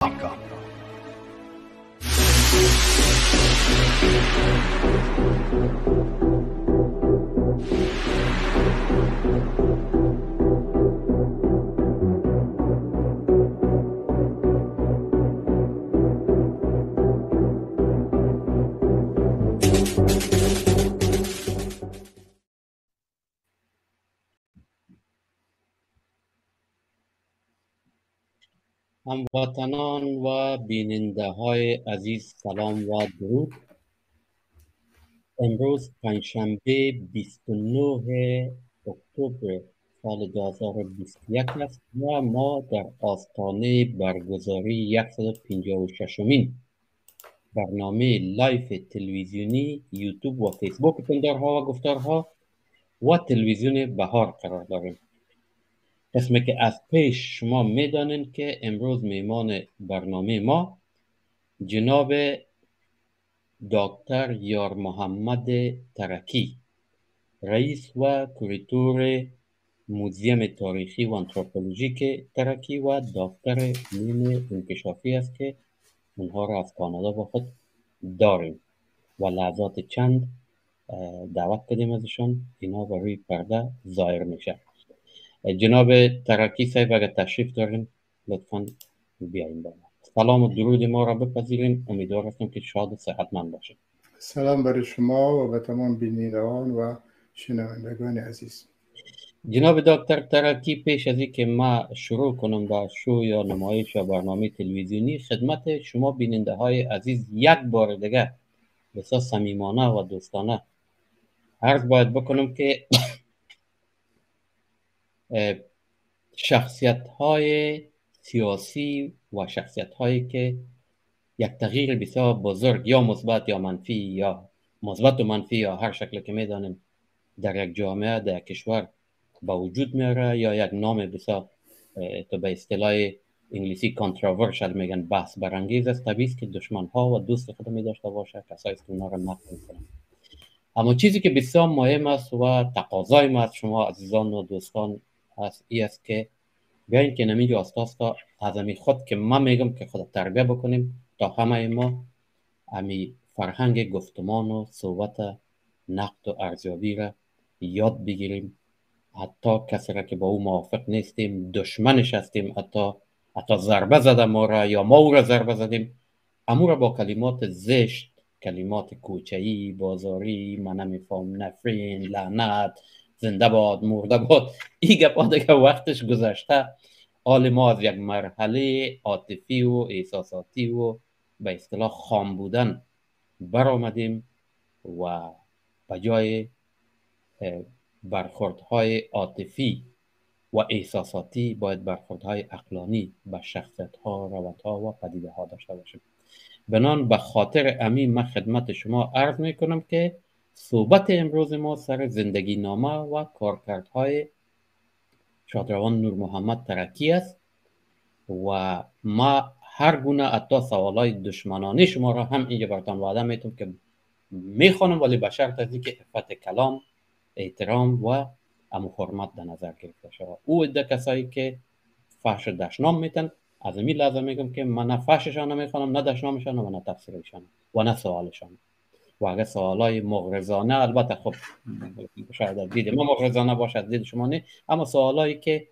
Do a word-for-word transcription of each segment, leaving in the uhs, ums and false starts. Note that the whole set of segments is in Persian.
هموطنان و بیننده های عزیز، سلام و درود. امروز پنجشنبه بیست و نه اکتبر سال دو هزار و بیست و یک است و ما در آستانه برگزاری صد و پنجاه و ششمین برنامه لایف تلویزیونی یوتیوب و فیسبوک پندارها و گفتارها و تلویزیون بهار قرار داریم. قسمی که از پیش شما میدانید که امروز میمان برنامه ما جناب دکتر یار محمد ترکی، رئیس و کوریتور موزیم تاریخی و آنتروپولوژیک ترکی و دفتر علوم انکشافی است که اونها را از کانادا با خود داریم و لحظات چند دعوت کردیم ازشان، اینا به روی پرده ظاهر میشه. جناب ترکی صاحب اگر تشریف دارین لطفاً بیایید بالا. سلام و درود ما را بپذیرین. امیدوار هستم که شاد و صحتمند باشید. سلام برای شما و به تمام بینندگان و شنوندگان عزیز. جناب دکتر ترکی، پیش از اینکه ما شروع کنم با شو یا نمایش یا برنامه تلویزیونی، خدمت شما بیننده های عزیز یک بار دیگه بسیار صمیمانه و دوستانه عرض باید بکنم که شخصیت های سیاسی و شخصیت هایی که یک تغییر بسیار بزرگ یا مثبت یا منفی یا مثبت و منفی یا هر شکل که میدانیم در یک جامعه در یک کشور با وجود میاره یا یک نام بسیار تو به اصطلاح انگلیسی کانتروورشل میگن بحث برانگیز است، طبیعی است که دشمن ها و دوست خود می داشته باشه، کسایی که اونها را نقد میکنن. اما چیزی که بسیار مهم است و تقاضای ما از شما عزیزان و دوستان است ای است که بیاین که نمیجا استاس تا از امی خود که ما میگم که خود تربیه بکنیم تا همه ما امی فرهنگ گفتمان و صحبت نقد و ارزیابی را یاد بگیریم. حتی کسی را که با او موافق نیستیم، دشمنش هستیم، حتی حتی ضربه زده ما را یا ما او را ضربه زدیم، امو را با کلمات زشت، کلمات کوچه‌ای، بازاری، من نمیفهم، نفرین، لعنت، زنده باد، مرده باد، این گپا دیگه وقتش گذشته. حال ما از یک مرحله عاطفی و احساساتی و به اصطلاح خام بودن برآمدیم و به جای برخوردهای عاطفی و احساساتی باید برخوردهای عقلانی به شخصیت‌ها، روابط‌ها و پدیده‌ها داشته باشیم. بنان به خاطر امین من خدمت شما عرض میکنم که صحبت امروز ما سر زندگی نامه و کارکردهای شادروان نور محمد ترکی است و ما هر گونه حتی سوالای دشمنانه شما را هم اینجا براتون وعده میتونم که میخوانم، ولی به شرط از اینکه عفت کلام، احترام و امو حرمت در نظر گرفته شود. او عده کسایی که فحش دشنام میتن، از این لازم میگم که من نه فحششان نمیخوانم، نه دشنامشان و نه تفسیرشان و نه سوالشان. و اگر سوالای مغرضانه، البته خب شاید دید ما مغرضانه باشد، دید شما نه، اما سوالایی که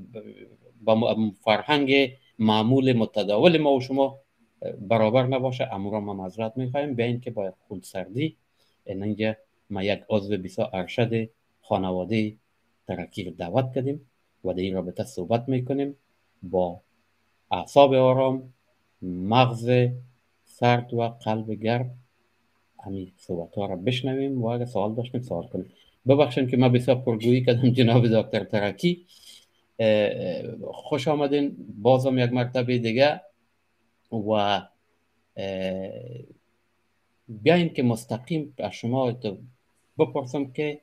با فرهنگ معمول متداول ما و شما برابر نباشه، امورا ما معذرت میخوایم. به این که با خودسردی اینجا ما یک عضو بسیار ارشد خانواده ترکی رو دعوت کردیم و در این رابطه صحبت میکنیم با اعصاب آرام، مغز سرد و قلب گرم. همین صحبت ها را بشنویم و اگر سوال داشتیم سوال کنیم. ببخشید که من بسیار پرگویی کردم جناب دکتر ترکی. خوش آمدین بازم یک مرتبه دیگه و بیاین که مستقیم از شما بپرسم که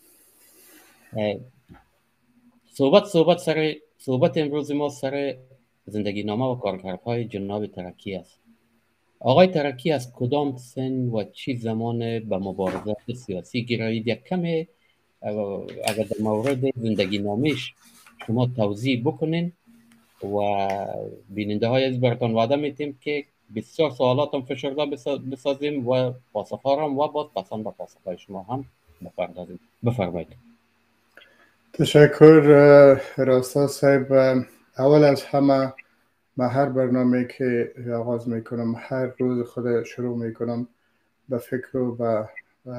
صحبت صحبت سر صحبت امروز ما سر زندگی نامه و کارکردهای جناب ترکی است. آقای ترکی از کدام سن و چی زمان به مبارزات سیاسی گرایید؟ یک کمی اگر در مورد زندگی نامش شما توضیح بکنین و بیننده های از برتان وعده میتیم که بسیار سوالات هم فشرده بسازیم و پاسخ ها هم و باز پسند به پاسخ های شما هم بپردازیم. بفرمایید. تشکر راستا صاحب. اول از همه من هر برنامه که آغاز میکنم، هر روز خود شروع میکنم به فکر و به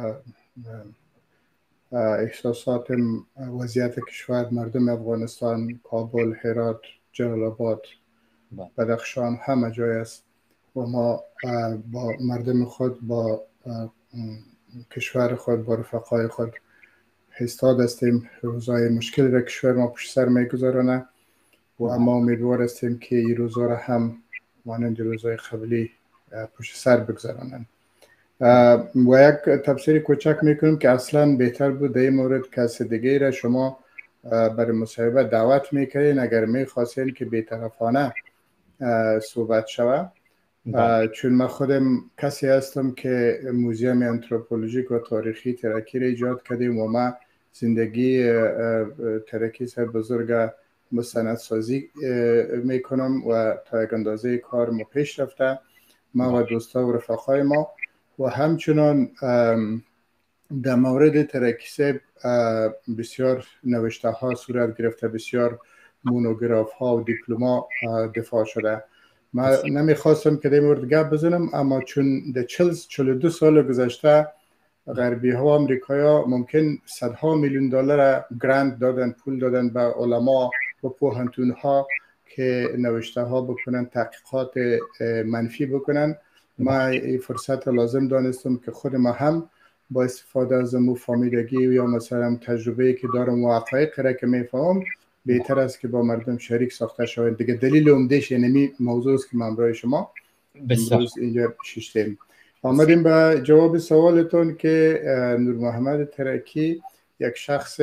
احساسات وضعیت کشور، مردم افغانستان، کابل، هرات، جلال آباد، بدخشان، همه جای است و ما با مردم خود، با کشور خود، با رفقای خود ایستاد هستیم. روزهای مشکل را کشور ما پشت سر میگذارانه و اما امیدوار هستیم که این روزها را هم مانند روزهای قبلی پشت سر بگذارانند. و یک تفسیر کوچک میکنم که اصلا بهتر بود در این مورد کسی دیگه را شما برای مصاحبه دعوت میکنین اگر میخواستین که بی‌طرفانه صحبت شود، چون من خودم کسی هستم که موزیم انتروپولوژیک و تاریخی ترکی را ایجاد کردیم و من زندگی ترکی سر بزرگ مستندسازی میکنم و تا یک اندازه کار ما پیش رفته، ما و دوستا و رفقای ما. و همچنان در مورد ترکی بسیار نوشته ها صورت گرفته، بسیار مونوگراف ها و دیپلوما دفاع شده. من نمیخواستم که در مورد گپ بزنم، اما چون در چهل و دو سال گذشته غربی ها و امریکایی ها ممکن صدها میلیون دلار گرانت دادن، پول دادن به علما و پوهنتون ها که نوشته ها بکنن، تحقیقات منفی بکنن. ما این فرصت لازم دانستم که خود ما هم با استفاده از مو فامیدگی یا مثلا تجربه‌ای که دارم و حقایق را که میفهمم بهتر است که با مردم شریک ساخته شود. دیگه دلیل عمده‌اش اینمی موضوع است که من برای شما امروز اینجا شیشتیم. آمدیم به جواب سوالتون که نور محمد ترکی یک شخص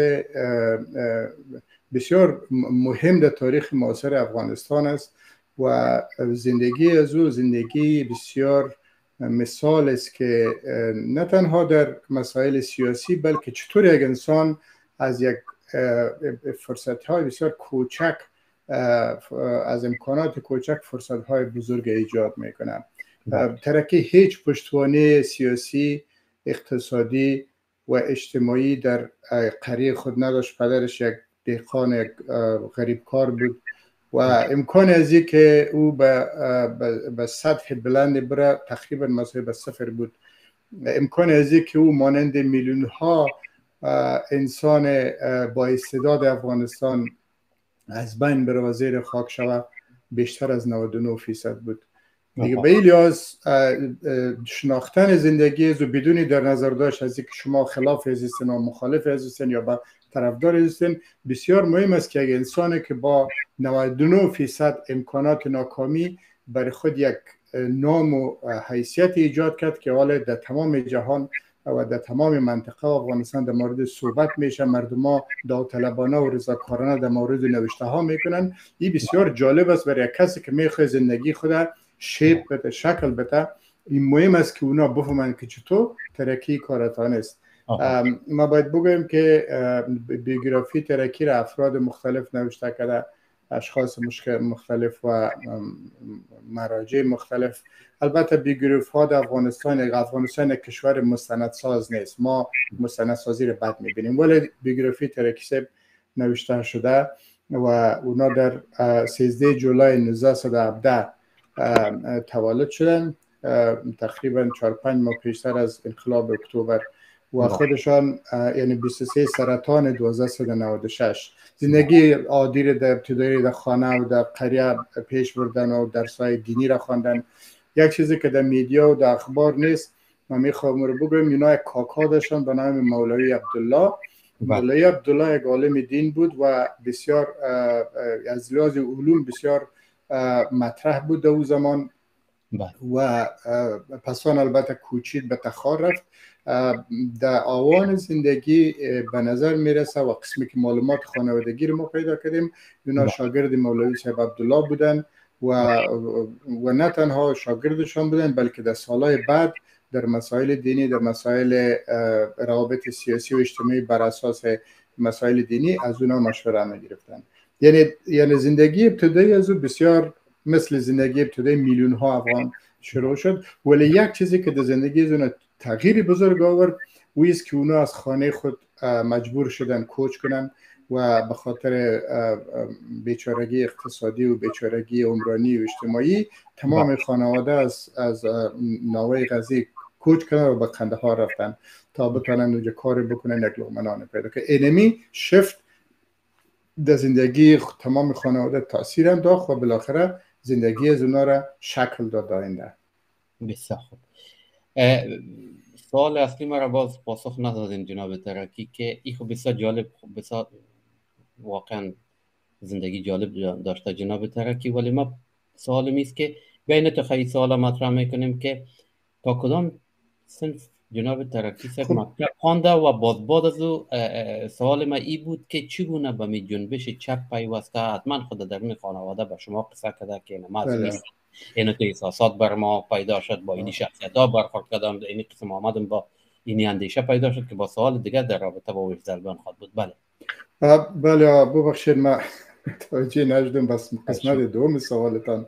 بسیار مهم در تاریخ معاصر افغانستان است و زندگی از او زندگی بسیار مثال است که نه تنها در مسائل سیاسی بلکه چطور یک انسان از یک فرصت‌های بسیار کوچک، از امکانات کوچک فرصت‌های بزرگ ایجاد میکنه. ترکی هیچ پشتوانه سیاسی، اقتصادی و اجتماعی در قریه خود نداشت. پدرش یک دهقان غریبکار بود و امکان از این که او به, به سطح بلند بره تقریبا مساوی به صفر بود. امکان از این که او مانند میلیون ها انسان با استعداد افغانستان از بین بره و زیر خاک شود بیشتر از نود و نه فیصد بود. دیگه به این لحاظ شناختن زندگی از و بدونی در نظر داشت از اینکه شما خلاف هستین و مخالف هستین یا با طرفدار هستین بسیار مهم است که اگه انسانی که با نود و نه فیصد امکانات ناکامی برای خود یک نام و حیثیت ایجاد کرد که حالا در تمام جهان و در تمام منطقه افغانستان در مورد صحبت میشه، مردم ها داوطلبانه و رضاکارانه در مورد نوشته ها میکنن. این بسیار جالب است برای کسی که میخواد زندگی خود شیپ بده، شکل بده. این مهم است که اونا بفهمن که چطور ترکی کارتان است. ما باید بگویم که بیوگرافی ترکی را افراد مختلف نوشته کرده، اشخاص مختلف و مراجع مختلف. البته بیوگرافی ها در افغانستان افغانستان یک کشور مستندساز نیست، ما مستندسازی را بد میبینیم، ولی بیوگرافی ترکی نوشته شده و اونا در سیزده جولای نوزده و هفده تولد شدن، تقریبا چهار پنج ماه پیشتر از انقلاب اکتبر و خودشان یعنی بیست و سه سرطان دوازده نود و شش. زندگی عادی در ابتدایی در خانه و در قریه پیش بردن و درس‌های دینی را خواندن. یک چیزی که در میدیا و در اخبار نیست، من میخوام رو بگم، اینا یک کاکا داشتن به نام مولوی عبدالله. مولوی عبدالله یک عالم دین بود و بسیار از لحاظ علوم بسیار مطرح بود در اون زمان و پسان البته کوچید به تخار رفت. در آوان زندگی به نظر میرسه و قسمی که معلومات خانوادگی رو ما پیدا کردیم اینا شاگرد مولوی صاحب عبدالله بودن و و نه تنها شاگردشان بودن بلکه در سالهای بعد در مسائل دینی، در مسائل روابط سیاسی و اجتماعی بر اساس مسائل دینی از اونا مشوره میگرفتن. یعنی یعنی زندگی ابتدایی از او بسیار مثل زندگی ابتدایی میلیون ها افغان شروع شد، ولی یک چیزی که در زندگی از اون تغییری بزرگ آورد و است که اونا از خانه خود مجبور شدن کوچ کنن و به خاطر بیچارگی اقتصادی و بیچارگی عمرانی و اجتماعی تمام خانواده از از ناوه غزی کوچ کردن و به قندهار رفتن تا بتونن اونجا کاری بکنن، یک لقمه نان پیدا کنن. اینمی شفت در زندگی تمام خانواده تاثیر انداخت و بالاخره زندگی از اونا را شکل داد آینده. بسیار خوب. سوال اصلی مرا باز پاسخ ندادین جناب ترکی که این خب بسیار جالب، بسیار واقعا زندگی جالب داشته جناب ترکی، ولی ما سوال میست که بین تو خیلی سوال مطرح میکنیم که تا کدام صنف جناب ترکی صاحب مکتب خوانده و باز بعد از او سوال ما ای بود که چگونه به می جنبش چپ پیوسته. حتما خود در این خانواده به شما قصه کرده که نماز نیست، این تو احساسات بر ما پیدا شد، با این شخصیت ها برخورد کردم، این قسم آمدم با این اندیشه پیدا شد که با سوال دیگر در رابطه با ویژ زلمیان خواهد بود. بله بله ببخشید ما توجه نشدم بس قسمت دوم سوالتان.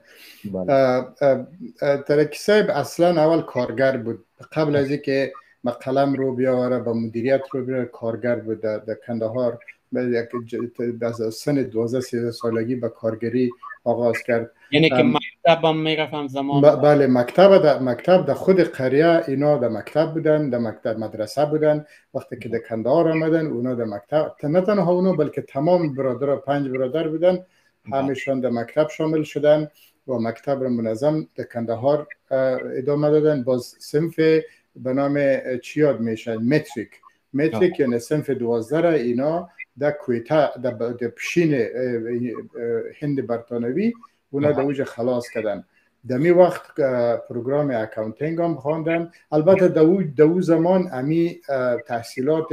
ترکی صاحب اصلا اول کارگر بود، قبل از اینکه ما قلم رو بیاوره با مدیریت رو بیاره کارگر بود در کندهار. از سن دوازده سیزده سالگی به کارگری آغاز کرد. یعنی که مکتب هم میرفتم زمان؟ بله مکتب در مکتب در خود قریه اینا در مکتب بودن، در مکتب مدرسه بودن. وقتی که در کندهار آمدن اونا در مکتب، نه تنها اونا بلکه تمام برادر پنج برادر بودن همشون در مکتب شامل شدن و مکتب را منظم در کندهار ادامه دادن. باز صنف به نام چی یاد میشه؟ متریک. متریک یعنی صنف دوازده را اینا در کویتا در پشین هند برطانوی اونا در اوج خلاص کردن. در می وقت پروگرام اکاونتینگ هم خواندن. البته در او زمان امی تحصیلات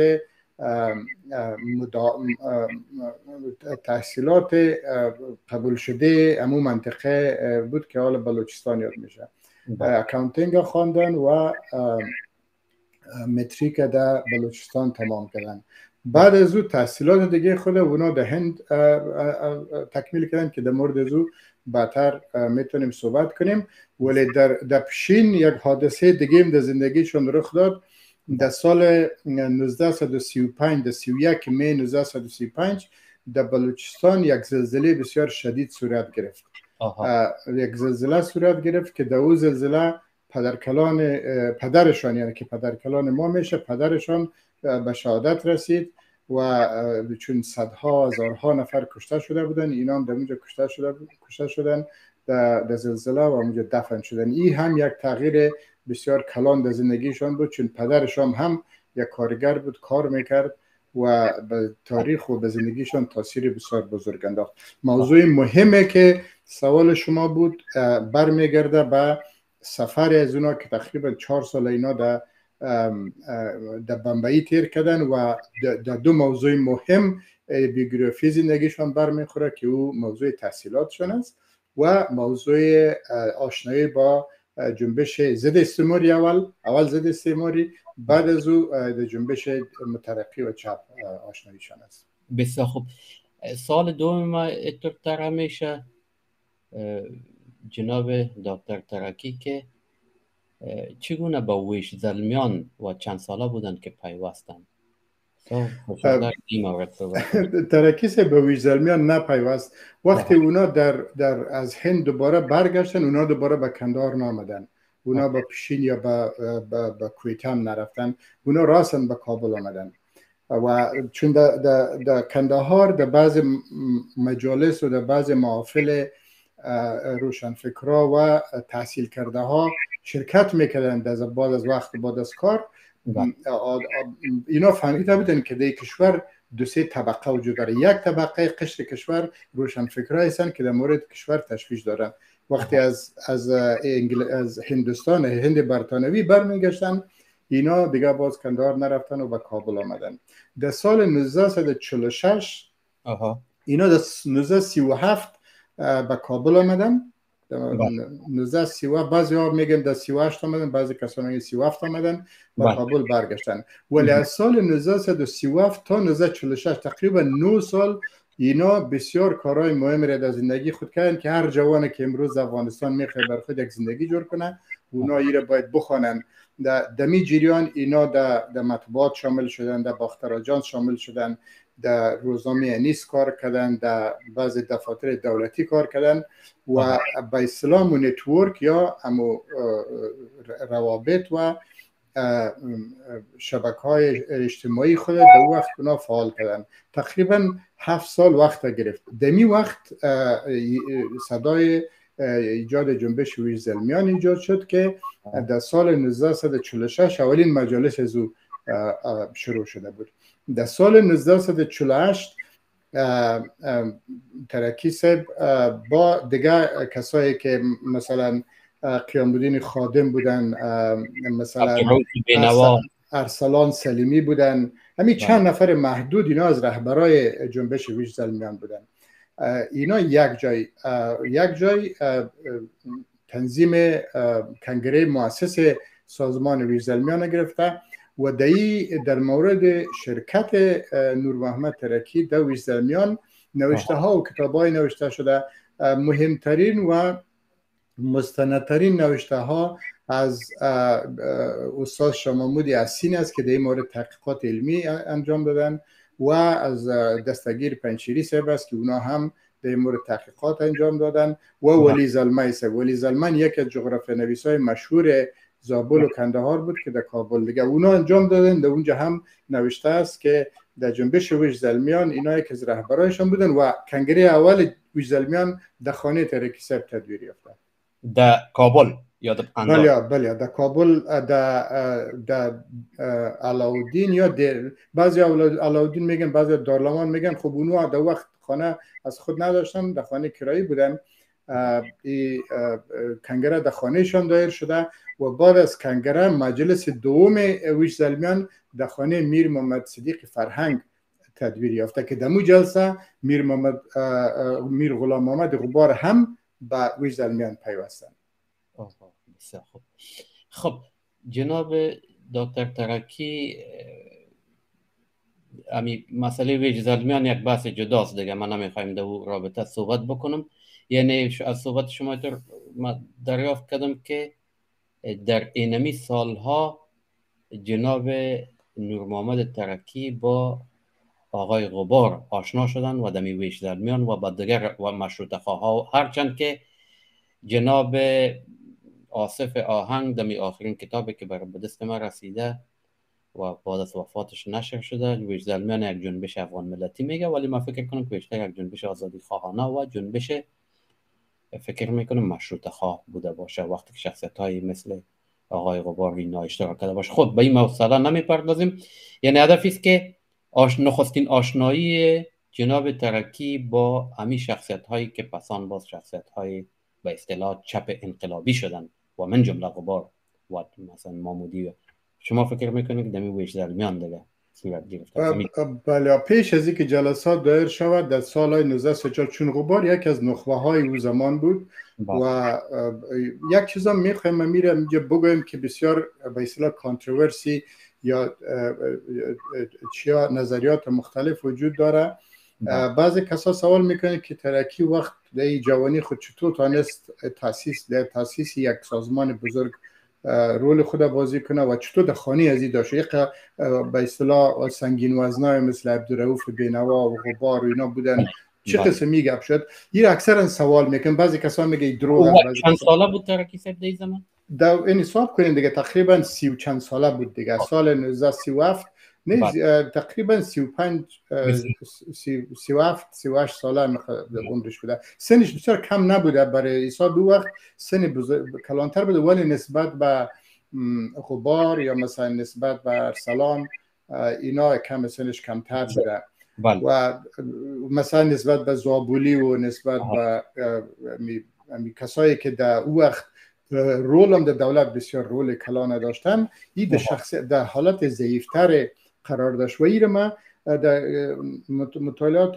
تحصیلات قبول شده امو منطقه بود که حالا بلوچستان یاد میشه. اکاونتینگ خواندن و متریک در بلوچستان تمام کردن. بعد از او تحصیلات دیگه خود اونا در هند تکمیل کردن که در مورد از او بعدتر میتونیم صحبت کنیم. ولی در در پشین یک حادثه دیگه در زندگیشون رخ داد. در سال نوزده سی و پنج در سی و یک می نوزده سی و پنج در بلوچستان یک زلزله بسیار شدید صورت گرفت. یک زلزله صورت گرفت که در اون زلزله پدرکلان پدرشان، یعنی که پدرکلان ما میشه، پدرشان به شهادت رسید و چون صدها هزارها نفر کشته شده بودن، اینا هم در اونجا کشته شده کشته شدن در زلزله و اونجا دفن شدن. این هم یک تغییر بسیار کلان در زندگیشان بود، چون پدرشان هم یک کارگر بود، کار میکرد و به تاریخ و به زندگیشان تاثیر بسیار بزرگ انداخت. موضوع مهمه که سوال شما بود برمیگرده به سفر از اونا که تقریبا چهار سال اینا در در بمبئی تیر کردن و در دو موضوع مهم بیوگرافی زندگیشان برمیخوره که او موضوع تحصیلاتشان است و موضوع آشنایی با جنبش ضد استعماری. اول اول ضد استعماری، بعد از او در جنبش مترقی و چپ آشناییشان است. بسیار خوب. سال دوم ما اتر همیشه جناب دکتر ترکی که چگونه با ویژ زلمیان و چند ساله بودند که پیوستند؟ ترکی سه به ویژ زلمیان نپیوست. وقتی اونا در, در از هند دوباره برگشتن، اونا دوباره به کندهار نامدن، اونا با پشین یا به کویت هم نرفتن، اونا راستن به کابل آمدن. و چون در, در, در کندهار در بعض مجالس و در بعض محافل روشنفکرها و تحصیل کرده ها شرکت میکردند از بعد از وقت بعد از کار، اینا فهمیده بودن که در کشور دو سه طبقه وجود داره. یک طبقه قشر کشور روشنفکرها هستند که در مورد کشور تشویش دارن. وقتی از از از هندوستان هند برطانوی برمیگشتن، اینا دیگه باز کندهار نرفتن و به کابل آمدن. در سال نوزده چهل و شش اینا در نوزده سی و هفت به کابل آمدن. نوزده سی و هفت بعضی ها میگن در سی و هشت آمدن، بعضی کسان ها سی و هفت آمدن و کابل برگشتن. ولی از سال نوزده سی و هفت تا نوزده چهل و شش تقریبا نه سال اینا بسیار کارهای مهم را در زندگی خود کردن که هر جوانی که امروز افغانستان میخواد بر خود یک زندگی جور کنه اونا ایره باید بخوانن. در دمی جریان اینا در در مطبوعات شامل شدن، در باختراجان شامل شدن، در روزنامه انیس کار کردن، در بعضی دفاتر دولتی کار کردن و به اصطلاح نتورک یا امو روابط و شبکه‌های اجتماعی خود در وقت اونا فعال کردن. تقریبا هفت سال وقت گرفت. دمی وقت صدای ایجاد جنبش ویژه‌زلمیان ایجاد شد که در سال نوزده چهل و شش اولین مجالس از او شروع شده بود. در سال نوزده چهل و هشت ترکی صاحب با دیگه کسایی که مثلا قیام‌الدین خادم بودن، مثلا ارسلان سلیمی بودن، همین چند نفر محدود اینا از رهبرای جنبش ویژه‌زلمیان بودن. اینا یک جای یک جای تنظیم کنگره مؤسس سازمان ویژه‌زلمیان گرفته و دایی در مورد شرکت نور محمد ترکی در ویژه‌زلمیان نوشته ها و کتاب های نوشته شده. مهمترین و مستندترین نوشته ها از استاد شاه محمود یاسین است که در این مورد تحقیقات علمی انجام دادن و از دستگیر پنجشیری صاحب است که اونا هم در این مورد تحقیقات انجام دادن و ولی زلمه صاحب. ولی زلمه یک از جغرافیا نویسای مشهور زابل و کندهار بود که در کابل دیگه اونا انجام دادن. در اونجا هم نوشته است که در جنبش ویژه‌زلمیان اینا یک از رهبرایشان بودن و کنگره اول ویژه‌زلمیان در خانه ترکی صاحب تدویر یافته در کابل یا در بله بله در کابل در در علاودین یا در بعضی علاودین میگن بعضی دارالمان میگن. خب اونها در وقت خانه از خود نداشتن، در خانه کرایی بودن. این کنگره در خانهشان دایر شده و بعد از کنگره مجلس دوم ویژه‌زلمیان در خانه میر محمد صدیق فرهنگ تدویر یافته که در مو جلسه میر محمد میر غلام محمد غبار هم به ویژه‌زلمیان پیوستن. بسیار خوب. خب جناب دکتر ترکی، امی مسئله ویژه‌زلمیان یک بحث جداست دیگه، من نمیخوایم در اون رابطه صحبت بکنم. یعنی از صحبت شما دریافت کردم که در اینمی سالها جناب نور محمد ترکی با آقای غبار آشنا شدن و دمی ویژه‌زلمیان و با دیگر و مشروطه خواها، هرچند که جناب آصف آهنگ دمی آخرین کتابی که بر به دست ما رسیده و بعد از وفاتش نشر شده ویژه‌زلمیان یک جنبش افغان ملتی میگه، ولی من فکر کنم که بیشتر یک جنبش آزادی خواهانه و جنبش فکر میکنم مشروطه خواه بوده باشه وقتی که شخصیت های مثل آقای غبار اینا اشتراک کرده باشه. خود به این موضوع نمیپردازیم. یعنی هدفی است که آش... نخستین آشنایی جناب ترکی با همین شخصیت هایی که پسان باز شخصیت های به اصطلاح چپ انقلابی شدن و من جمله غبار و مثلا مامودی. شما فکر میکنید که دمی ویژه‌زلمیان دیگه صورت گرفته؟ بله، پیش از اینکه جلسات دایر شود در سال نوزده چهل چون غبار یک از نخبه های او زمان بود با. و یک چیزا میخوایم من میرم اینجا بگویم که بسیار به اصطلاح کانتروورسی یا چیا نظریات مختلف وجود داره. بعضی کسا سوال میکنه که ترکی وقت در جوانی خود چطور تانست تاسیس در تاسیس یک سازمان بزرگ رول خود بازی کنه و چطور در خانه ازی داشت. یک به اصطلاح سنگین وزنای مثل عبدالرؤوف بینوا و غبار و اینا بودن. چه قسمی گپ شد؟ این اکثرا سوال میکنن. بعضی کسا میگه دروغ. چند ساله بود ترکی صاحب در زمان؟ در این حساب کنین دیگه تقریبا سی و چند ساله بود دیگه. سال نوزده سی و هفت نه تقریبا سی و پنج سی و هفت سی و هشت ساله عمرش بوده. سنش بسیار کم نبوده برای حساب دو وقت. سن کلانتر بوده ولی نسبت به غبار یا مثلا نسبت به ارسلان اینا کم سنش کمتر بوده. بله. و مثلا نسبت به زابولی و نسبت به می, می کسایی که در او وقت رول هم در دولت بسیار رول کلانه داشتن، این در شخص در حالت ضعیفتر قرار داشت. و این ما در مطالعات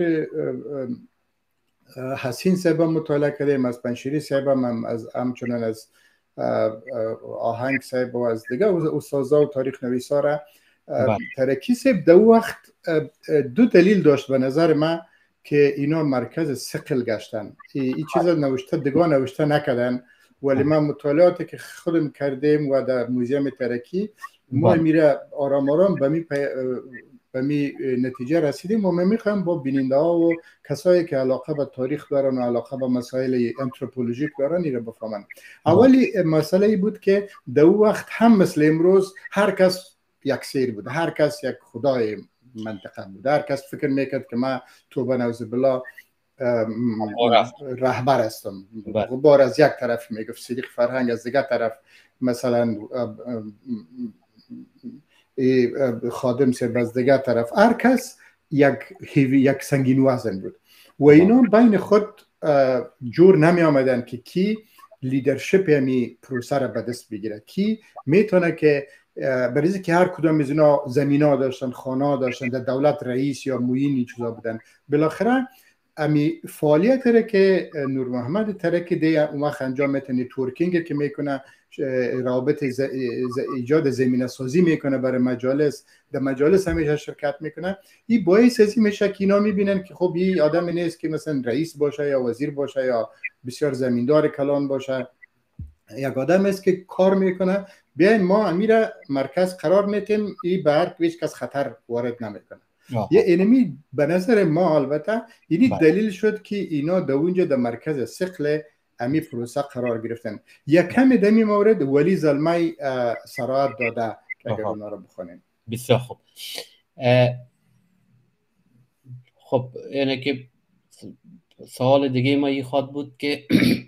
حسین صاحب مطالعه کردیم، از پنجشیری صاحب هم از همچنان از آهنگ صاحب و از دیگه استادا و تاریخ نویسا را. ترکی صاحب در وقت دو دلیل داشت به نظر من که اینا مرکز ثقل گشتن. این چیزا نوشته دگاه نوشته نکردن، ولی من مطالعاتی که خودم کردیم و در موزیم ترکی ما میره آرام آرام به می به می نتیجه رسیدیم و من میخوام با بیننده ها و کسایی که علاقه به تاریخ دارن و علاقه به مسائل انتروپولوژیک دارن ایره بفهمن. اولی مسئله ای بود که در وقت هم مثل امروز هر کس یک سیر بود، هر کس یک خدای منطقه بود، هر کس فکر میکرد که من توبه نوز بالله رهبر هستم. غبار از یک طرف میگفت، صدیق فرهنگ از دیگر طرف مثلا خادم سر از دیگر طرف، هر کس یک یک سنگین وزن بود و اینا بین خود جور نمی آمدن که کی لیدرشپ یعنی پروسه را به دست بگیره، کی میتونه که بریزی که هر کدام از اینا زمینا داشتن، خانه داشتن، در دولت رئیس یا معین چیزا بودن. بالاخره امی فعالیت را که نور محمد ترکی دی اون وقت انجام میده، نتورکینگ که میکنه، رابط ز... ز... ایجاد زمینه سازی میکنه برای مجالس، در مجالس همیشه شرکت میکنه. این باعث ازی میشه که اینا میبینن که خب این آدم نیست که مثلا رئیس باشه یا وزیر باشه یا بسیار زمیندار کلان باشه، یک آدم است که کار میکنه. بیاین ما امیر مرکز قرار میتیم، این به هر هیچ کس خطر وارد نمیکنه. یه اینمی به نظر ما البته اینی دلیل شد که اینا در اونجا در مرکز ثقل امی پروسه قرار گرفتن. یک کمی دمی مورد ولی زلمه سراحت داده که اگر اونا رو بخونیم. بسیار خوب. خب یعنی که سوال دیگه ما این خواد بود که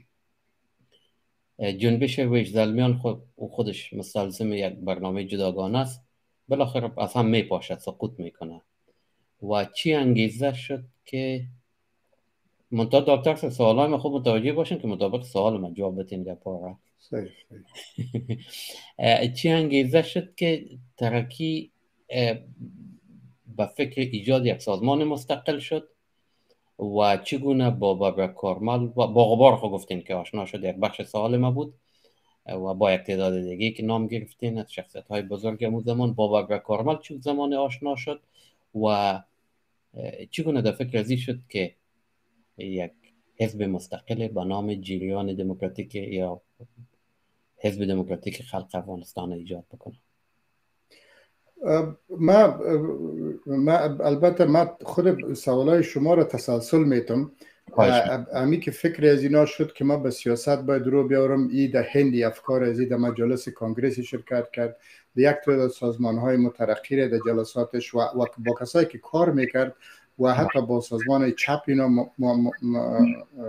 جنبش ویژ زلمیان خود خودش مستلزم یک برنامه جداگانه است، بالاخره از هم میپاشد، سقوط میکنه. و چی انگیزه شد که منتها دکتر سوالای ما خوب متوجه باشین که مطابق سوال من جواب بتین گپا را. چی انگیزه شد که ترکی به فکر ایجاد یک سازمان مستقل شد و چگونه با بابرک کارمل و با غبار خود گفتین که آشنا شد؟ یک بخش سوال ما بود و با یک تعداد دیگه که نام گرفتین از شخصیت های بزرگ امون زمان. با بابرک کارمل چه زمان آشنا شد و چگونه در فکر ازی شد که یک حزب مستقل به نام جریان دموکراتیک یا حزب دموکراتیک خلق افغانستان ایجاد بکنه؟ ما ما البته ما خود سوالای شما را تسلسل میتم. امی که فکر از اینا شد که ما به سیاست باید رو بیارم، ای در هندی افکار از ای در مجالس کنگرسی شرکت کرد، در یک تعداد سازمان های مترقی در جلساتش و, و با کسایی که کار میکرد و حتی با سازمان چپ اینا م, م, م,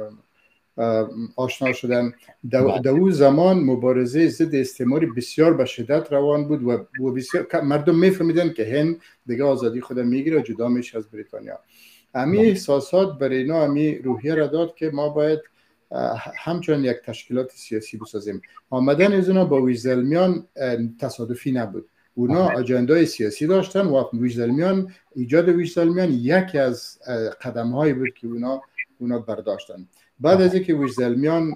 آشنا شدن. در اون زمان مبارزه ضد استعماری بسیار به شدت روان بود و بسیار مردم میفهمیدن که هند دیگه آزادی خود میگیره و جدا میشه از بریتانیا. امی احساسات برای اینا امی روحیه را داد که ما باید همچنان یک تشکیلات سیاسی بسازیم. آمدن از اونا با ویژزلمیان تصادفی نبود، اونا اجندای سیاسی داشتن و ویژزلمیان، ایجاد ویژزلمیان یکی از قدم هایی بود که اونا اونا برداشتن. بعد از اینکه ویژزلمیان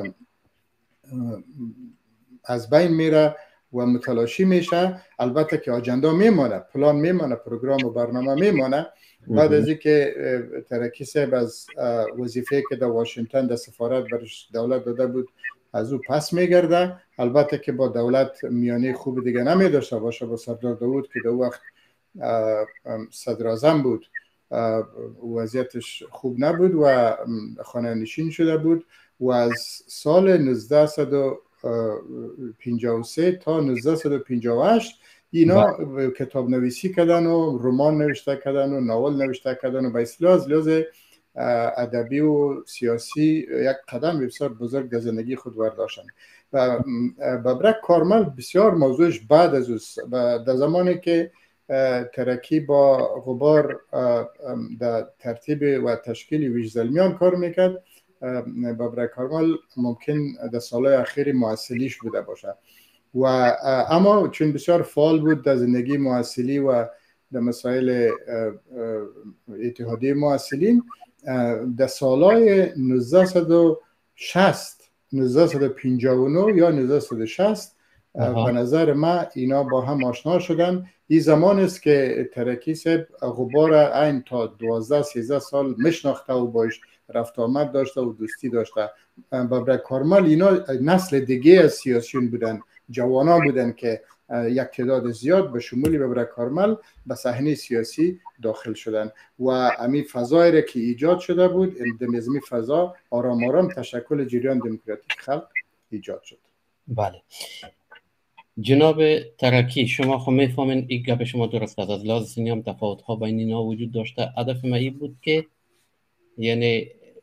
از بین میره و متلاشی میشه، البته که اجندا میمانه، پلان میمانه، پروگرام و برنامه میمانه. بعد از اینکه ترکی صاحب از وظیفه که در واشنگتن در سفارت برش دولت داده بود از او پس میگرده، البته که با دولت میانه خوب دیگه نمی داشته باشه با سردار داود که در وقت صدر اعظم بود، وضعیتش خوب نبود و خانه نشین شده بود و از سال نوزده و پنجاه و سه تا نوزده و پنجاه و هشت اینا کتاب نویسی کردن و رمان نوشته کردن و ناول نوشته کردن و به اصطلاح از لحاظ ادبی و سیاسی یک قدم بسیار بزرگ در زندگی خود برداشتن. و بابرک کارمل بسیار موضوعش بعد از در زمانی که ترکی با غبار در ترتیب و تشکیل ویژزلمیان کار میکرد، بابرک کارمل ممکن در سالهای اخیر معسلیش بوده باشه و اما چون بسیار فعال بود در زندگی معسلی و در مسائل اتحادیه معسلین، در سالهای نوزده و شصت، نوزده و پنجاه و نه یا نوزده و شصت به نظر من اینا با هم آشنا شدن. این زمان است که ترکی صاحب غبار عین تا دوازده سیزده سال میشناخته و باش رفت آمد داشته و دوستی داشته. ببرک کارمل اینا نسل دیگه از سیاسیون بودن، جوانان بودن که یک تعداد زیاد به شمولی ببرک کارمل به صحنه سیاسی داخل شدن و امی فضایی را که ایجاد شده بود، اندمیزمی فضا آرام آرام تشکل جریان دموکراتیک خلق ایجاد شد. بله جناب ترکی، شما خب میفهمین این گپ شما درست است. از لحاظ سنی هم تفاوت ها بین اینا وجود داشته. هدف من این بود که یعنی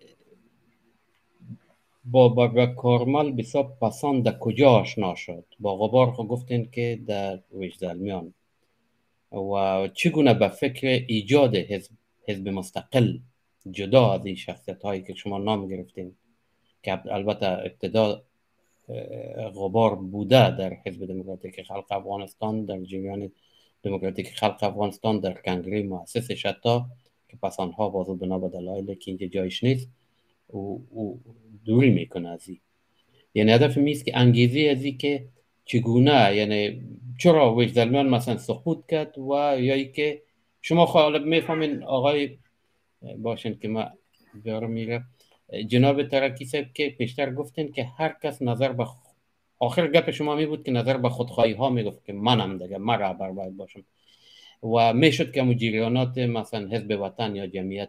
با بابرک کارمل بسیار پسند در کجا آشنا شد؟ با غبار خود گفتین که در وجدالمیان و چگونه به فکر ایجاد حزب, حزب مستقل جدا از این شخصیت هایی که شما نام گرفتین که البته ابتدا غبار بوده در حزب دموکراتیک خلق افغانستان، در جریان دموکراتیک خلق افغانستان، در کنگره مؤسسش حتی که پس آنها بازو بنا به دلایل که اینجا جایش نیست و, و دوری میکنه از این. یعنی هدف میست که انگیزه از این که چگونه، یعنی چرا وجدالمیان مثلا سقوط کرد و یا ای که شما خالب میفهمین آقای باشین که ما بیارم میره جناب ترکی صاحب که پیشتر گفتین که هر کس نظر به خ... آخر گپ شما می بود که نظر به خودخواهی ها میگفت که منم دیگه من رهبر باید باشم و میشد که مجریانات مثلا حزب وطن یا جمعیت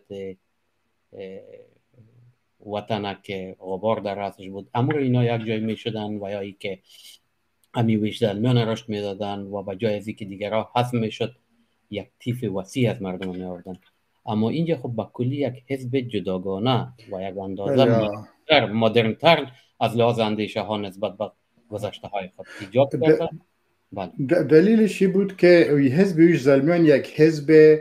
وطن که غبار در رأسش بود امور اینا یک جای میشدن و یا ای که امی وجدالمیان رشد میدادن و به جای ازی که دیگرها حذف میشد یک تیف وسیع از مردم میآوردن. اما اینجا خب با کلی یک حزب جداگانه و یک اندازه مدرن تر از لحاظ اندیشه ها نسبت به گذشته های خود ایجاد کرده. بله. دلیلش بود که حزب وجدالمیان یک حزب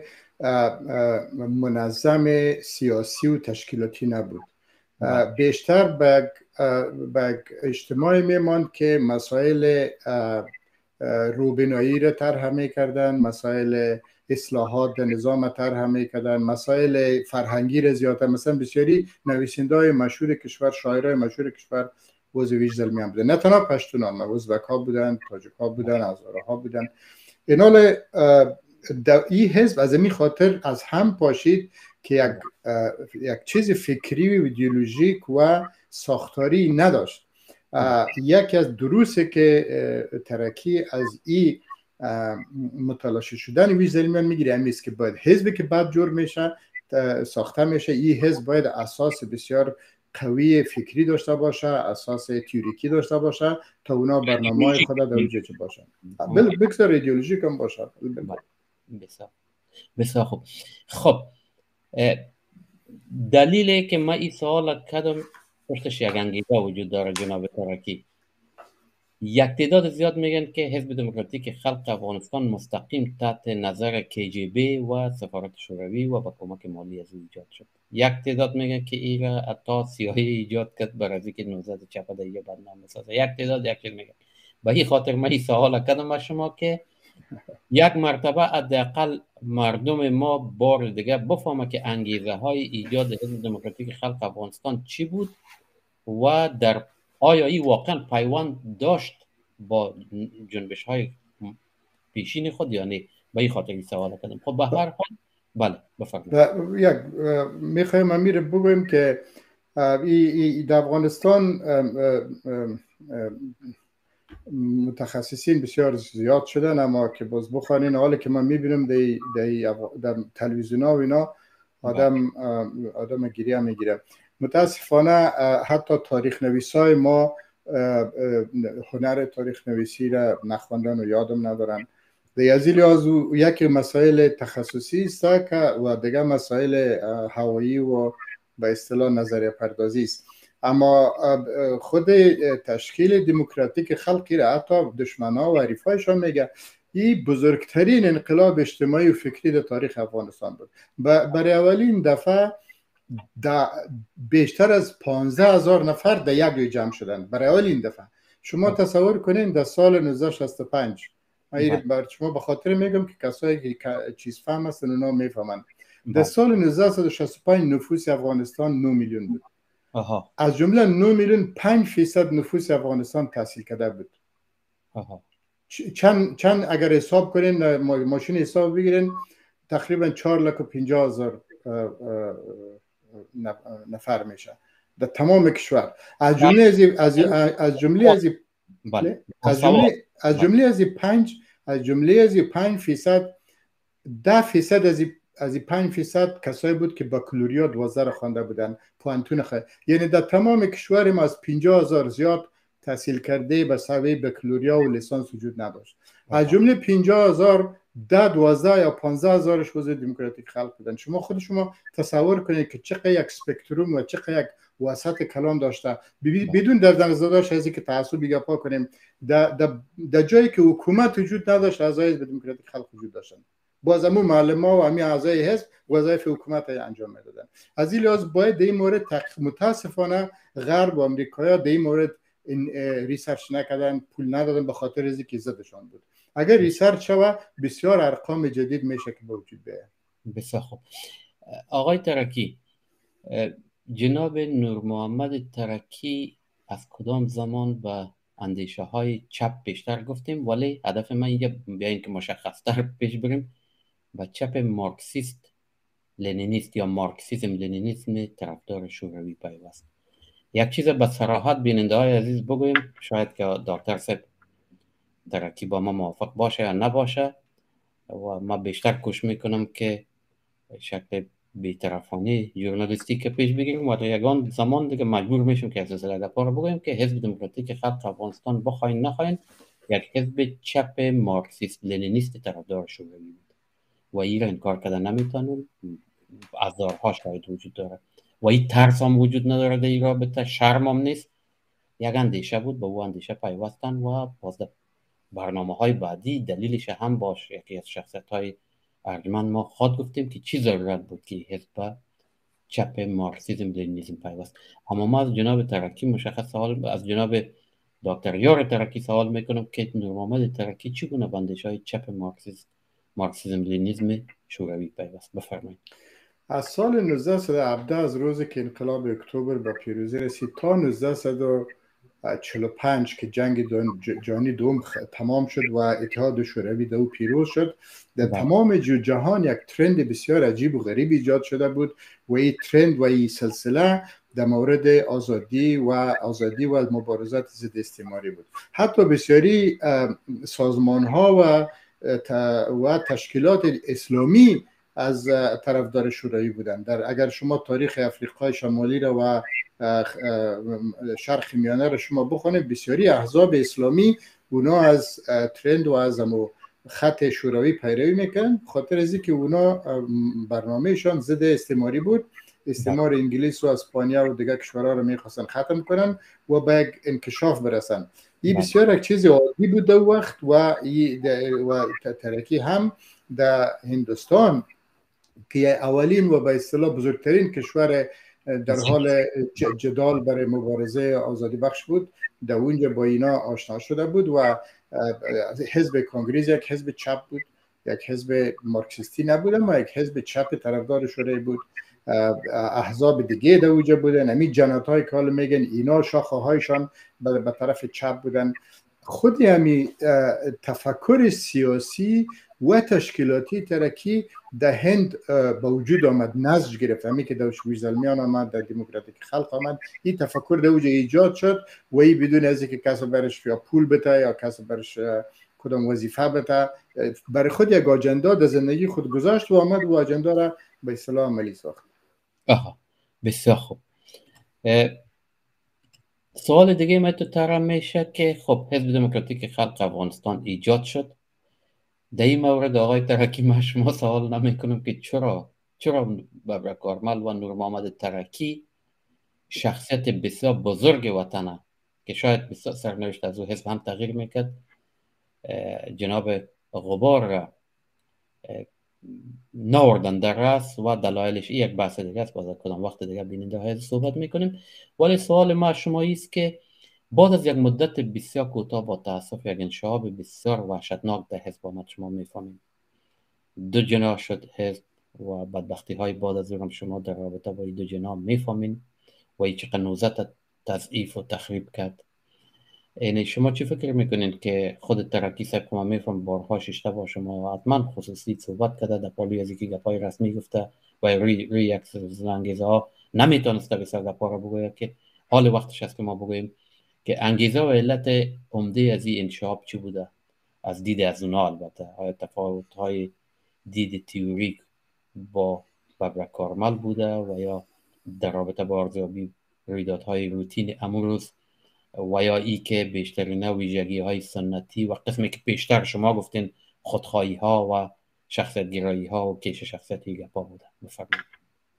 منظم سیاسی و تشکیلاتی نبود. بیشتر به به اجتماعی میماند که مسائل روبینایی را طرح میکردن، مسائل اصلاحات در نظام طرح میکردن، مسائل فرهنگی را زیادتر. مثلا بسیاری نویسنده‌های مشهور کشور، شاعرای مشهور کشور عضو وجدالمیان بودن، نه تنها پشتونان، ازبک ها بودن، تاجک ها بودن، هزاره ها بودن. اینال این حزب از این خاطر از هم پاشید که یک یک چیز فکری و ایدئولوژیک و ساختاری نداشت. یکی از دروسه که ترکی از این متلاشی شدن وجدالمیان میگیره همین است که باید حزبی که بعد جور میشه ساخته میشه، این حزب باید اساس بسیار قوی فکری داشته باشه، اساس تئوریکی داشته باشه تا اونا برنامه‌های خود در اوج باشه. بسیار ایدئولوژیک هم باشه. بسیار بسیار خوب. خب دلیلی که من این سوال کردم پشتش یک انگیزه وجود داره جناب ترکی. یک تعداد زیاد میگن که حزب دموکراتیک خلق افغانستان مستقیم تحت نظر کی جی بی و سفارت شوروی و با کمک مالی از او ایجاد شد. یک تعداد میگن که این را حتی سیاهی ایجاد کرد برای از اینکه نوزاد چپ دیگه بدنام بسازه. یک تعداد یک چیز میگن. به این خاطر من این سوال کردم از شما که یک مرتبه حداقل مردم ما بار دیگه بفهمه که انگیزه های ایجاد حزب دموکراتیک خلق افغانستان چی بود و در آیا این واقعا پیوند داشت با جنبش های پیشین خود یا نه. به این خاطر این سوال کردم. خب به هر حال بله بفرمایید. یک میخوایم امیر بگویم که در افغانستان متخصصین بسیار زیاد شدن، اما که باز بخوانین حالی که من میبینم در در تلویزیون ها و اینا آدم آدم گریه میگیره. متاسفانه حتی تاریخ نویسای ما هنر تاریخ نویسی را نخواندن و یادم ندارن. از این لحاظ یک مسائل تخصصی است که و دیگه مسائل هوایی و به اصطلاح نظریه پردازی است. اما خود تشکیل دموکراتیک خلقی را حتی دشمنان و حریفایشان میگه این بزرگترین انقلاب اجتماعی و فکری در تاریخ افغانستان بود. برای اولین دفعه بیشتر از پانزده هزار نفر در یک جای جمع شدن. برای اولین دفعه شما تصور کنین در سال نوزده شصت و پنج، من شما به خاطر میگم که کسایی که چیز فهم هستن اونا میفهمن. در سال نوزده شصت و پنج نفوس افغانستان نه میلیون بود. آها. از جمله نه میلیون پنج فیصد نفوس افغانستان تحصیل کرده بود. آها. چند چند اگر حساب کنین، ماشین حساب بگیرین، تقریبا چهار لک و پنجاه هزار نفر میشه در تمام کشور. از جمله از از از جمله از بله از جمله از جمله از پنج از جمله از پنج فیصد ده فیصد از از پنج فیصد کسایی بود که بکالوریا دوازده را خوانده بودن، پوانتون خواهد. یعنی در تمام کشور ما از پنجاه هزار زیاد تحصیل کرده به سوی بکالوریا و لیسانس وجود نداشت. از جمله پنجاه هزار ده دوازده یا پانزده هزارش حزب دموکراتیک خلق بودن. شما خود شما تصور کنید که چقدر یک اسپکتروم و چقدر یک وسط کلام داشته، بدون در نظر داشت از اینکه تعصبی گپا کنیم، در در جایی که حکومت وجود نداشت اعضای حزب دموکراتیک خلق وجود داشتن، باز همون معلم‌ها و همین اعضای حزب وظایف حکومت های انجام میدادن. از این لحاظ باید در این مورد متاسفانه غرب و امریکایا در این مورد این ریسرچ نکردن، پول ندادن، به خاطر از اینکه زدشان بود. اگر ریسرچ شود بسیار ارقام جدید میشه که به وجود بیاد. بسیار خوب. آقای ترکی، جناب نور محمد ترکی از کدام زمان و اندیشه های چپ بیشتر گفتیم، ولی هدف من اینه بیاین که مشخص تر پیش بریم، و چپ مارکسیست لنینیست یا مارکسیزم لنینیسم طرفدار شوروی پیوست. یک چیز به صراحت بیننده های عزیز بگویم، شاید که دکتر صاحب ترکی با ما موافق باشه یا نباشه، و ما بیشتر کوشش میکنم که شکل بی‌طرفانه ژورنالیستی که پیش بگیریم، و یگان زمان دیگه مجبور میشیم که از سلسله گپا رو بگویم که حزب دموکراتیک خلق افغانستان بخواین نخواین یک حزب چپ مارکسیست لنینیست طرفدار شوروی بود و این را انکار کردن نمیتونیم. هزارها شاید وجود داره و این ترس هم وجود نداره در این رابطه، شرم هم نیست. یک اندیشه بود، به او اندیشه پیوستن و باز برنامه های بعدی دلیلش هم باش یکی از شخصیت های ارجمند ما خود گفتیم که چی ضرورت بود که حزب چپ مارکسیسم لنینیسم پیوست. اما ما از جناب ترکی مشخص سوال، از جناب دکتر یار ترکی سوال میکنم که نور محمد ترکی چگونه به اندیشه های چپ مارکسیسم مارکسیسم لنینیسم شوروی پیوست؟ بفرمایید. از سال نوزده و هفده، از روزی که انقلاب اکتبر به پیروزی رسید تا نوزده و چهل و پنج که جنگ جهانی دوم تمام شد و اتحاد شوروی دو پیروز شد، در تمام جهان یک ترند بسیار عجیب و غریب ایجاد شده بود و این ترند و این سلسله در مورد آزادی و آزادی و مبارزات ضد استعماری بود. حتی بسیاری سازمان ها و و تشکیلات اسلامی از طرفدار شوروی بودند. در اگر شما تاریخ افریقای شمالی را و شرق میانه را شما بخونید، بسیاری احزاب اسلامی اونا از ترند و از خط شوروی پیروی میکنن، خاطر از اینکه اونا برنامهشان ضد استعماری بود. استعمار انگلیس و اسپانیا و دیگر کشورها را میخواستن ختم کنن و به یک انکشاف برسن. این بسیار یک چیز عادی بود در وقت و و ترکی هم در هندوستان که اولین و به اصطلاح بزرگترین کشور در حال جدال برای مبارزه آزادی بخش بود، در اونجا با اینا آشنا شده بود و حزب کانگریس یک حزب چپ بود، یک حزب مارکسیستی نبود، اما یک حزب چپ طرفدار شوروی بود. احزاب دیگه در اونجا بودن، همین جنات های که حالا میگن اینا شاخه هایشان به طرف چپ بودن. خود همین تفکر سیاسی و تشکیلاتی ترکی در هند با وجود آمد، نسج گرفت، همین که در ویزلمیان آمد، در دموکراتیک خلق آمد، این تفکر در اونجا ایجاد شد و این بدون از اینکه کسی برش یا پول بده یا کسی برش کدام وظیفه بده، برای خود یک آجندا در زندگی خود گذاشت و آمد و آجندا را به اصطلاح عملی ساخت. آها، بسیار خوب. سوال دیگه من تو طرح میشه که خب حزب دموکراتیک خلق افغانستان ایجاد شد. در این مورد آقای ترکی ما شما سوال نمی کنم که چرا چرا ببر کارمل و نور محمد ترکی شخصیت بسیار بزرگ وطنه که شاید بسیار سرنوشت از او حزب هم تغییر میکرد، جناب غبار را نوردن در رأس و دلایلش یک بحث دیگه است، باز کدام وقت دیگه بیننده های صحبت میکنیم. ولی سوال ما شمایی است که بعد از یک مدت بسیار کوتاه با تاسف یک انشعاب بسیار وحشتناک در حزب آمد، شما میفهمید دو جناح شد حزب و بدبختی های بعد از اون شما در رابطه با این دو جناح میفهمید و این چقدر نوزت تضعیف و تخریب کرد. یعنی شما چی فکر میکنین که خود ترکی صاحب که من میفهم بارها ششته با شما حتما خصوصی صحبت کرده در پالی از یکی گپای رسمی گفته و روی روی یک انگیزه ها نمیتونسته بسر گپا را بگوید که حال وقتش است که ما بگوییم که انگیزه و علت عمده از این انشاب چی بوده از دید از اونا. البته آیا تفاوت های دید تئوریک با ببرک کارمل بوده و یا در رابطه با ارزیابی رویدادهای روتین امروز و یا ای که بیشترین ویژگی های سنتی و قسمی که بیشتر شما گفتین خودخواهی ها و شخصیت گرایی ها و کیش شخصیتی گپا بوده. بفرمایید.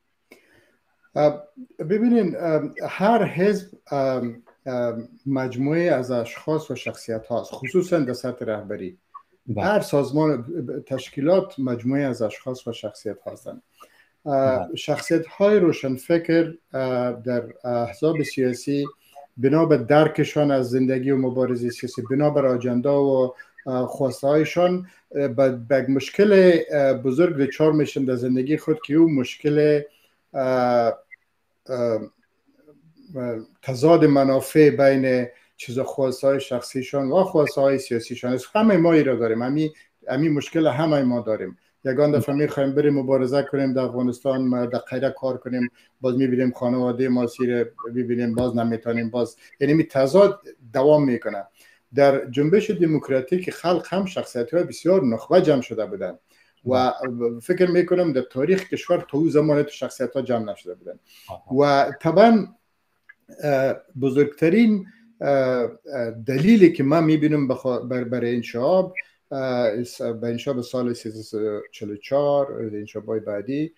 ببینین هر حزب مجموعه از اشخاص و شخصیت هاست، خصوصا در سطح رهبری. بله. هر سازمان تشکیلات مجموعه از اشخاص و شخصیت هستند. بله. شخصیت های روشنفکر در احزاب سیاسی بنا به درکشان از زندگی و مبارزه سیاسی، بنا بر آجندا و خواسته هایشان به مشکل بزرگ دچار میشن در زندگی خود که او مشکل تضاد منافع بین چیزا خواسته های شخصیشان و خواسته های سیاسیشان است. همه ما ای را داریم، همین همین مشکل همه ما داریم. یگان دفعه میخوایم بریم مبارزه کنیم در افغانستان، در غیره کار کنیم، باز میبینیم خانواده ما سیر ببینیم باز نمیتونیم، باز یعنی می تضاد دوام میکنه. در جنبش دموکراتیک خلق هم شخصیت های بسیار نخبه جمع شده بودن و فکر میکنم در تاریخ کشور تا اون زمان تو شخصیت ها جمع نشده بودن. و طبعا بزرگترین دلیلی که من میبینم برای انشاب به انشاب سال سیزده و چهل و چهار انشابای بعدی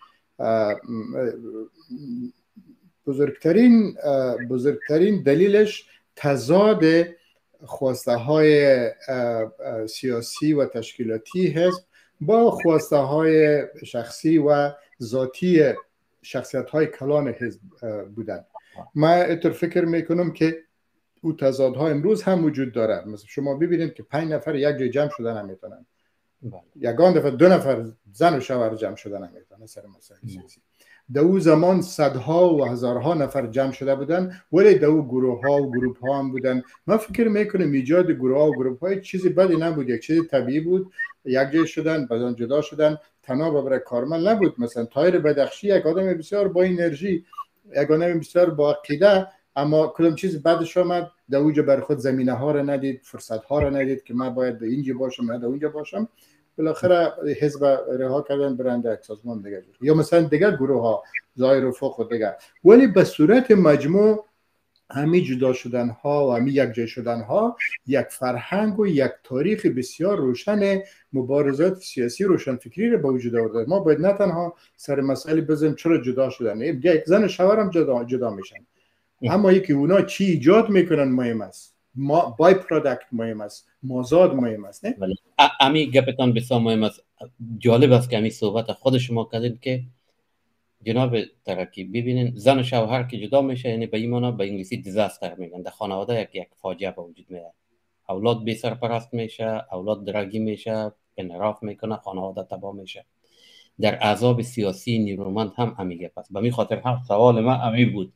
بزرگترین بزرگترین دلیلش تضاد خواسته های سیاسی و تشکیلاتی حزب با خواسته های شخصی و ذاتی شخصیت های کلان حزب بودن. من اتر فکر میکنم که او تضادها امروز هم وجود داره. مثلا شما ببینید که پنج نفر یک جای جمع شدن نمیتونن، یگان دفعه دو نفر زن و شوهر جمع شدن نمیتونن سر مسائل سیاسی. در او زمان صدها و هزارها نفر جمع شده بودن، ولی در او گروه ها و گروپ ها هم بودن. من فکر میکنم ایجاد گروه ها و گروپ های چیزی بدی نبود، یک چیز طبیعی بود. یک جای شدن بعدن جدا شدن، تنها برای کارمل نبود. مثلا طاهر بدخشی یک آدم بسیار با انرژی، یک آدم بسیار با عقیده، اما کدام چیز بعدش آمد در اونجا بر خود زمینه ها را ندید، فرصت ها را ندید که من باید اینجا باشم من در اونجا باشم. بالاخره حزب رها کردن برند یک سازمان دیگه جور. یا مثلا دیگه گروه ها ظاهر و فوق و دیگه. ولی به صورت مجموع همین جدا شدن ها و همین یک جای شدن ها یک فرهنگ و یک تاریخ بسیار روشن مبارزات سیاسی روشنفکری رو به وجود آورده. ما باید نه تنها سر مسائل بزنیم چرا جدا شدن، یک زن و شوهر هم جدا جدا میشن، اما یکی اونا چی ایجاد میکنن مهم است، ما بای پروداکت مهم است، مازاد مهم است. نه ولی امی گپتان بسیار مهم است. جالب است که امی صحبت خود شما کردین که جناب ترکی ببینین زن و شوهر که جدا میشه، یعنی به این معنا به انگلیسی دیزاستر میگن، در خانواده یک یک فاجعه به وجود میاد. اولاد بی سرپرست میشه، اولاد درگی میشه، انحراف میکنه، خانواده تباه میشه. در احزاب سیاسی نیرومند هم همین گپ است. به این خاطر هم سوال من همین بود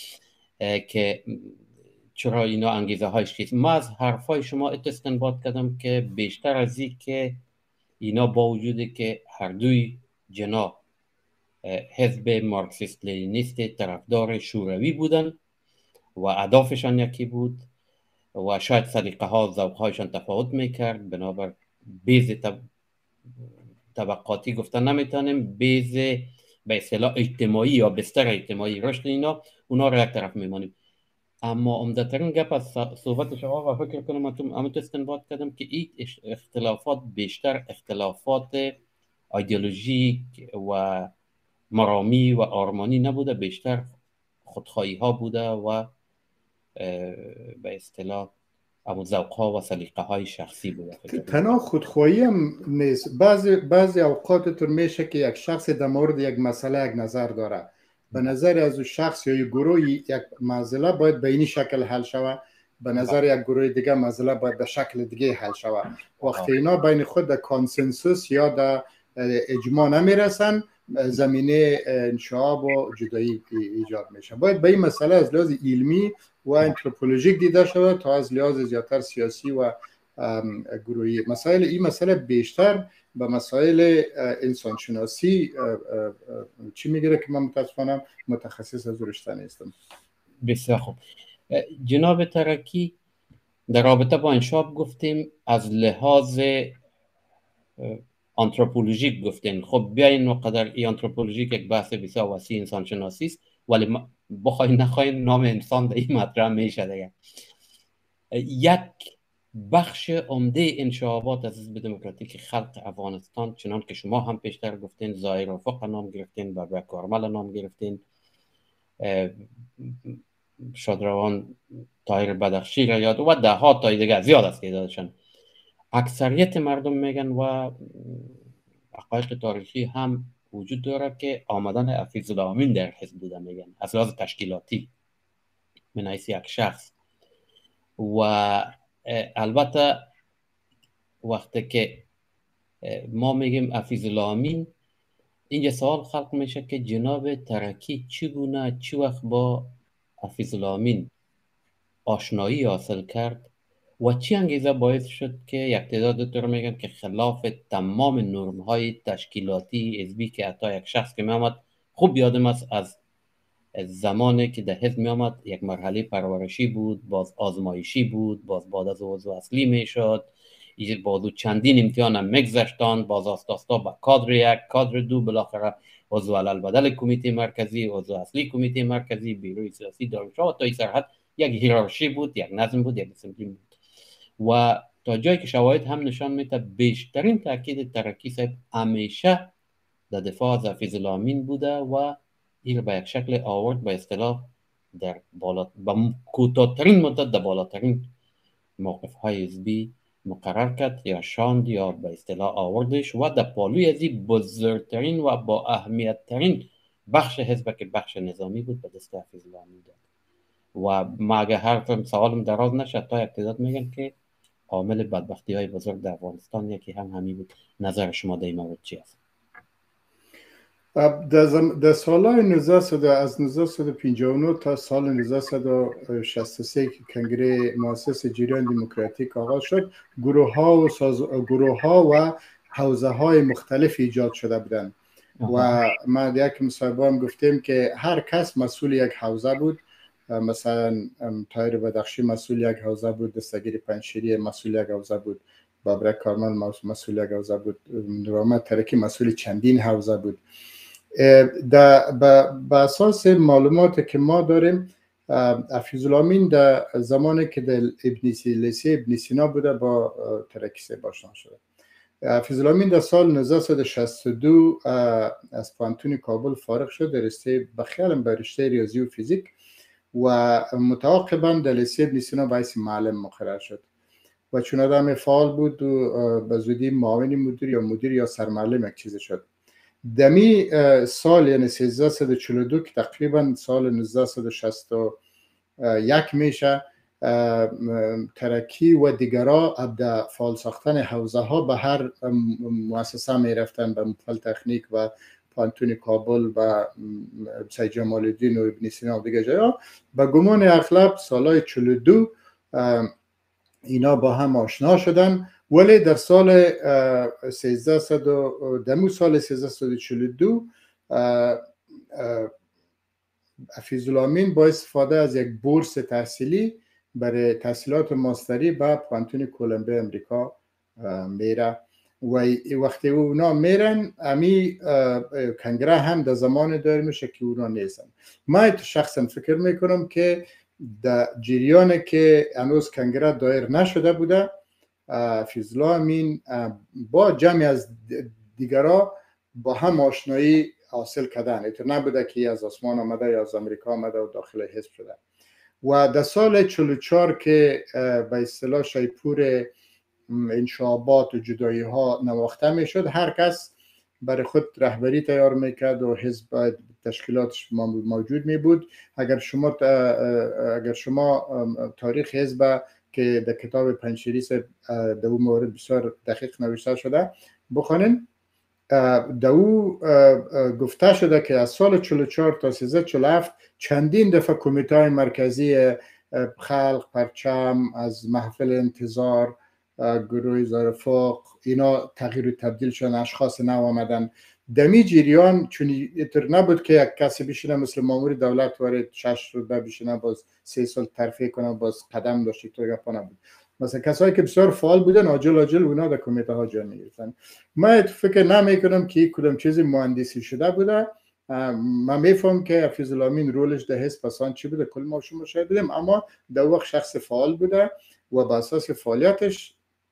که چرا اینا انگیزه هایش چیست. ما از حرفای شما استنباط کردم که بیشتر از این که اینا با وجودی که هر دوی جناح حزب مارکسیست لنینیست طرفدار شوروی بودن و اهدافشان یکی بود و شاید سلیقه ها ذوق هایشان تفاوت میکرد، بنابر بیز طب... طبقاتی گفتن نمیتونیم، بیز به اصطلاح اجتماعی یا بستر اجتماعی رشد اینا اونا رو یک طرف میمانیم. اما عمده‌ترین گپ از صحبت شما و فکر کنم من تو استنباط کردم که این اختلافات بیشتر اختلافات ایدئولوژیک و مرامی و آرمانی نبوده، بیشتر خودخواهی ها بوده و به اصطلاح اما ذوق ها و سلیقه های شخصی بوده. تنها خودخواهی هم نیست، بعضی بعضی اوقات تو میشه که یک شخص در مورد یک مسئله یک نظر داره، به نظر از اون شخص یا یک گروه یک مسئله باید به این شکل حل شود، به نظر یک گروه دیگه مسئله باید به شکل دیگه حل شود. وقتی اینا بین خود در کانسنسوس یا در اجماع نمیرسن، زمینه انشعاب و جدایی ایجاد میشه. باید به این مسئله از لحاظ علمی و انتروپولوژیک دیده شود تا از لحاظ زیادتر سیاسی و گروهی. مسائل این مسئله بیشتر به مسائل انسانشناسی چی میگیره که من متاسفانه متخصص از رشته نیستم. بسیار خوب. جناب ترکی، در رابطه با انشاب گفتیم از لحاظ آنتروپولوژیک گفتین. خب بیاین وقدر این آنتروپولوژیک یک بحث بسیار وسیع انسان شناسی است، ولی بخواین نخواین نام انسان در این مطرح میشه دیگه. یک بخش عمده انشابات از حزب دموکراتیک خلق افغانستان، چنان که شما هم پیشتر گفتین، ظاهر افق نام گرفتین، بابک کارمل نام گرفتین، شادروان طاهر بدخشی را یاد و ده ها تا دیگه زیاد است که دادشن. اکثریت مردم میگن و حقایق تاریخی هم وجود داره که آمدن حفیظ الله امین در حزب بوده، میگن از لحاظ تشکیلاتی من حیث یک شخص. و البته وقتی که ما میگیم حفیظ الله امین، اینجا سوال خلق میشه که جناب ترکی چگونه چی وقت با حفیظ الله امین آشنایی حاصل کرد و چی انگیزه باعث شد که یک تعداد دکتر میگن که خلاف تمام نرم های تشکیلاتی حزبی که حتی یک شخص که میامد، خوب یادم است از زمانی که در حزب میامد یک مرحله پرورشی بود، باز آزمایشی بود، باز بعد از عضو اصلی میشد، باز چندین امتحان هم میگذشتان، باز آستاستا با کادر یک، کادر دو، بالاخره عضو علل بدل کمیته مرکزی، عضو اصلی کمیته مرکزی، بیروی سیاسی دانشگاه، تا این سرحد یک هیرارشی بود، یک نظم بود، یک دیسیپلین بود. و تا جایی که شواهد هم نشان میده بیشترین تاکید ترکی صاحب همیشه در دفاع از حفیظ الله امین بوده و این به یک شکل آورد به اصطلاح در بالا با کوتاه‌ترین مدت در بالاترین موقف های حزبی مقرر کرد یا شاند یا به اصطلاح آوردش و در پالوی از این بزرگترین و با اهمیت ترین بخش حزب که بخش نظامی بود به دست حفیظ الله امین داد. و ما اگه حرفم سوالم دراز نشد تا یک تعداد میگن که عامل بدبختی های بزرگ در افغانستان یکی هم همین بود. نظر شما در این مورد چی است؟ در سالهای نوزده از نوزده و پنجاه و نه تا سال نوزده و شصت و سه که کنگره مؤسس جریان دموکراتیک آغاز شد، گروه ها و ساز... گروه ها و حوزه های مختلف ایجاد شده بودند و ما در یک مصاحبه هم گفتیم که هر کس مسئول یک حوزه بود. مثلا طاهر بدخشی مسئول یک حوزه بود، دستگیر پنجشیری مسئول یک حوزه بود، بابک کارمل مسئول یک حوزه بود، نورآمد ترکی مسئول چندین حوزه بود. به اساس معلوماتی که ما داریم، حفیظ الله امین در زمانی که در ابن لیسه ابن سینا بوده با ترکی صاحب آشنا شده. حفیظ الله امین در سال نوزده و شصت و دو از پانتون کابل فارغ شد در رشته بخیالم به رشته ریاضی و فیزیک و متعاقبا در لیسه ابن سینا باعث معلم مقرر شد و چون آدم فعال بود و به زودی معاون مدیر یا مدیر یا سرمعلم یک چیز شد. دمی سال یعنی سیزده و چهل و دو که تقریبا سال نوزده و شصت و یک میشه، ترکی و دیگرها در فعال ساختن حوزه ها به هر مؤسسه می رفتن، به مفل تکنیک و پانتون کابل و سید جمال الدین و ابن سینا و دیگه جاها. به گمان اغلب سالهای چهل و دو اینا با هم آشنا شدن، ولی در سال سیزده دمو سال سیزده و چهل و دو حفیظ الله امین با استفاده از یک بورس تحصیلی برای تحصیلات ماستری به پانتون کلمبیا امریکا میره و وقتی اونا میرن امی کنگره هم در زمان داره میشه که اونا نیستن. من شخصا فکر میکنم که در جریان که هنوز کنگره دایر نشده بوده، حفیظ الله امین با جمعی از دیگرها با هم آشنایی حاصل کردن. اینطور نبوده که از آسمان آمده یا از امریکا آمده و داخل حزب شده. و در سال چهل و چهار که به اصطلاح شیپور انشابات و جدایی ها نواخته می شد، هر کس برای خود رهبری تیار میکرد و حزب تشکیلاتش موجود می بود. اگر شما اگر شما تاریخ حزب که در کتاب پنجشیری در اون مورد بسیار دقیق نوشته شده بخوانین، در او گفته شده که از سال چهل و چهار تا سیزده چهل و هفت چندین دفعه کمیته های مرکزی خلق، پرچم، از محفل انتظار، گروه زارفاق، اینا تغییر و تبدیل شدن، اشخاص نو آمدن. دمی جریان چون اینطور نبود که یک کسی بشینه مثل مامور دولت وارد شش رو بشینه باز سه سال ترفیع کنه باز قدم داشتی تو گپا نبود. مثلا کسایی که بسیار فعال بودن عاجل عاجل اونا در کمیته ها جا میگرفتن. من فکر نمی کنم که کدام چیزی مهندسی شده بوده. من میفهم که حفیظ الله امین رولش در حزب پسان چی بوده، کل ما شما شاید بودیم، اما در وقت شخص فعال بوده و با اساس فعالیتش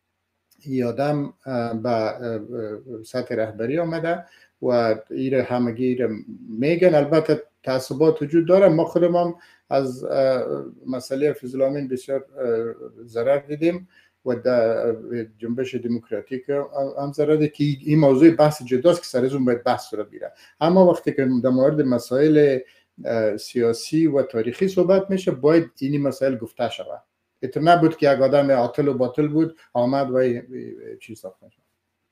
یادم به سطح رهبری آمده و ایره همگی ایره میگن. البته تعصبات وجود داره، ما خودم هم از مسئله حفیظ الله امین بسیار ضرر دیدیم و در جنبش دموکراتیک هم ضرر دید که این موضوع بحث جداست که سر از اون باید بحث صورت بگیره. اما وقتی که در مورد مسائل سیاسی و تاریخی صحبت میشه باید اینی مسائل گفته شود. اتر نبود که یک آدم عاطل و باطل بود آمد و چیز ساخته شد.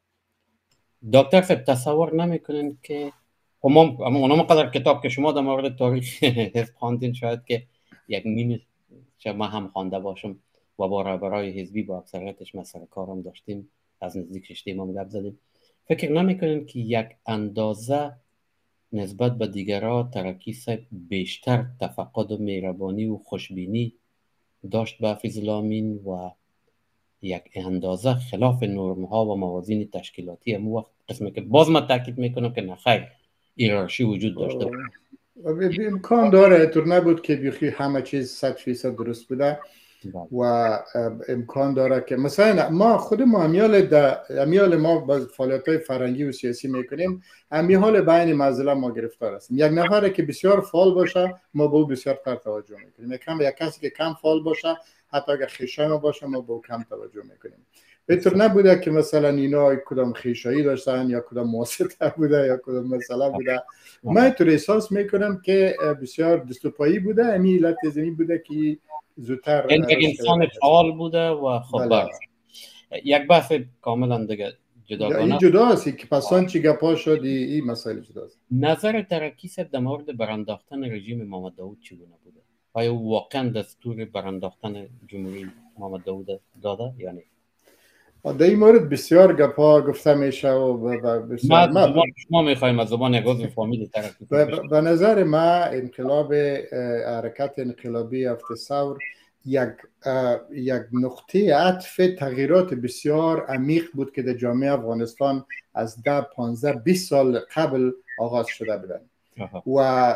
دکتر صاحب تصور نمیکنین که همون اونم قدر کتاب که شما در مورد تاریخ حزب خواندین شاید که یک نیمه ما هم خوانده باشم و با رهبرای حزبی با اکثریتش مسئله کارم داشتیم، از نزدیک شدیم هم گپ زدیم. فکر نمیکنین که یک اندازه نسبت به دیگرها ترکی صاحب بیشتر تفقد و مهربانی و خوشبینی داشت به حفیظ الله امین و یک اندازه خلاف نرم ها و موازین تشکیلاتی هم وقت قسمه که باز ما تاکید میکنم که نخیر هیرارشی وجود داشته امکان داره طور نبود که بیخی همه چیز صد فیصد درست بوده و امکان داره که مثلا ما خود ما امیال امیال ما با فعالیت‌های فرهنگی و سیاسی میکنیم، امیال بین معضله ما گرفتار هستیم. یک نفر که بسیار فعال باشه ما به او بسیار تر توجه میکنیم، کم یک کسی که کم فعال باشه حتی اگر خیشای ما باشه ما به او کم توجه میکنیم. بهتر نبوده که مثلا اینا کدام خیشایی داشتن یا کدام مواسطه بوده یا کدام مسئله بوده. من اینطور احساس میکنم که بسیار دستوپایی بوده. امی علت زمینی بوده که زودتر این یک انسان فعال بوده و خب بله. یک بحث کاملا دیگه جداگانه این جداست که پسان چی گپا شد این مسائل جداست. نظر ترکی صاحب در مورد برانداختن رژیم محمد داوود چگونه بوده؟ آیا واقعا دستور برانداختن جمهوری محمد داوود داده یا نه؟ در این مورد بسیار گپا گفته میشه و بسیار ما ما, ما میخوایم از زبان یک عضو فامیل ترکی. به نظر ما انقلاب حرکت انقلابی هفت ثور یک یک نقطه عطف تغییرات بسیار عمیق بود که در جامعه افغانستان از ده پانزده بیست سال قبل آغاز شده بودند و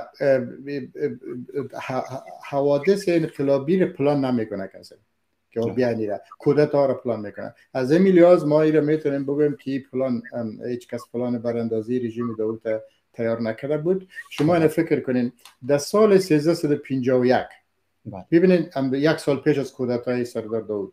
حوادث انقلابی رو پلان نمیکنه کسی که بیانی را کودتا را پلان میکنه. از این لحاظ ما ایره میتونیم بگویم که پلان هیچ کس پلان براندازی رژیم داوود تیار نکرده بود. شما اینو فکر کنین در سال سیزده و پنجاه و یک ببینید یک سال پیش از کودتای سردار داوود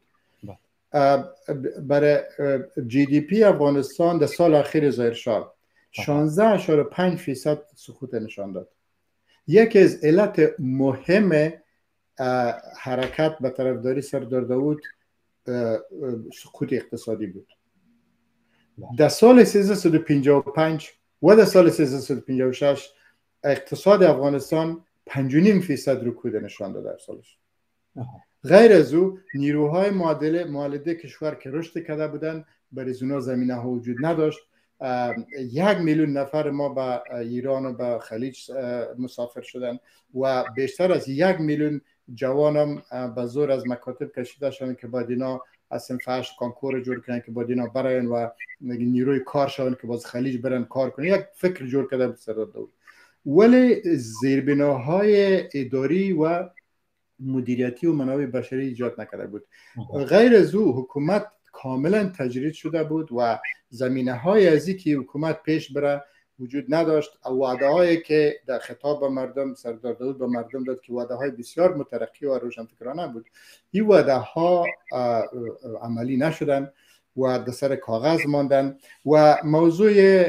برای جی دی پی افغانستان در سال اخیر ظاهرشاه شانزده اشاره پنج فیصد سقوط نشان داد. یکی از علت مهم حرکت به طرفداری سردار داوود سقوط اقتصادی بود. در سال سیزده و پنجاه و پنج و در سال سیزده و پنجاه و شش اقتصاد افغانستان پنج و نیم فیصد رکود نشان داد در سالش. غیر از او نیروهای معادله معالده کشور که رشد کرده بودن برای اونا زمینه ها وجود نداشت. یک میلیون نفر ما به ایران و به خلیج مسافر شدن و بیشتر از یک میلیون جوانم به زور از مکاتب کشیده شدن که باید اینا از صنف هشت کانکور جور کنن که باید اینا براین و نیروی کار شدن که باز خلیج برن کار کنن. یک فکر جور کرده بود سردار داوود، ولی زیربناهای اداری و مدیریتی و منابع بشری ایجاد نکرده بود. غیر از او حکومت کاملا تجرید شده بود و زمینه های از این که حکومت پیش بره وجود نداشت. وعده هایی که در خطاب به مردم سردار داوود به مردم داد که وعده های بسیار مترقی و روشنفکرانه بود، این وعده ها عملی نشدن و در سر کاغذ ماندن و موضوع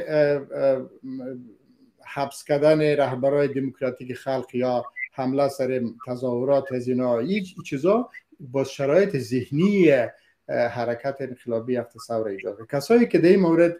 حبس کردن رهبرای دموکراتیک خلق یا حمله سر تظاهرات از اینا هیچ چیزا با شرایط ذهنی حرکت انقلابی هفت ثور ایجاد. کسایی که در این مورد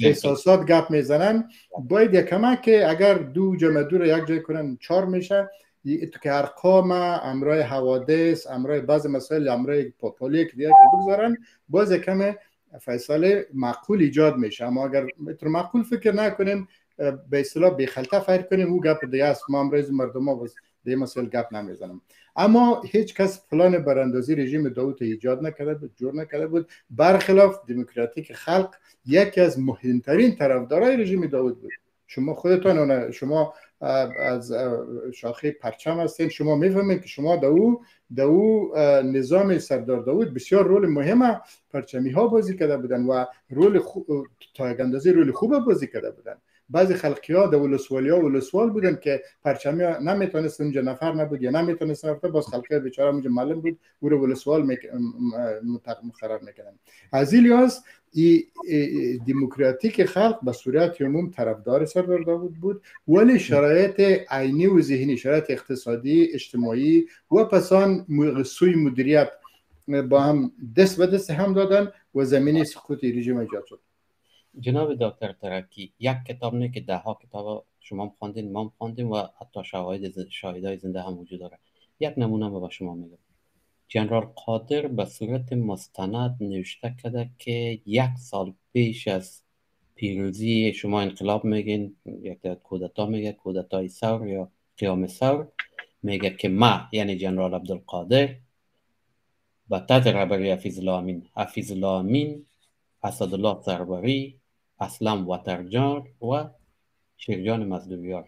احساسات گپ میزنن باید یک کمک که اگر دو جمع دو رو یک جای کنن چهار میشه، تو که ارقام امرای حوادث امرای بعض مسائل امرای پاپولی که دیگه بگذارن باز کم فیصله معقول ایجاد میشه. اما اگر تو معقول فکر نکنیم به اصطلاح بی خلطه فکر کنیم او گپ دیگه است، ما امروز مردم ها باز دیگه مسائل گپ نمیزنم. اما هیچ کس پلان براندازی رژیم داوود ایجاد نکرده بود، جور نکرده بود، برخلاف دموکراتیک خلق یکی از مهمترین طرفدارای رژیم داوود بود. شما خودتان شما از شاخه پرچم هستین، شما میفهمید که شما داو داو نظام سردار داوود بسیار رول مهمه پرچمی ها بازی کرده بودن و رول خوب تا اندازه رول خوب بازی کرده بودن. بعضی خلقی ها در ولسوالی ها ولسوال بودن که پرچمی ها نمیتونست اونجا نفر نبود یا نمیتونست رفته، باز خلقی ها بیچاره اونجا معلم بود او رو ولسوال مقرر میکنن. از این لحاظ دموکراتیک خلق به صورت عموم طرفدار سردار داوود بود، ولی شرایط عینی و ذهنی، شرایط اقتصادی اجتماعی و پسان سوی مدیریت با هم دست به دست هم دادن و زمینه سقوط رژیم ایجاد شد. جناب دکتر ترکی، یک کتاب نه که ده ها کتاب شما هم خواندین، ما هم خواندیم و حتی شواهد شاهدای زنده هم وجود داره. یک نمونه ما با شما میگم. جنرال قادر به صورت مستند نوشته کرده که یک سال پیش از پیروزی شما انقلاب میگین، یک کودتا میگه، کودتای ثور یا قیام ثور، میگه که ما یعنی جنرال عبدالقادر با تحت رهبری حفیظ الله امین حفیظ الله امین اسدالله سروری، اسلم وترجان و شیرجان مزدوریار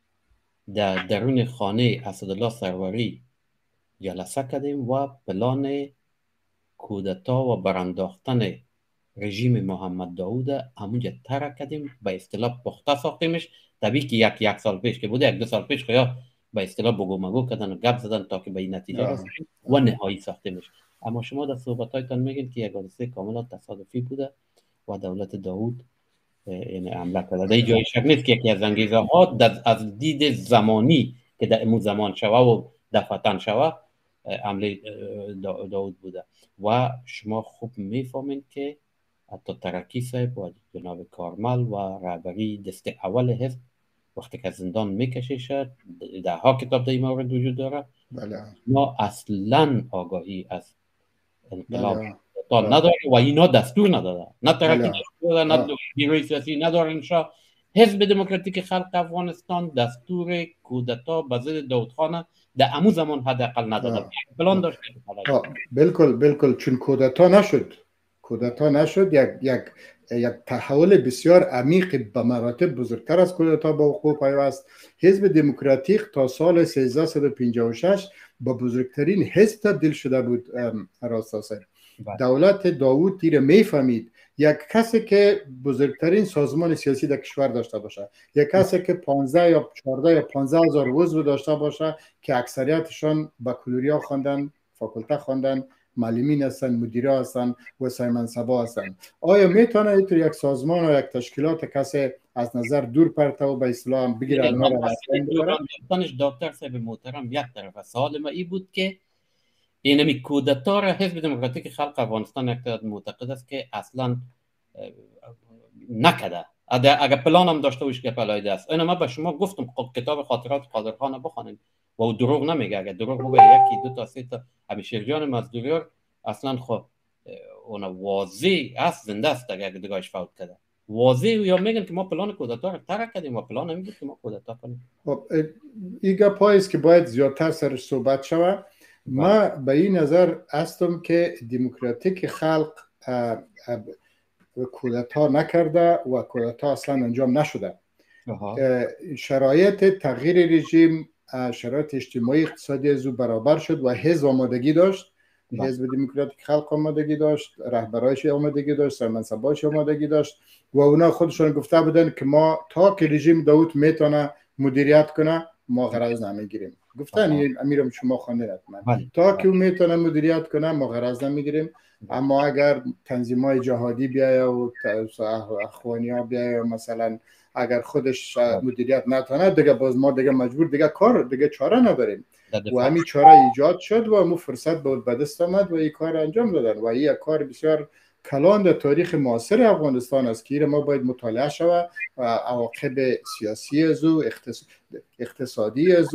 در درون خانه اسدالله سروری جلسه کردیم و پلان کودتا و برانداختن رژیم محمد داوود همونجا طرح کردیم، به اصطلاح پخته ساختیمش. طبیعی که یک یک سال پیش که بوده، یک دو سال پیش خیا به اصطلاح بگو مگو کردن و گپ زدن تا که به این نتیجه رسیدیم و نهایی ساختیمش. اما شما در صحبتایتان میگین که یک حادثه کاملا تصادفی بوده و دولت داوود یعنی حمله کرده. در جای شک نیست که یکی از انگیزه ها از دید زمانی که در امو زمان شوه و دفعتن شوه حمله داوود بوده. و شما خوب میفهمین که حتی ترکی صاحب و جناب کارمل و رهبری دست اول حزب وقتی که زندان میکشه شد، ده ها کتاب در این مورد وجود داره، بله. ما اصلا آگاهی از انقلاب بله. نداره و اینا دستور نداره، نه ترکی دستور داره، نه نیروی سیاسی نداره. انشا حزب دموکراتیک خلق افغانستان دستور کودتا به ضد داوود خان در امو زمان حداقل نداده، پلان داشت. بالکل بالکل چون کودتا نشد کودتا نشد یک یک یک تحول بسیار عمیق به مراتب بزرگتر از کودتا با وقوع پیوست. حزب دموکراتیک تا سال سیزده پنجاه و شش با بزرگترین حزب تبدیل شده بود. راستاسه دولت داوود تیر میفهمید یک کسی که بزرگترین سازمان سیاسی در کشور داشته باشه، یک کسی که پانزده یا چهارده یا پانزده هزار عضو داشته باشه که اکثریتشان بکالوریا خواندن، فاکولته خواندن، معلمین هستن، مدیرا هستن، وسای منصبا هستن، آیا میتونه اینطور یک سازمان و یک تشکیلات کسی از نظر دور پرته و به اصطلاح بگیره اونا را رسمی ببره؟ دکتر صاحب محترم، یک طرف سوال ما ای بود که اینمی کودتا را حزب دموکراتیک خلق افغانستان یک معتقد است که اصلا نکده، اگر پلان هم داشته باشه که پلایده است. اینا ما به شما گفتم کتاب خاطرات قادرخان بخونید و او دروغ نمیگه. اگر دروغ بگه یکی دو تا سه تا همین شیرجان مزدوریار اصلا خب اون واضح است، زنده است، اگر دیگهش فوت کرده واضح یا میگن که ما پلان کودتا رو طرح کردیم و پلان نمیگه که ما کودتا کنیم. خب این گپایی است که باید زیادتر سرش صحبت شود. ما به این نظر هستم که دموکراتیک خلق کودتا نکرده و کودتا اصلا انجام نشده. شرایط تغییر رژیم، شرایط اجتماعی اقتصادی از او برابر شد و حزب آمادگی داشت، حزب دموکراتیک خلق آمادگی داشت، رهبرایش آمادگی داشت، سرمنصباش آمادگی داشت و اونا خودشون گفته بودن که ما تا که رژیم داوود میتونه مدیریت کنه ما غرض نمیگیریم. گفتن امیرم شما خانه حتما تا که او میتونه مدیریت کنه ما غرض نمیگیریم، اما اگر تنظیم‌های جهادی بیایه و اخوانی ها بیایه مثلا اگر خودش مدیریت نتونه دیگه باز ما دیگه مجبور دیگه کار دیگه چاره نداریم و همین چاره ایجاد شد و مو فرصت بود به دست آمد و این کار انجام دادن و این کار بسیار کلان در تاریخ معاصر افغانستان است که ما باید مطالعه شود و عواقب سیاسی از او، اقتصادی از او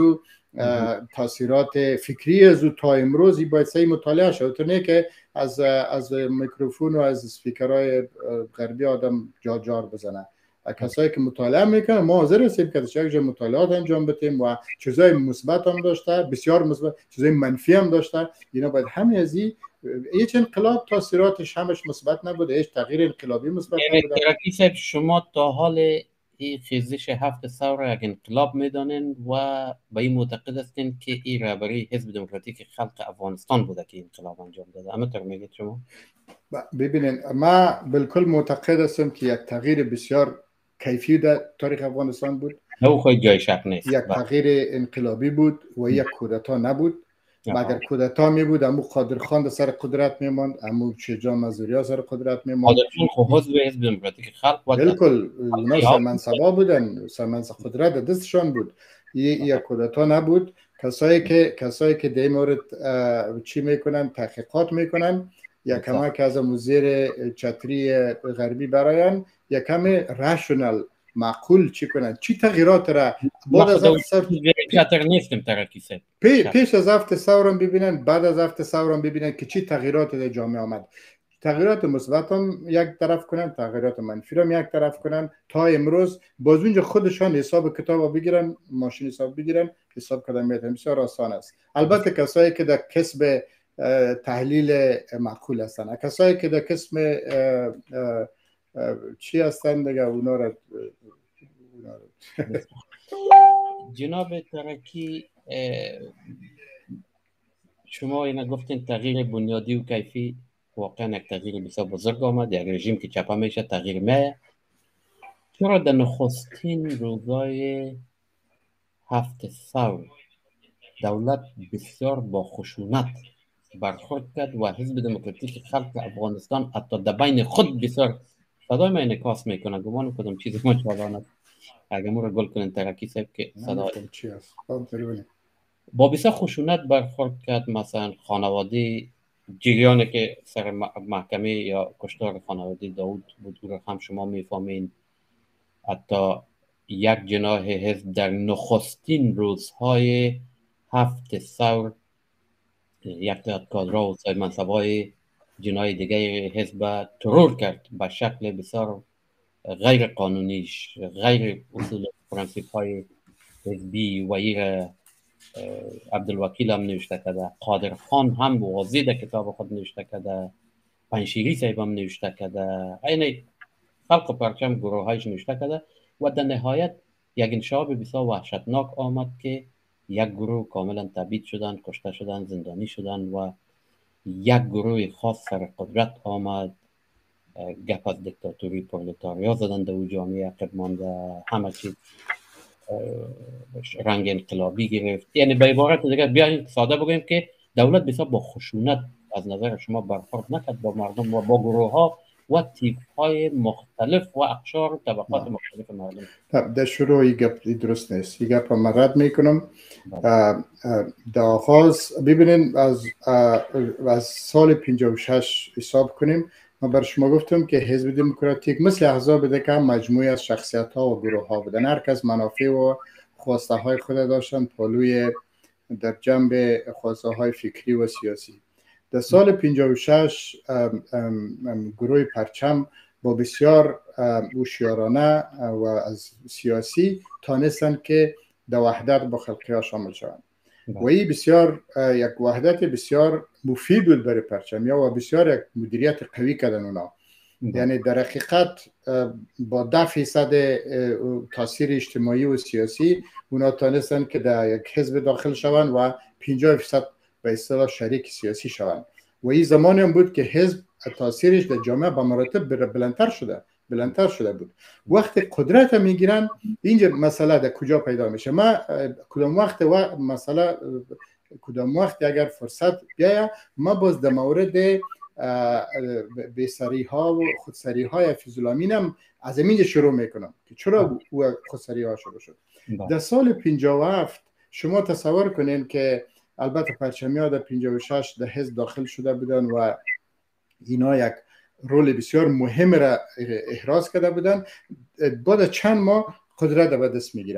تاثیرات فکری از او تا امروز باید سعی مطالعه شد، تو نه که از از میکروفون و از اسپیکرهای غربی آدم جار جار بزنه. کسایی که مطالعه میکنن ما حاضر هستیم که یک جا مطالعات انجام بدیم و چیزای مثبت هم داشته، بسیار مثبت، چیزای منفی هم داشته. اینا باید همه از این هیچ انقلاب تاثیراتش همش مثبت نبوده، هیچ تغییر انقلابی مثبت نبوده. ترکی صاحب شما تا حال این خیزش هفت ثوره یک انقلاب میدانین و به این معتقد هستین که این رهبری حزب دموکراتیک خلق افغانستان بوده که انقلاب انجام داده؟ اما طور میگید شما؟ ببینین ما بالکل معتقد هستم که یک تغییر بسیار کیفی در تاریخ افغانستان بود. نه خود جای شک نیست. یک تغییر انقلابی بود و یک کودتا نبود. مگر کودتا می بود امو قادرخان در سر قدرت میماند، امو شجاع مزوریا سر قدرت میماند. قادرخان خو حزب حزب دموکراتیک خلق بود. بالکل اونا سرمنصبا بودن، سرمنصب قدرت دستشان بود. یک کودتا نبود. کسایی که کسایی که در مورد چی میکنن، تحقیقات میکنن، یا کما که از مزیر چتری غربی براین، یا کمی راشنال معقول چی کنن، چی تغییرات را بعد از هفت چتر نیستم ترکی صاحب پیش از هفت ثورم ببینن، بعد از هفت ثورم ببینن که چی تغییرات در جامعه آمد. تغییرات مثبت هم یک طرف کنن، تغییرات منفی هم یک طرف کنن. تا امروز باز اونجا خودشان حساب کتاب بگیرن، ماشین حساب بگیرن، حساب کردن میتونن. بسیار آسان است. البته کسایی که در کسب تحلیل معقول هستن، کسایی که در کسب چی هستن دیگه اونا را جناب ترکی شما اینا گفتین تغییر بنیادی و کیفی واقعا یک تغییر بسیار بزرگ آمد. یک رژیم که چپا میشه تغییر میه. چرا در نخستین روزای هفت ثور دولت بسیار با خشونت برخورد کرد و حزب دموکراتیک خلق افغانستان حتی در بین خود بسیار صدای ما انعکاس میکنه؟ گمان کدام چیز ما چالانه اگه ما رو گل کنن ترکی صاحب که صدای چی است با بسیار خشونت برخورد کرد. مثلا خانواده جریانی که سر محکمه یا کشتار خانواده داود بود رو هم شما میفهمین. حتی یک جناح حزب در نخستین روزهای هفت ثور یک تعداد کادرها و صاحب منصبای جناح دیگه حزب ترور کرد به شکل بسیار غیر قانونیش، غیر اصول پرنسیپ های حزبی. و ایر عبدالوکیل هم نوشته کرده، قادرخان هم واضح در کتاب خود نوشته کرده، پنشیری صاحب هم نوشته کرده، این خلق و پرچم گروه هایش نوشته کرده. و در نهایت یک انشاب بسیار وحشتناک آمد که یک گروه کاملا تبعید شدن، کشته شدن، زندانی شدن و یک گروه خاص سر قدرت آمد. گپ از دیکتاتوری پرولتاریا زدن در او جامعه عقب مانده، همه چیز رنگ انقلابی گرفت. یعنی به عبارت دیگه بیاین ساده بگوییم که دولت بسیار با خشونت از نظر شما برخورد نکرد با مردم و با گروه ها و تیپ های مختلف و اقشار و طبقات مختلف مردم. در شروع این گپ درست نیست. این گپ من رد میکنم. در آغاز ببینین از از سال پنجاه و شش حساب کنیم. من بر شما گفتم که حزب دموکراتیک مثل احزاب دیگه هم مجموعی از شخصیت ها و گروه ها بودن. هر کس منافع و خواسته های خود داشتن پالوی در جنب خواسته های فکری و سیاسی. در سال پنجاه و شش گروه پرچم با بسیار هوشیارانه و از سیاسی تانستن که در وحدت با خلقی ها شامل شوند. و این بسیار یک وحدت بسیار مفید بود برای پرچمیا و بسیار یک مدیریت قوی کردن اونا. یعنی در حقیقت با ده فیصد تاثیر اجتماعی و سیاسی اونا تانستن که در یک حزب داخل شوند و پنجاه فیصد به اصطلاح شریک سیاسی شوند. و این زمانی هم بود که حزب تاثیرش در جامعه به مراتب بلندتر شده بلندتر شده بود. وقتی قدرت میگیرن اینجا مسئله در کجا پیدا میشه؟ ما کدام وقت و مسئله کدام وقت اگر فرصت بیاید ما باز در مورد بی‌سری ها و خودسری های فیزولامین هم از اینجا شروع میکنم که چرا او خودسری ها شروع شد. در سال پنجاه و هفت شما تصور کنین که البته پرچمی ها در پنجاه و شش در حزب داخل شده بودن و اینا یک رول بسیار مهم را احراز کرده بودن. بعد چند ماه قدرت به دست میگیرن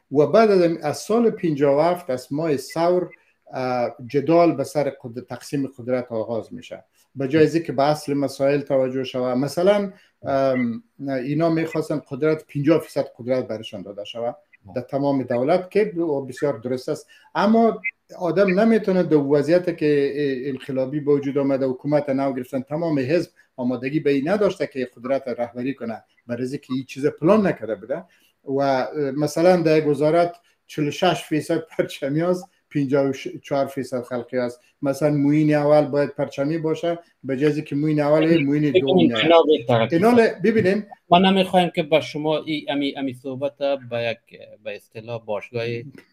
و بعد از سال پنجاه و هفت از ماه ثور جدال به سر قدرت، تقسیم قدرت آغاز میشه. به جای از اینکه به اصل مسائل توجه شود، مثلا اینا میخواستن قدرت پنجاه درصد قدرت برشان داده شود در تمام دولت که بسیار درست است، اما آدم نمیتونه در وضعیت که انقلابی به وجود آمده، حکومت نو گرفتن، تمام حزب آمادگی به این نداشته که قدرت رهبری کنه، برای که این چیز پلان نکرده بوده. و مثلا در وزارت چهل و شش درصد پرچمی است، پنجاه و چهار درصد خلقی است. مثلا موین اول باید پرچمی باشه، به جای که موین اول موین دوم نه. اینا ببینین ما نمیخوایم که با شما این امی امی صحبت به یک به اصطلاح باشگاه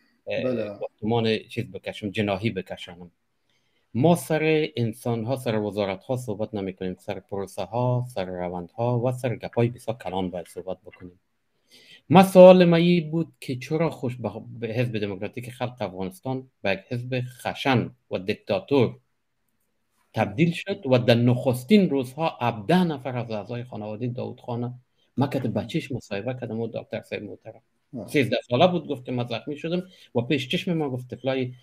گفتمان چیز بکشم، جناحی بکشانم. ما سر انسان ها، سر وزارت ها صحبت نمی کنیم، سر پروسه ها، سر روند ها و سر گپای بسیار کلان باید صحبت بکنیم. ما سوال ما این بود که چرا خوش به حزب دموکراتیک خلق افغانستان به یک حزب خشن و دیکتاتور تبدیل شد و در نخستین روزها هفده نفر از اعضای خانواده داود خان ما که بچهش مصاحبه کردم و دکتر صاحب محترم سیزده ساله بود، گفت که من زخمی شدم و پیش چشم ما گفت طفلای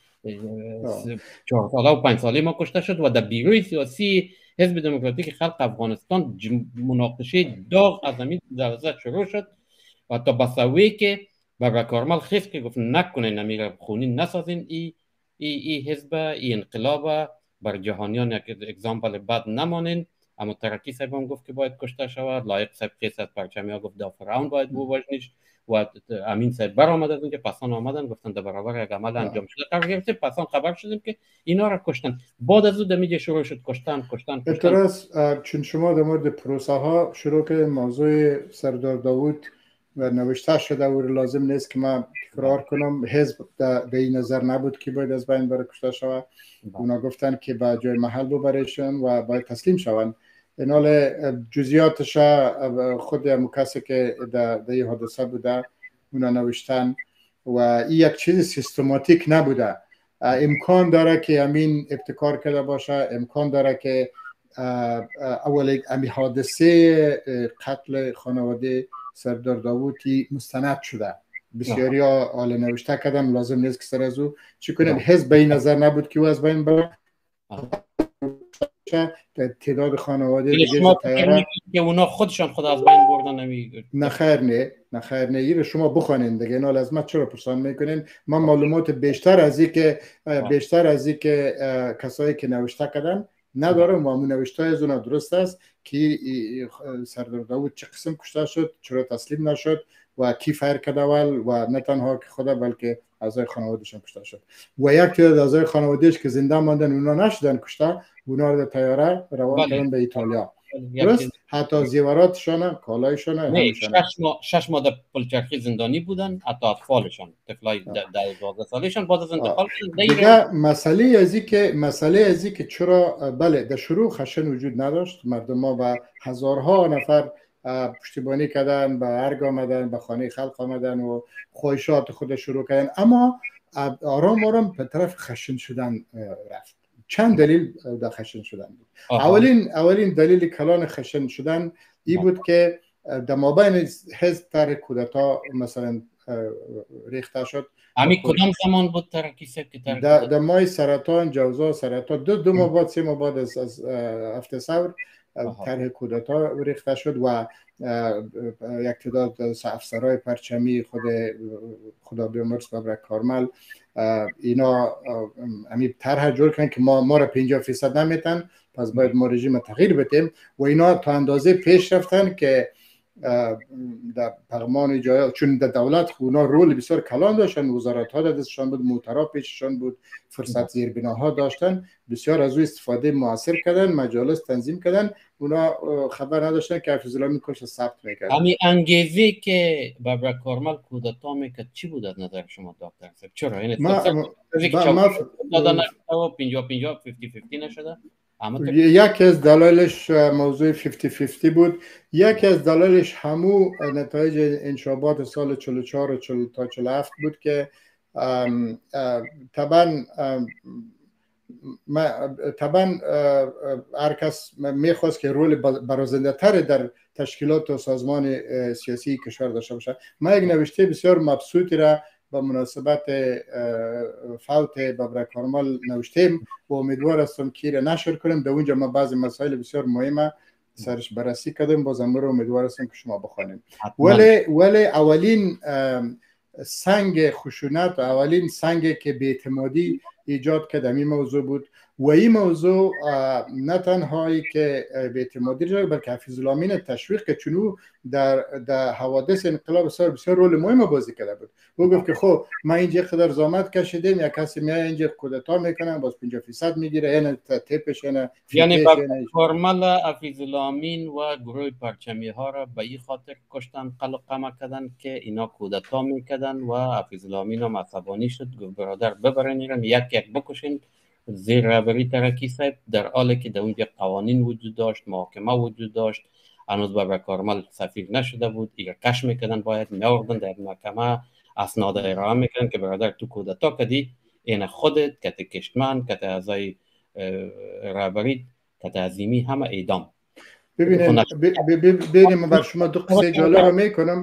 چهار ساله و پنج ساله ما کشته شد و در بیروی سیاسی حزب دموکراتیک خلق افغانستان مناقشه داغ از همین جلسه شروع شد و تا بسوی که بابا کارمل خیست که گفت نکنین نمیره خونین نسازین ای ای ای حزب ای انقلاب بر جهانیان یک اگزامپل بد نمانین. اما ترکی صاحب هم گفت که باید کشته شود، لایق صاحب خیست از پرچمی ها گفت دافراون باید بوجنش و امین صاحب بر آمد از اونجا، پسان آمدن گفتن در برابر یک عمل انجام شده قرار گرفته، پسان خبر شدیم که اینا را کشتن. بعد از اون دمیجه شروع شد کشتن کشتن کشتن. چون شما در مورد پروسه ها شروع که موضوع سردار داوود و نوشته شده و لازم نیست که من تکرار کنم. حزب به این نظر نبود که باید از بین بره کشته شود. اونا گفتن که با جای محل ببرشن و باید تسلیم شون. این حال جزئیاتش خود همون کسی که در این حادثه بوده اونا نوشتن و این یک چیز سیستماتیک نبوده. امکان داره که همین ابتکار کرده باشه، امکان داره که اول همین حادثه قتل خانواده سردار داوودی مستند شده. بسیاری ها حال نوشته کردن، لازم نیست که سر از او چی کنیم. حزب به این نظر نبود که او از بین بره. تعداد خانواده دیگه تیاره که اونا خودشان خود از بین بردن نمیگه. نه خیر نه نه خیر نه این شما بخونین دیگه. اینا از ما چرا پرسان میکنین؟ من معلومات بیشتر از این که بیشتر از این که کسایی که نوشته کردن ندارم و همون نوشته از اونا درست است که سردار داوود چه قسم کشته شد، چرا تسلیم نشد و کی فایر کرده اول و نه تنها که خدا بلکه اعضای خانواده‌شون کشته شد و یک تعداد اعضای خانواده‌اش که زنده ماندن اونا نشدن کشته، اونا رو در طیاره روان کردن به ایتالیا. درست؟ حتی زیوراتشون، کالایشون همیشون شش ماه شش ماه در پلچرخی زندانی بودن، حتی اطفالشون، طفلای دوازده سالشون بعد از انتقال دیگه. مسئله ازی که مسئله ازی که چرا بله در شروع خشن وجود نداشت، مردم ها و هزارها نفر پشتیبانی کردن، به ارگ آمدن، به خانه خلق آمدن و خواهشات خود شروع کردن، اما آرام آرام به طرف خشن شدن رفت. چند دلیل در خشن شدن بود. اولین اولین دلیل کلان خشن شدن این بود که در مابین حزب طرح کودتا مثلا ریخته شد. همین کدام زمان بود ترکی صاحب که طرح در, در ماه سرطان جوزا سرطان دو دو ماه بعد سه ماه بعد از, از هفته ثور طرح کودتا ریخته شد و یک تعداد افسرهای پرچمی خود خدا بیامرز بابرک کارمل اینا همین طرح جور کردن که ما ما را پنجاه درصد نمیتن، پس باید ما رژیم تغییر بدیم و اینا تا اندازه پیش رفتن که در پغمان جای چون در دولت اونا رول بسیار کلان داشتن، وزارت ها دستشان بود، موترا پیششان بود، فرصت زیربناها داشتن، بسیار از او استفاده موثر کردن، مجالس تنظیم کردن. اونا خبر نداشتن که حفیظ الله میکش ثبت میکرد. همین انگیزه که بابرک کارمل کودتا میکرد چی بود از نظر شما دکتر صاحب؟ چرا این ما دادن پنجاه پنجاه پنجاه پنجاه نشده؟ یکی از دلایلش موضوع پنجاه پنجاه بود. یکی از دلایلش همو نتایج انشابات سال چهل و چهار تا چهل و هفت بود که طبعا طبعا هر کس میخواست که رول برازنده تر در تشکیلات و سازمان سیاسی کشور داشته باشه. من یک نوشته بسیار مبسوطی را به مناسبت فوت ببرک کارمل نوشتیم و امیدوار هستم که را نشر کنیم. در اونجا ما بعضی مسائل بسیار مهمه سرش بررسی کردیم، باز امروز امیدوار هستم که شما بخوانیم. ولی ولی اولین سنگ خشونت و اولین سنگ که بی‌اعتمادی ایجاد کرد این موضوع بود و این موضوع نه تنهایی که بی‌اعتمادی جای بلکه حفیظ الله امین تشویق که چونو در در حوادث انقلاب سال بسیار رول مهم بازی کرده بود. او گفت که خب ما اینجا قدر زحمت کشیدیم، یک کسی میاد اینجا کودتا میکنه باز پنجاه درصد میگیره، یعنی تپش یعنی یعنی کارمل حفیظ الله امین و گروه پرچمی ها را به این خاطر کشتن، قلق قمع کردن که اینا کودتا میکردن و حفیظ الله امین هم عصبانی شد، گفت برادر ببرین ایران یک یک بکشین زیر رهبری ترکی صاحب، در حالی که در اونجا قوانین وجود داشت، محاکمه وجود داشت، هنوز ببرک کارمل سفیر نشده بود، اینا کش میکردن، باید میآوردن در محکمه اسناد ارائه میکردن که برادر تو کودتا کردی، این خودت کت کشتمن کت اعضای رهبری کت عظیمی همه اعدام. ببینید ببینید من بر شما دو قصه جالب رو میکنم.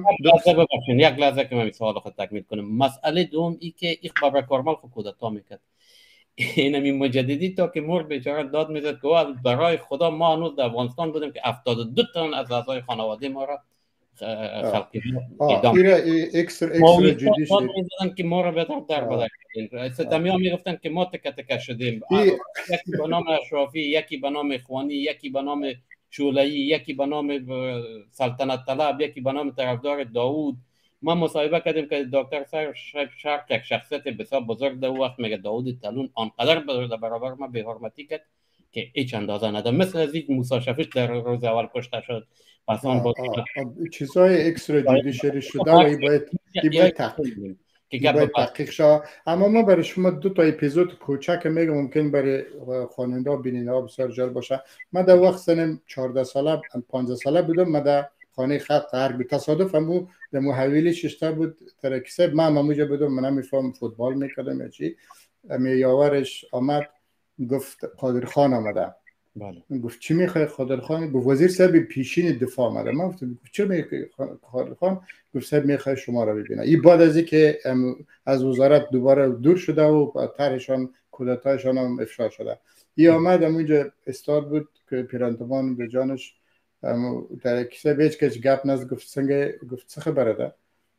یک لحظه که من سوال خود تکمیل کنم. مسئله دوم ای که این ببرک کارمل خود کودتا میکرد، اینمی مجددی تا که مرد بیچاره داد میزد که برای خدا ما هنوز در افغانستان بودیم که هفتاد و دو تن از اعضای خانواده ما را خلقی اعدام اکسترا اکسترا جدیشن میزدن که ما را بدر در بدر کردن. ستمی ها میگفتن که ما تکه تکه شدیم، یکی به نام اشرافی، یکی به نام اخوانی، یکی به نام شولایی، یکی به نام سلطنت طلب، یکی به نام طرفدار داوود. ما مصاحبه کردیم که دکتر شرق یک شخصیت بسیار بزرگ در وقت میگه داوود طلون آنقدر در برابر ما به حرمتی کرد که هیچ اندازه نداره، مثل از این موسی شفیق در روز اول کشته شد. پس آن با چیزای اکسترا جودیشری شده و این باید باید تحقیق که باید تحقیق شد. اما ما برای شما دو تا اپیزود کوچک میگم، ممکن برای خواننده و بیننده ها بسیار جالب باشه. من در وقت سنم چهارده ساله پانزده ساله بودم، من در خانه خط غربی تصادف همو در محویلی ششته بود ترکی صاحب، من همونجا بودم، من نمیفهم فوتبال میکردم یا چی، میاورش آمد گفت قادر خان آمده. بله. گفت چی میخوای قادر خان؟ گفت وزیر صاحب پیشین دفاع آمده. من گفتم چی میخوای قادر خان؟ گفت صاحب میخوای شما را ببینه. این بعد از اینکه از وزارت دوباره دور شده و طرحشان کودتایشان هم افشا شده، این آمد همونجا استاد بود که پیرانتمان به جانش در کیسه بیچ کش گپ نزد. گفت سنگه، گفت چه خبره ده؟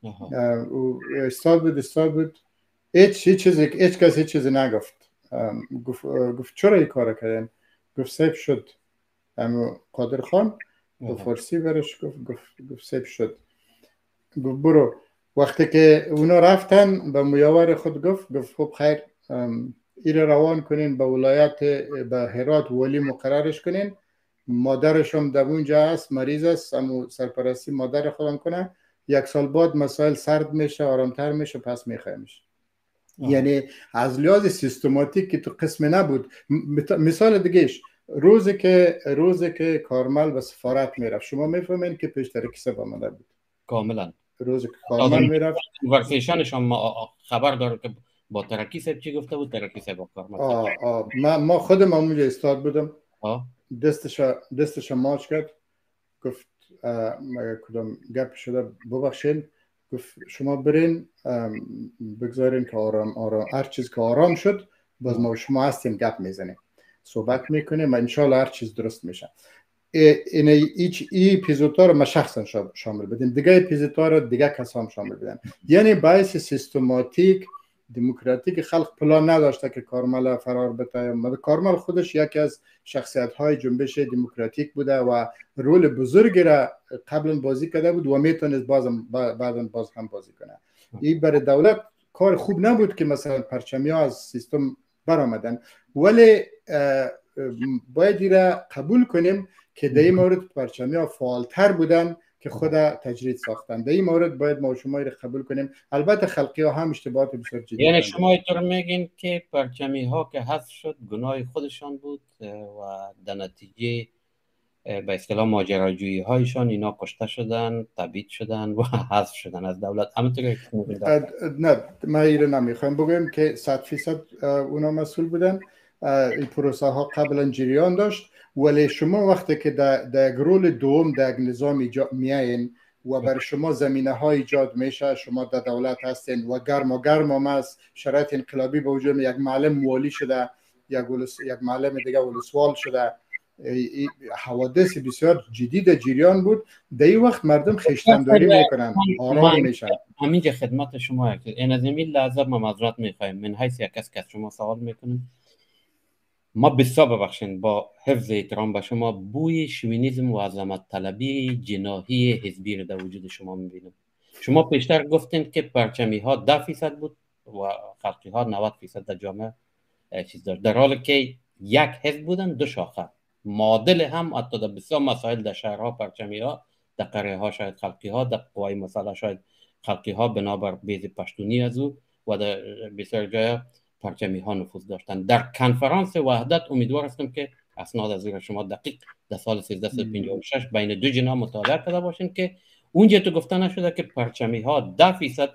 او استاد بود استاد بود هیچ چیزی هیچ کس هیچ چیزی نگفت. گفت گفت چرا این کار کردن؟ گفت سیب شد. اما قادر خان به فارسی برش گفت گفت گفت سیب شد. گفت برو. وقتی که اونا رفتن به میاور خود گفت گفت خب خیر ایره روان کنین به ولایت به هرات ولی مقررش کنین، مادرش هم در اونجا است، مریض است، اما سرپرستی مادر خودم کنه، یک سال بعد مسائل سرد میشه، آرامتر میشه، پس میخوایمش. یعنی از لحاظ سیستماتیک که تو قسم نبود. مثال دیگهش روزی که روزی که کارمل به سفارت میرفت، شما میفهمین که پیشتر کیسه آمده بود کاملا. روزی که کارمل میرفت ورسیشانش هم خبر داره که با ترکی صاحب چی گفته بود، ترکی صاحب با کارمل. آه آه ما ما خودم اونجا استاد بودم. آه دستش دستش ماچ کرد، گفت کدام گپ شده ببخشید، گفت شما برین بگذارین که آرام آرام هر چیز که آرام شد باز ما شما هستیم گپ میزنیم صحبت میکنیم و انشالله هر چیز درست میشه. این ایچ ای اپیزودها رو ما شخصا شامل بدیم، دیگه اپیزودها رو دیگه کسان شامل بدن. یعنی باعث سیستماتیک دموکراتیک خلق پلان نداشته که کارمل فرار بده. کارمل خودش یکی از شخصیت های جنبش دموکراتیک بوده و رول بزرگی را قبلا بازی کرده بود و میتونست بازم بعدا باز هم بازی کنه. این برای دولت کار خوب نبود که مثلا پرچمی ها از سیستم برآمدن، ولی باید این را قبول کنیم که در این مورد پرچمی ها فعالتر بودن که خود تجرید ساختن. در این مورد باید ما شما را قبول کنیم. البته خلقی ها هم اشتباهات بسیار جدی. یعنی شما اینطور میگین که پرچمی ها که حذف شد گناه خودشان بود و در نتیجه به اصطلاح ماجراجویی هایشان اینا کشته شدن، تبعید شدن و حذف شدن از دولت. همونطوری نه ما این نمیخوایم بگویم که صد فیصد اونا مسئول بودن. این پروسه ها قبلا جریان داشت، ولی شما وقتی که در در رول دوم در نظام میاین و برای شما زمینه های ایجاد میشه، شما در دولت هستین و گرم و گرم هم است، شرایط انقلابی به وجود، یک معلم والی شده، یک یک معلم دیگه ولسوال شده، حوادث بسیار جدی در جریان بود. در این وقت مردم خیشتنداری میکنن، آرام میشن. همین که خدمت شما هست، این از این لحظه ما معذرت میخوایم من حیث یک کس که از شما سوال میکنم. ما بسیار ببخشید با حفظ احترام به شما بوی شوینیسم و عظمت طلبی جناحی حزبی رو در وجود شما میبینم. شما پیشتر گفتین که پرچمی ها ده فیصد بود و خلقی ها نود فیصد در جامعه چیز داشت، در حالی که یک حزب بودن دو شاخه معادل هم. حتی در بسیار مسائل در شهرها پرچمی ها، در قریه ها شاید خلقی ها، در قوای مسئله شاید خلقی ها بنابر بیز پشتونی از او، و در بسیار جای پرچمی ها نفوذ داشتند. در کنفرانس وحدت امیدوار هستم که اسناد از زیر شما دقیق در سال سیزده پنجاه و شش بین دو جناح مطالعه کرده باشین که اونجا تو گفته نشده که پرچمی ها ده فیصد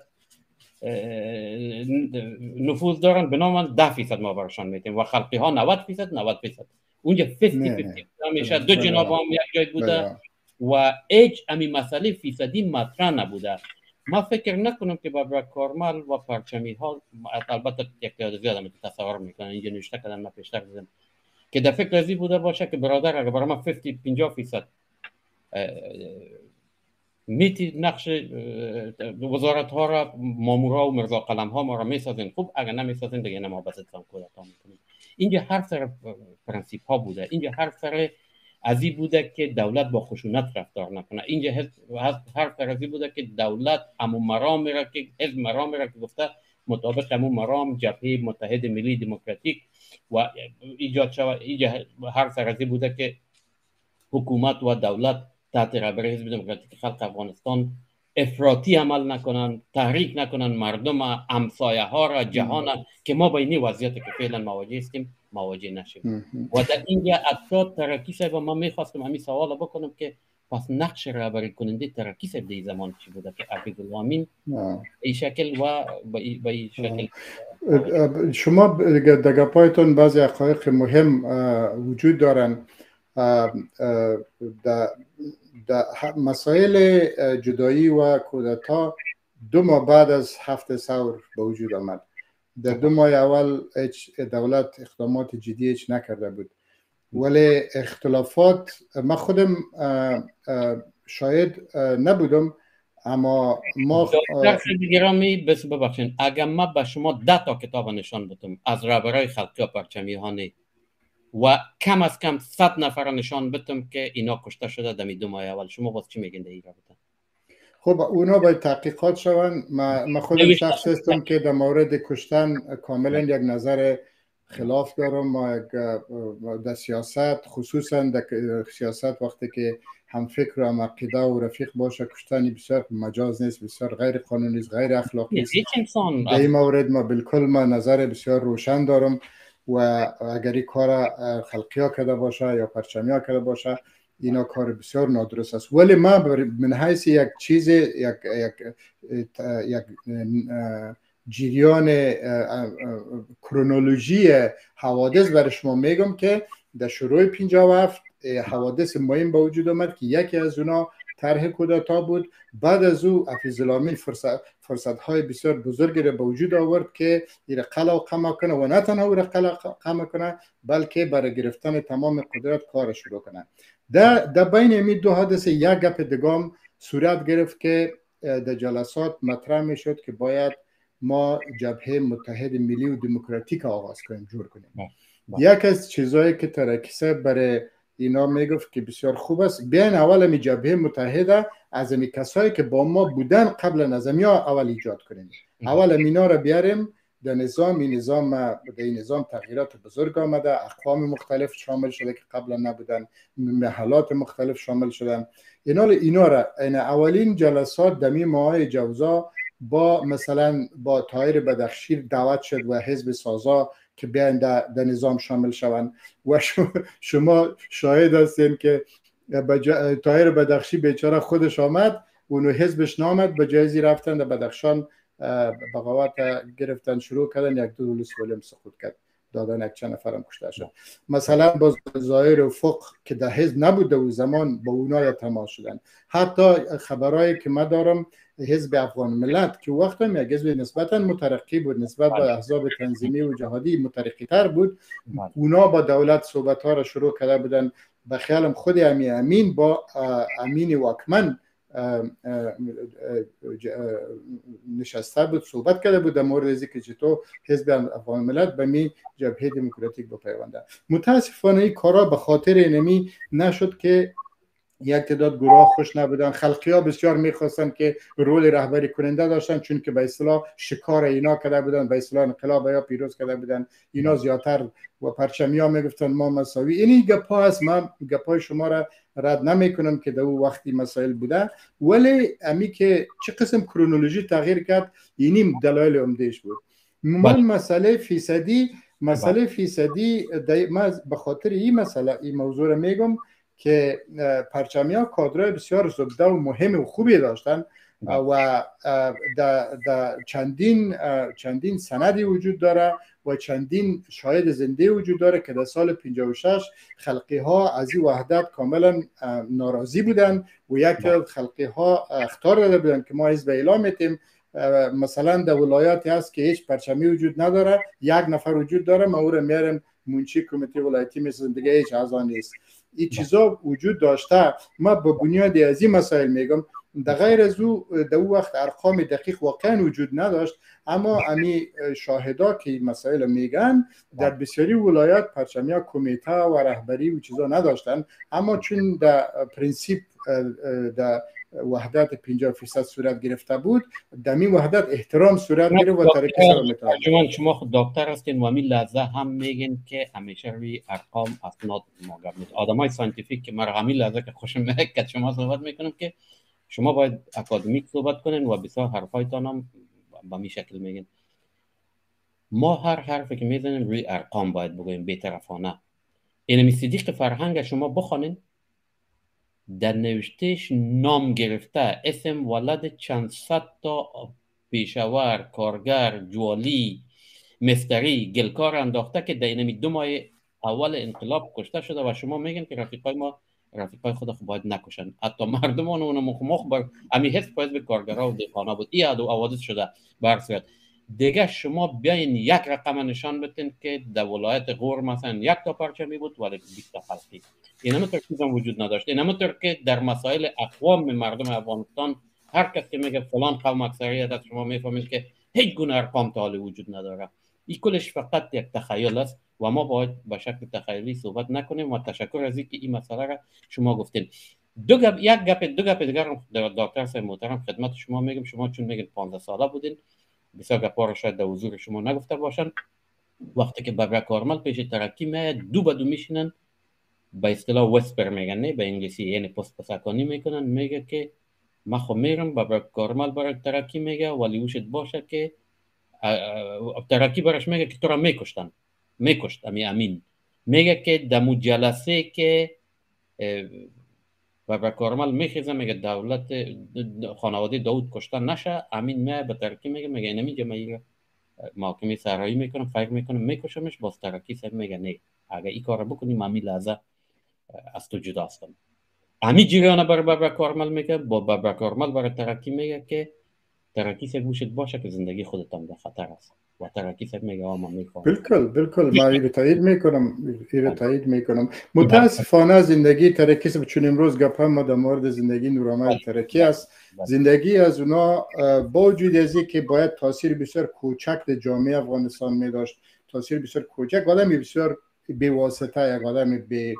نفوذ دارن، بنابراین ده فیصد ما برشان میتیم و خلقی ها نود فیصد نود فیصد. اونجا پنجاه پنجاه همیشه دو جناح با هم یک جای بوده و هیچ امی مسئله فیصدی مطرح نبوده. ما فکر نکنم که بابرک کارمل و پرچمی ها، البته یک تعداد زیاد هم تصور میکنن، اینجا نوشته کردن ما پیشتر دیدم که در فکر ازی بوده باشه که برادر اگر برای ما پنجاه فیصد میتی نقش وزارت ها را، مامورا و مرزا قلم ها ما را میسازین خوب، اگر نمیسازین دیگه ما بس اتفاق کودتا میکنیم. اینجا هر سر پرنسیپ ها بوده، اینجا هر سر ازی بوده که دولت با خشونت رفتار نکنه، اینجا هر سر ازی بوده که دولت امو مرام را که حزب مرام را که گفته مطابق امو مرام جبهه متحد ملی دموکراتیک و ایجاد شود. اینجا هر سر ازی بوده که حکومت و دولت تحت رهبری حزب دموکراتیک خلق افغانستان افراطی عمل نکنن، تحریک نکنن مردم همسایه ها را، جهان که ما با این وضعیت که فعلا مواجه هستیم مواجه نشیم. و در اینجا حتی ترکی صاحب ما میخواستم همین سوال بکنم که پس نقش رهبری کننده ترکی صاحب در زمان چی بوده که عبید الامین این شکل و با این شکل؟ شما در گپایتون بعضی حقایق مهم وجود دارن. در مسائل جدایی و کودتا دو ماه بعد از هفت ثور به وجود آمد. در دو ماه اول هیچ دولت اقدامات جدی هیچ نکرده بود، ولی اختلافات، ما خودم شاید نبودم اما ما خیلی گرامی بس ببخشید اگر ما به شما ده تا کتاب نشان بدم از رهبرای خلقی و پرچمی ها و کم از کم صد نفر نشان بدم که اینا کشته شده در دو ماه اول، شما باز چی میگین در این رابطه؟ خب اونا باید تحقیقات شوند. ما خودم شخص هستم که در مورد کشتن کاملا یک نظر خلاف دارم. ما در سیاست، خصوصا در سیاست وقتی که هم فکر و هم عقیده و رفیق باشه، کشتن بسیار مجاز نیست، بسیار غیر قانونی است، غیر اخلاقی است. در این مورد ما بالکل ما نظر بسیار روشن دارم و اگر این کار خلقی ها کرده باشه یا پرچمی ها کرده باشه اینا کار بسیار نادرست است. ولی ما من حیث یک چیز یک یک یک جریان کرونولوژی حوادث برای شما میگم که در شروع پنجاه و هفت حوادث مهم به وجود آمد که یکی از اونا طرح کودتا بود. بعد از او حفیظ الامین فرصت فرصت های بسیار بزرگی را به وجود آورد که این قلع و قمع کنه و نه تنها او را قلع و قمع کنه بلکه برای گرفتن تمام قدرت کار شروع کنه. در در بین این دو حادثه یک گپ دیگه صورت گرفت که در جلسات مطرح می شد که باید ما جبهه متحد ملی و دموکراتیک آغاز کنیم، جور کنیم. یک از چیزایی که ترکی برای اینا میگفت که بسیار خوب است، بیاین اول می جبهه متحده از این کسایی که با ما بودن قبل از ها اول ایجاد کنیم، اول اینا را بیاریم در نظام. این نظام در این نظام تغییرات بزرگ آمده، اقوام مختلف شامل شده که قبلا نبودن، محلات مختلف شامل شدن. اینا اینا را این اولین جلسات دمی ماه جوزا با مثلا با طاهر بدخشی دعوت شد و حزب سازا که بیاین در نظام شامل شوند و شما شاهد هستین که طاهر بدخشی بیچاره خودش آمد، اونو حزبش نامد، به جایزی رفتن در بدخشان بغاوت گرفتن، شروع کردن، یک دو ولسوالی سقوط کرد دادن یک چند نفرم کشته شد. مثلا باز ظاهر افق که در حزب نبوده و زمان با اونا تماس شدن. حتی خبرایی که من دارم حزب افغان ملت که وقت هم یک حزب نسبتا مترقی بود، نسبت به احزاب تنظیمی و جهادی مترقی تر بود، اونا با دولت صحبت ها را شروع کرده بودن. به خیالم خود امی امین با امین واکمن نشسته بود، صحبت کرده بود در مورد از اینکه چطور حزب افغان ملت به می جبهه دموکراتیک بپیونده. متاسفانه این کارا به خاطر اینمی نشد که یک تعداد گروه خوش نبودن. خلقی ها بسیار میخواستن که رول رهبری کننده داشتن، چون که به اصطلاح شکار اینا کرده بودن، به اصطلاح انقلاب یا پیروز کرده بودن. اینا زیادتر و پرچمی ها میگفتن ما مساوی. اینی گپا هست، من گپای شما را رد نمی کنم که در اون وقتی مسائل بوده، ولی امی که چه قسم کرونولوژی تغییر کرد اینی دلایل عمدهش بود. من مسئله فیصدی مسئله فیصدی من به خاطر این مسئله این موضوع را میگم که پرچمی ها کادرهای بسیار زبده و مهم و خوبی داشتن و در چندین چندین سندی وجود داره و چندین شاهد زنده وجود داره که در سال پنجاه و شش خلقی ها از این وحدت کاملا ناراضی بودن و یک از خلقی ها اخطار داده بودن که ما حزب اعلام میتیم. مثلا در ولایاتی هست که هیچ پرچمی وجود نداره، یک نفر وجود داره، ما او را میاریم منشی کمیته ولایتی، مثل دیگه هیچ اعضا نیست. این چیزا وجود داشته. ما به بنیاد از این مسائل میگم. در غیر از او در او وقت ارقام دقیق واقعا وجود نداشت، اما امی شاهدا که این مسائل میگن در بسیاری ولایات پرچمی ها کمیته و رهبری و چیزا نداشتن، اما چون در پرینسیپ در وحدت پنجاه فیصد صورت گرفته بود، در این وحدت احترام صورت گرفت و ترقی سر میتونه. شما خود دکتر هستین و همین لحظه هم میگین که همیشه روی ارقام اسناد ما گپ میزنیم. آدمای ساینتیفیک که من همین لحظه که خوشم میاد که شما صحبت میکنم که شما باید اکادمیک صحبت کنین و بسیار حرفایتان هم به می شکل میگین. ما هر حرفی که میزنیم روی ارقام باید بگویم، بی‌طرفانه. اینمی صدیق فرهنگ شما بخونین، در نوشتهش نام گرفته اسم ولد چند صد تا پیشاور، کارگر، جوالی، مستری، گلکار انداخته که در اینمی دو ماه اول انقلاب کشته شده و شما میگن که رفیقای ما رفیقای خود خود باید نکشن. حتی مردمان اون مخمخ بر امی حس باید به کارگرها و دیخانه بود. این عدو حوادث شده. برصورت دیگه شما بیاین یک رقم نشان بتین که در ولایت غور مثلا یک تا پرچمی بود ولی بیست تا خلقی. این همه ترکیز هم وجود نداشت. این همه که در مسائل اقوام مردم افغانستان هر کس که میگه فلان قوم اکثریت است، شما میفهمید که هیچ گونه ارقام تعالی وجود نداره. این کلش فقط یک تخیل است و ما باید به شکل تخیلی صحبت نکنیم. و تشکر از اینکه این مسئله را شما گفتین. دو گپ یک گپ دو گپ دیگر دکتر صاحب محترم خدمت شما میگم. شما چون میگید پانزده ساله بودین، بسیار گپا را شاید در حضور شما نگفته باشن. وقتی که ببر کارمل پیش ترقی میاد، دو به دو میشینن، به اصطلاح وسپر میگن، نه به انگلیسی، یعنی پست پسکانی میکنن. میگه که ما خو میرم ببر کارمل برای ترقی میگه ولی وشت باشه که ترقی برش میگه که تو را میکشتن، میکشت. امی امین میگه که دمو جلسه که ببر کارمل میخیزه میگه دولت خانواده داود کشتن نشه، امین میگه به ترقی میگه میگه اینمی جمعی محاکمه سرایی میکنم، فکر میکنم میکشمش. باز ترقی صاحب میگه نه، اگه این کار بکنیم همین لحظه از تو جدا هستم. همین جریان برای ببر کارمل میگه، با ببر کارمل برای ترقی میگه که ترقی صاحب گوشت باشه که زندگی خودت هم در خطر است. و ترقی صاحب میگه آما میخوام. بالکل بالکل ما این تایید میکنم، این تایید میکنم. متاسفانه زندگی ترقی صاحب، چون امروز گپ هم ما در مورد زندگی نورآمد ترقی است، زندگی از اونا با وجود از اینکه باید تاثیر بسیار کوچک در جامعه افغانستان می داشت، تاثیر بسیار کوچک، آدمی بسیار بی واسطه، یک آدم بی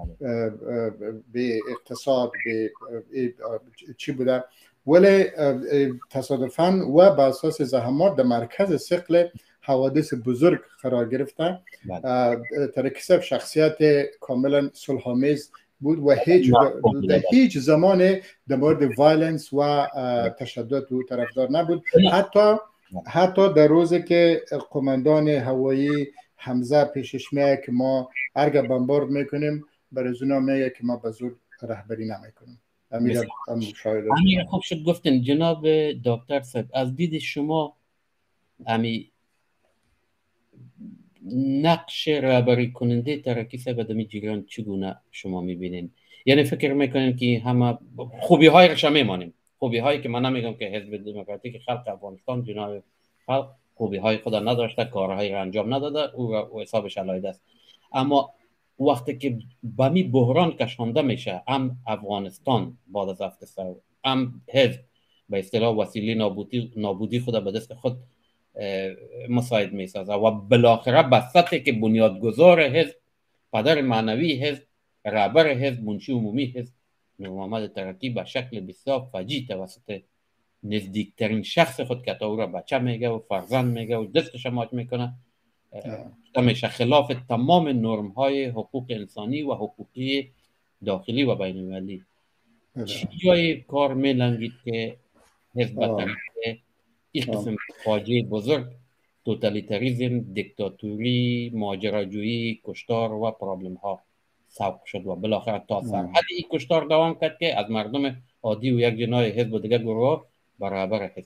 به اقتصاد به چی بوده، ولی تصادفاً و به اساس زحمات در مرکز ثقل حوادث بزرگ قرار گرفته. ترقی صاحب شخصیت کاملا صلح‌آمیز بود و هیچ در هیچ زمان در مورد وایلنس و تشدد و طرفدار نبود. حتی حتی در روزی که قماندان هوایی حمزه پیشش میاد که ما هرگاه بمبارد میکنیم، برای اونا میگه که ما به زور رهبری نمیکنیم. امیر هم شاهد است. امیر خوب شد گفتن جناب دکتر صاحب، از دید شما امی نقش رهبری کننده ترکی صاحب در این جریان چگونه شما میبینین؟ یعنی فکر میکنین که همه خوبی هایش میمانیم، خوبی هایی که من نمیگم که حزب دموکراتیک خلق افغانستان جناب خلق خوبی های خدا نداشته، کارهایی را انجام نداده، او را حسابش علایده است، اما وقتی که به می بحران کشانده میشه، هم افغانستان بعد از هفت سال، هم حزب به اصطلاح وسیله نابودی نابودی خود به دست خود مساعد میسازه و بالاخره به سطحی که بنیادگذار حزب، پدر معنوی حزب، رهبر حزب، منشی عمومی حزب نور محمد ترکی به شکل بسیار فجیع توسط نزدیکترین شخص خود که تا او را بچه میگه و فرزند میگه و دستش ماچ میکنه، همیشه خلاف تمام نرم های حقوق انسانی و حقوقی داخلی و بین المللی. چی جای کار میلنگید که حزب ترکی این قسم فاجعه بزرگ، توتالیتاریزم، دیکتاتوری، ماجراجویی، کشتار و پرابلم ها سوق شد و بالاخره تا سرحد این کشتار دوام کرد که از مردم عادی و یک جنای حزب و دیگر گروه برابر حزب.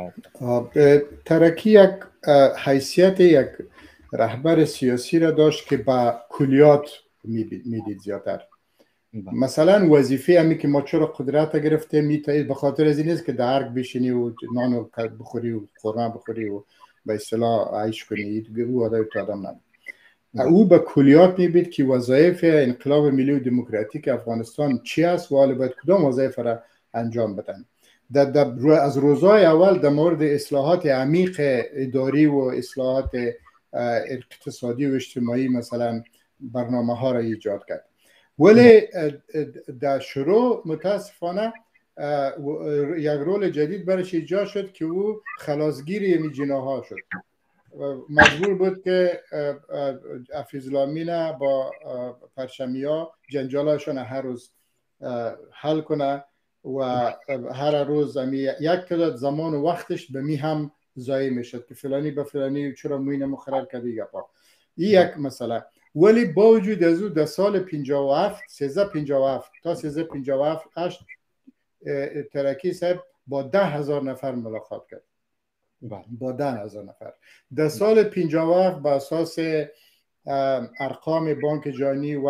ترکی یک حیثیت یک رهبر سیاسی را داشت که با کلیات میدید زیادتر. مثلا وظیفه همی که ما چرا قدرت گرفته میتایید به خاطر از این است که درک بشینی و نان بخوری و خورما بخوری و به اصطلاح عیش کنی، او آدم تو آدم نمی. او به کلیات میبید که وظایف انقلاب ملی و دموکراتیک افغانستان چی است و حالا باید کدام وظایف را انجام بدن. در در از روزهای اول در مورد اصلاحات عمیق اداری و اصلاحات اقتصادی و اجتماعی مثلا برنامه ها را ایجاد کرد، ولی در شروع متاسفانه یک رول جدید برش ایجاد شد که او خلاصگیر یمی جناها شد. مجبور بود که افیزلامین با پرچمیا جنجالشون هر روز حل کنه و هر روز یک تعداد زمان و وقتش به می هم ضایع میشد که فلانی به فلانی چرا موین مخرر کردی گپا. این یک مسئله. ولی با وجود از او در سال پنجاه و هفت سیزده پنجاه و هفت تا سیزده پنجاه و هفت ترکی صاحب با ده هزار نفر ملاقات کرد. با ده هزار نفر در سال پنجاه و هفت با اساس ارقام بانک جهانی و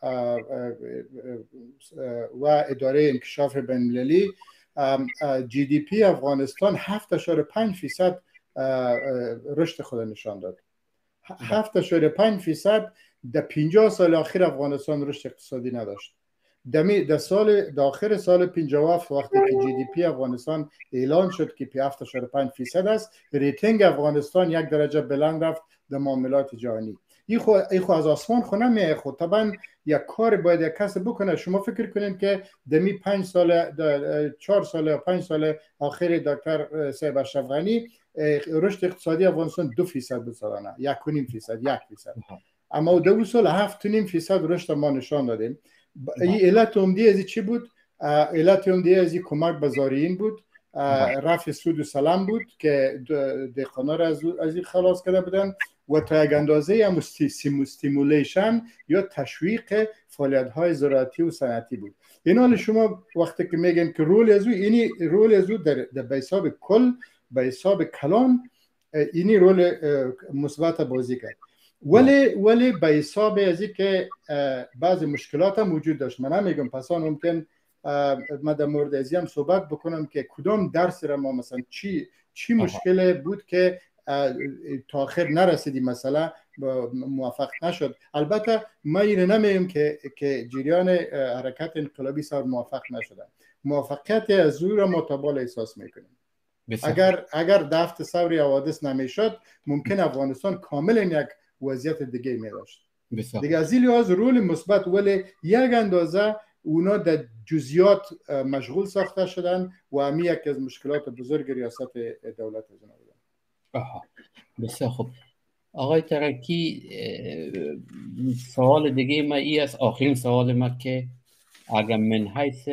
و اداره انکشاف بین‌المللی جی دی پی افغانستان هفت اشاره پنج فیصد رشد خود نشان داد. هفت اشاره پنج فیصد در پنجاه سال آخر افغانستان رشد اقتصادی نداشت. دمی در سال در آخر سال پنجاه و هفت وقتی که جی دی پی افغانستان اعلان شد که هفت اشاره پنج فیصد است، ریتینگ افغانستان یک درجه بلند رفت در معاملات جهانی. این خو این خو از آسمان خو نمیاد. خود طبعا یک کار باید یک کس بکنه. شما فکر کنید که دمی پنج سال چهار سال یا پنج سال آخر دکتر صاحب اشرف غنی رشد اقتصادی افغانستان دو فیصد بود سالانه، یک و نیم فیصد، یک فیصد، اما دو سال هفت و نیم فیصد رشد ما نشان دادیم. این علت عمده از چی بود؟ علت عمده از کمک به زارعین بود، رفع سود و سلام بود که دهقانا را از از این خلاص کرده بودن و تا یک اندازه هم استیمولیشن یا تشویق فعالیت های زراعتی و صنعتی بود. این حال شما وقتی که میگن که رول از او، اینی رول از او در به حساب کل به حساب کلان اینی رول مثبت بازی کرد، ولی ولی به حساب از که بعض مشکلات هم وجود داشت. من نمیگم پسان ممکن من در مورد ازی هم صحبت بکنم که کدام درس را ما مثلا چی چی مشکل بود که تا آخر نرسیدی مثلا موفق نشد. البته ما این نمیگم که که جریان حرکت انقلابی سر موفق نشدن. موفقیت از او را متبال احساس میکنیم. اگر اگر دفت ثوری حوادث نمیشد ممکن افغانستان کاملا یک وضعیت دیگه می داشت. دیگه از این لحاظ رول مثبت، ولی یک اندازه اونا در جزئیات مشغول ساخته شدن و همین یک از مشکلات بزرگ ریاست دولت از اونا بودن. آها بسیار خوب. آقای ترکی، سوال دیگه ما ای است، آخرین سوال ما، که اگر من حیث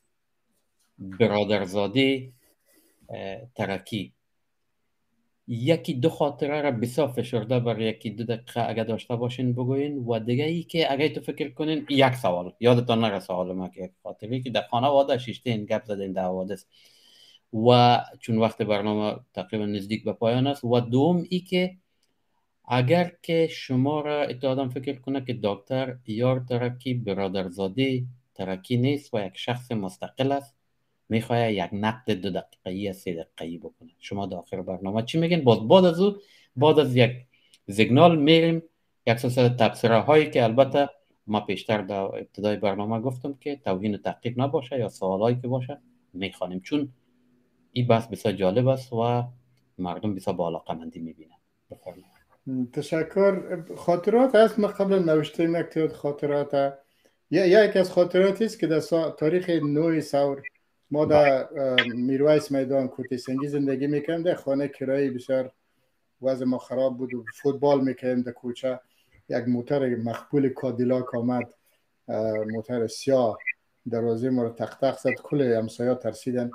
برادرزاده ترکی یکی دو خاطره را بسیار فشرده بر یکی دو دقیقه اگر داشته باشین بگوین، و دیگه ای که اگر تو فکر کنین یک سوال یادتان نره سوال ما که خاطری که در خانه واده شیشته این گپ زدین در حوادث و چون وقت برنامه تقریبا نزدیک به پایان است، و دوم ای که اگر که شما را ات آدم فکر کنه که دکتر یار ترکی برادرزاده ترکی نیست و یک شخص مستقل است، میخواه یک نقد دو دقیقه‌ای یا سه دقیقه‌ای بکنه. شما در آخر برنامه چی میگین؟ باز بعد از او بعد از یک سیگنال میریم یک سلسله تبصره هایی که البته ما پیشتر در ابتدای برنامه گفتم که توهین و تحقیر نباشه یا سوالایی که باشه میخوانیم، چون این بحث بسیار جالب است و مردم بسیار با علاقه‌مندی میبینن. بفرمایید. تشکر. خاطرات هست، ما قبل نوشته یک تعداد خاطرات. یا یک از خاطراتی است که در تاریخ نو ثور ما در میرویس میدان کوتی سنگی زندگی میکردیم. در خانه کرایی بسیار وضع ما خراب بود و فوتبال میکردیم در کوچه. یک موتر مخبول کادیلاک آمد، موتر سیاه، دروازه ما رو تق تق زد، کل همسایه‌ها ترسیدن.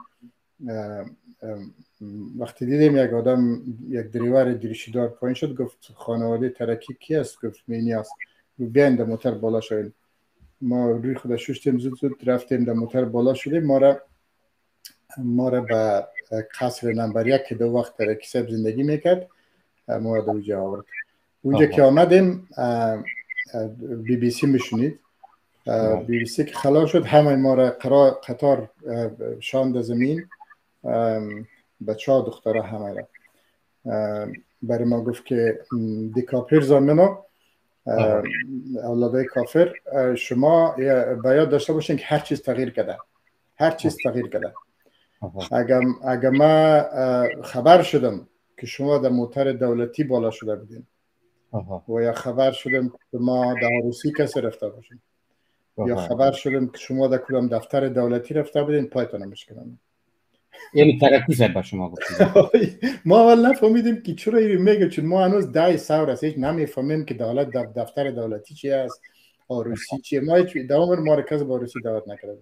وقتی دیدیم یک آدم یک دریور دریشیدار پایین شد، گفت خانواده ترکی کی است؟ گفت مینی است. بیاین در موتر بالا شدیم. ما روی خود ششتیم، زود زود رفتیم در موتر بالا شدیم. ما را ما را به قصر نمبر یک که دو وقت ترکی صاحب زندگی میکرد ما را در اونجا آورد. اونجا که آمدیم بی بی سی میشنید. بی بی سی که خلاص شد همه ما را قطار شاند زمین، بچه ها دخترها همه را. برای ما گفت که دیکاپیر زامنو اولادای کافر، شما باید داشته باشین که هر چیز تغییر کرده، هر چیز تغییر کرده. اگر اگر ما خبر شدم که شما در موتر دولتی بالا شده بودین و یا خبر شدم که ما در عروسی کسی رفته باشین یا خبر شدم که شما در کدام دفتر دولتی رفته بودین، پایتون مشکلم. یعنی ترکی زد با شما گفتید. ما اول نفهمیدیم که چرا این میگه، چون ما هنوز ده ثور است، هیچ نمیفهمیم که دولت دفتر دولتی چی است، عروسی چیه. ما هیچ در عمر ما کس با عروسی دعوت نکردیم.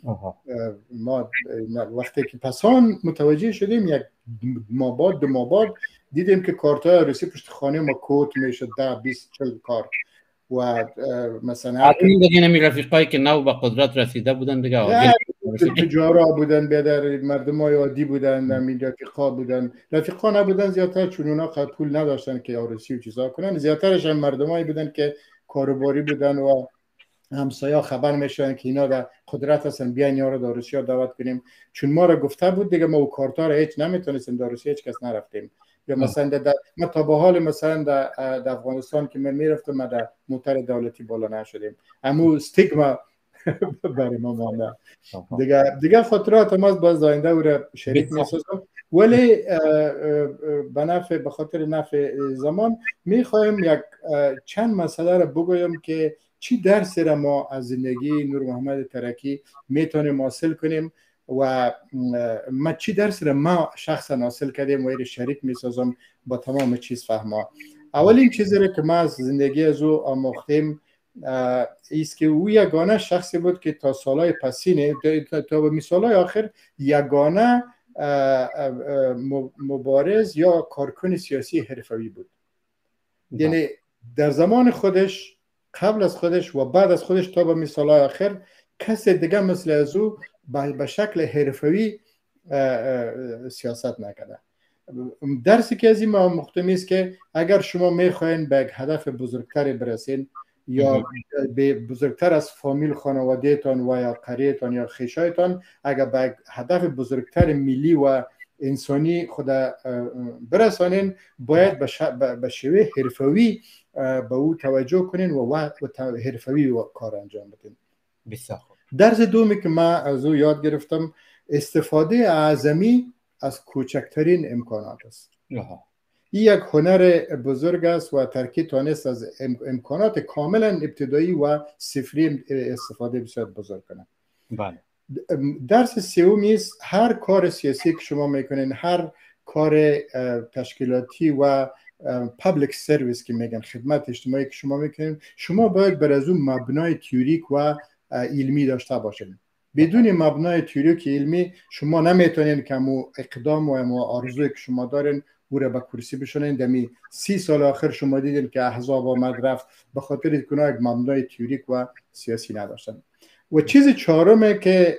ما وقتی که پسان متوجه شدیم، یک ماه بعد دو ماه بعد دیدیم که کارتای عروسی پشت خانه ما کوت میشد، ده بیست چل کارت. و مثلا این دیگه نمی رفیقایی که نو به قدرت رسیده بودن دیگه، تجارا بودن، بیادر مردم های عادی بودن، همین رفیقا بودن. رفیقا نبودن زیادتر چون اونا خیلی پول نداشتن که عروسی و چیزا کنن. زیادترش هم مردمایی بودن که کاروباری بودن و همسایه خبر میشدن که اینا در قدرت هستن، بیاین یارو در عروسی دعوت کنیم. چون ما را گفته بود دیگه، ما و کارتا را هیچ نمیتونستیم در عروسی هیچ کس نرفتیم. یا مثلا در ما تا به حال مثلا در افغانستان که من میرفتم ما در موتر دولتی بالا نشدیم. همون استیگما برای ما مانده. دیگه دیگه خاطرات ما باز آینده او را شریک می‌سازم، ولی به نفع به خاطر نفع زمان میخوایم یک چند مسئله را بگویم که چی درسی را ما از زندگی نور محمد ترکی میتونیم حاصل کنیم و ما چی درسی را ما شخصا حاصل کردیم و این شریک میسازم با تمام چیز فهما. اولین چیزی را که ما از زندگی از او آموختیم ایست که او یگانه شخصی بود که تا سالهای پسینه تا به مثالهای آخر یگانه مبارز یا کارکن سیاسی حرفه‌ای بود. یعنی در زمان خودش، قبل از خودش و بعد از خودش تا به مثالهای آخر کسی دیگه مثل از او به شکل حرفه‌ای سیاست نکرده. درسی که از این ما مختمی است که اگر شما میخواین به یک هدف بزرگتری برسین یا به بزرگتر از فامیل خانواده تان و یا قریه تان یا خیشایتان، اگر به هدف بزرگتر ملی و انسانی خود برسانین، باید به شیوه حرفه‌ای به او توجه کنین و وقت حرفه‌ای کار انجام بدین. بسیار خوب. درس دومی که من از او یاد گرفتم استفاده اعظمی از کوچکترین امکانات است. این یک هنر بزرگ است و ترکی توانست از امکانات کاملا ابتدایی و صفری استفاده بسیار بزرگ کنه. بله. درس سومی است هر کار سیاسی که شما میکنین، هر کار تشکیلاتی و پابلیک سرویس که میگن خدمت اجتماعی که شما میکنین، شما باید بر از اون مبنای تئوریک و علمی داشته باشین. بدون مبنای تئوریک علمی شما نمیتونین که مو اقدام و مو آرزویی که شما دارین او را به کرسی بشونین. دمی سی سال آخر شما دیدین که احزاب آمد رفت به خاطر که یک مبنای تئوریک و سیاسی نداشتن. و چیز چهارمه که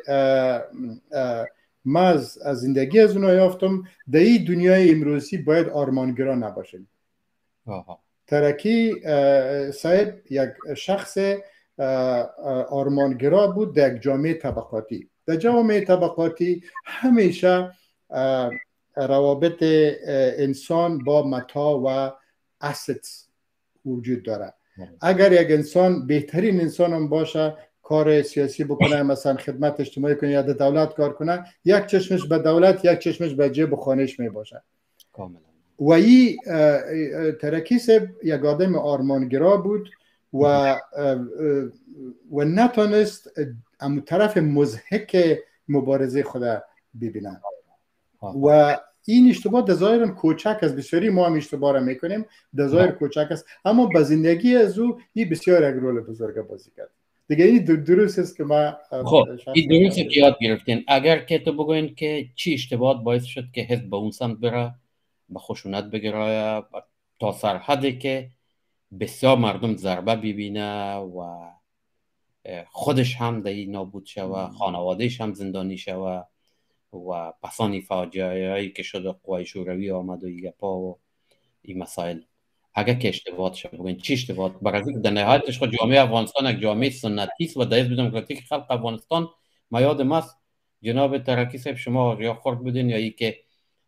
ما از زندگی از اونها یافتم، در این دنیای امروزی باید آرمانگرا نباشیم. ترکی صاحب یک شخص آرمانگرا بود در یک جامعه طبقاتی. در جامعه طبقاتی همیشه روابط انسان با متاع و اسیتس وجود داره. اگر یک انسان بهترین انسان هم باشه، کار سیاسی بکنه، مثلا خدمت اجتماعی کنه یا در دولت کار کنه، یک چشمش به دولت، یک چشمش به جیب و خانهش می باشه. کاملا. و این ترکی صاحب یک آدم آرمانگرا بود و و نتونست اون طرف مضحک مبارزه خود ببینه. و این اشتباه در ظاهر کوچک است، بسیاری ما هم اشتباه را میکنیم، در ظاهر کوچک است، اما به زندگی از او این بسیار یک رول بزرگ بازی کرد. دیگه این درست است که ما خب این درست که یاد گرفتین. اگر که تو بگوین که چی اشتباه باعث شد که حزب به اون سمت بره، به خشونت بگرایه تا سرحدی که بسیار مردم ضربه ببینه و خودش هم در این نابود شوه، خانوادهش هم زندانی شوه و پسانی فاجعه هایی که شده قوای شوروی آمد و این گپا و این مسائل، اگر که اشتباه شد بگوین چی اشتباه؟ برای اینکه در نهایتش خود جامعه افغانستان یک جامعه سنتی است و در حزب دموکراتیک خلق افغانستان ما یادم است جناب ترکی صاحب شما یا خورد بودین یا ای که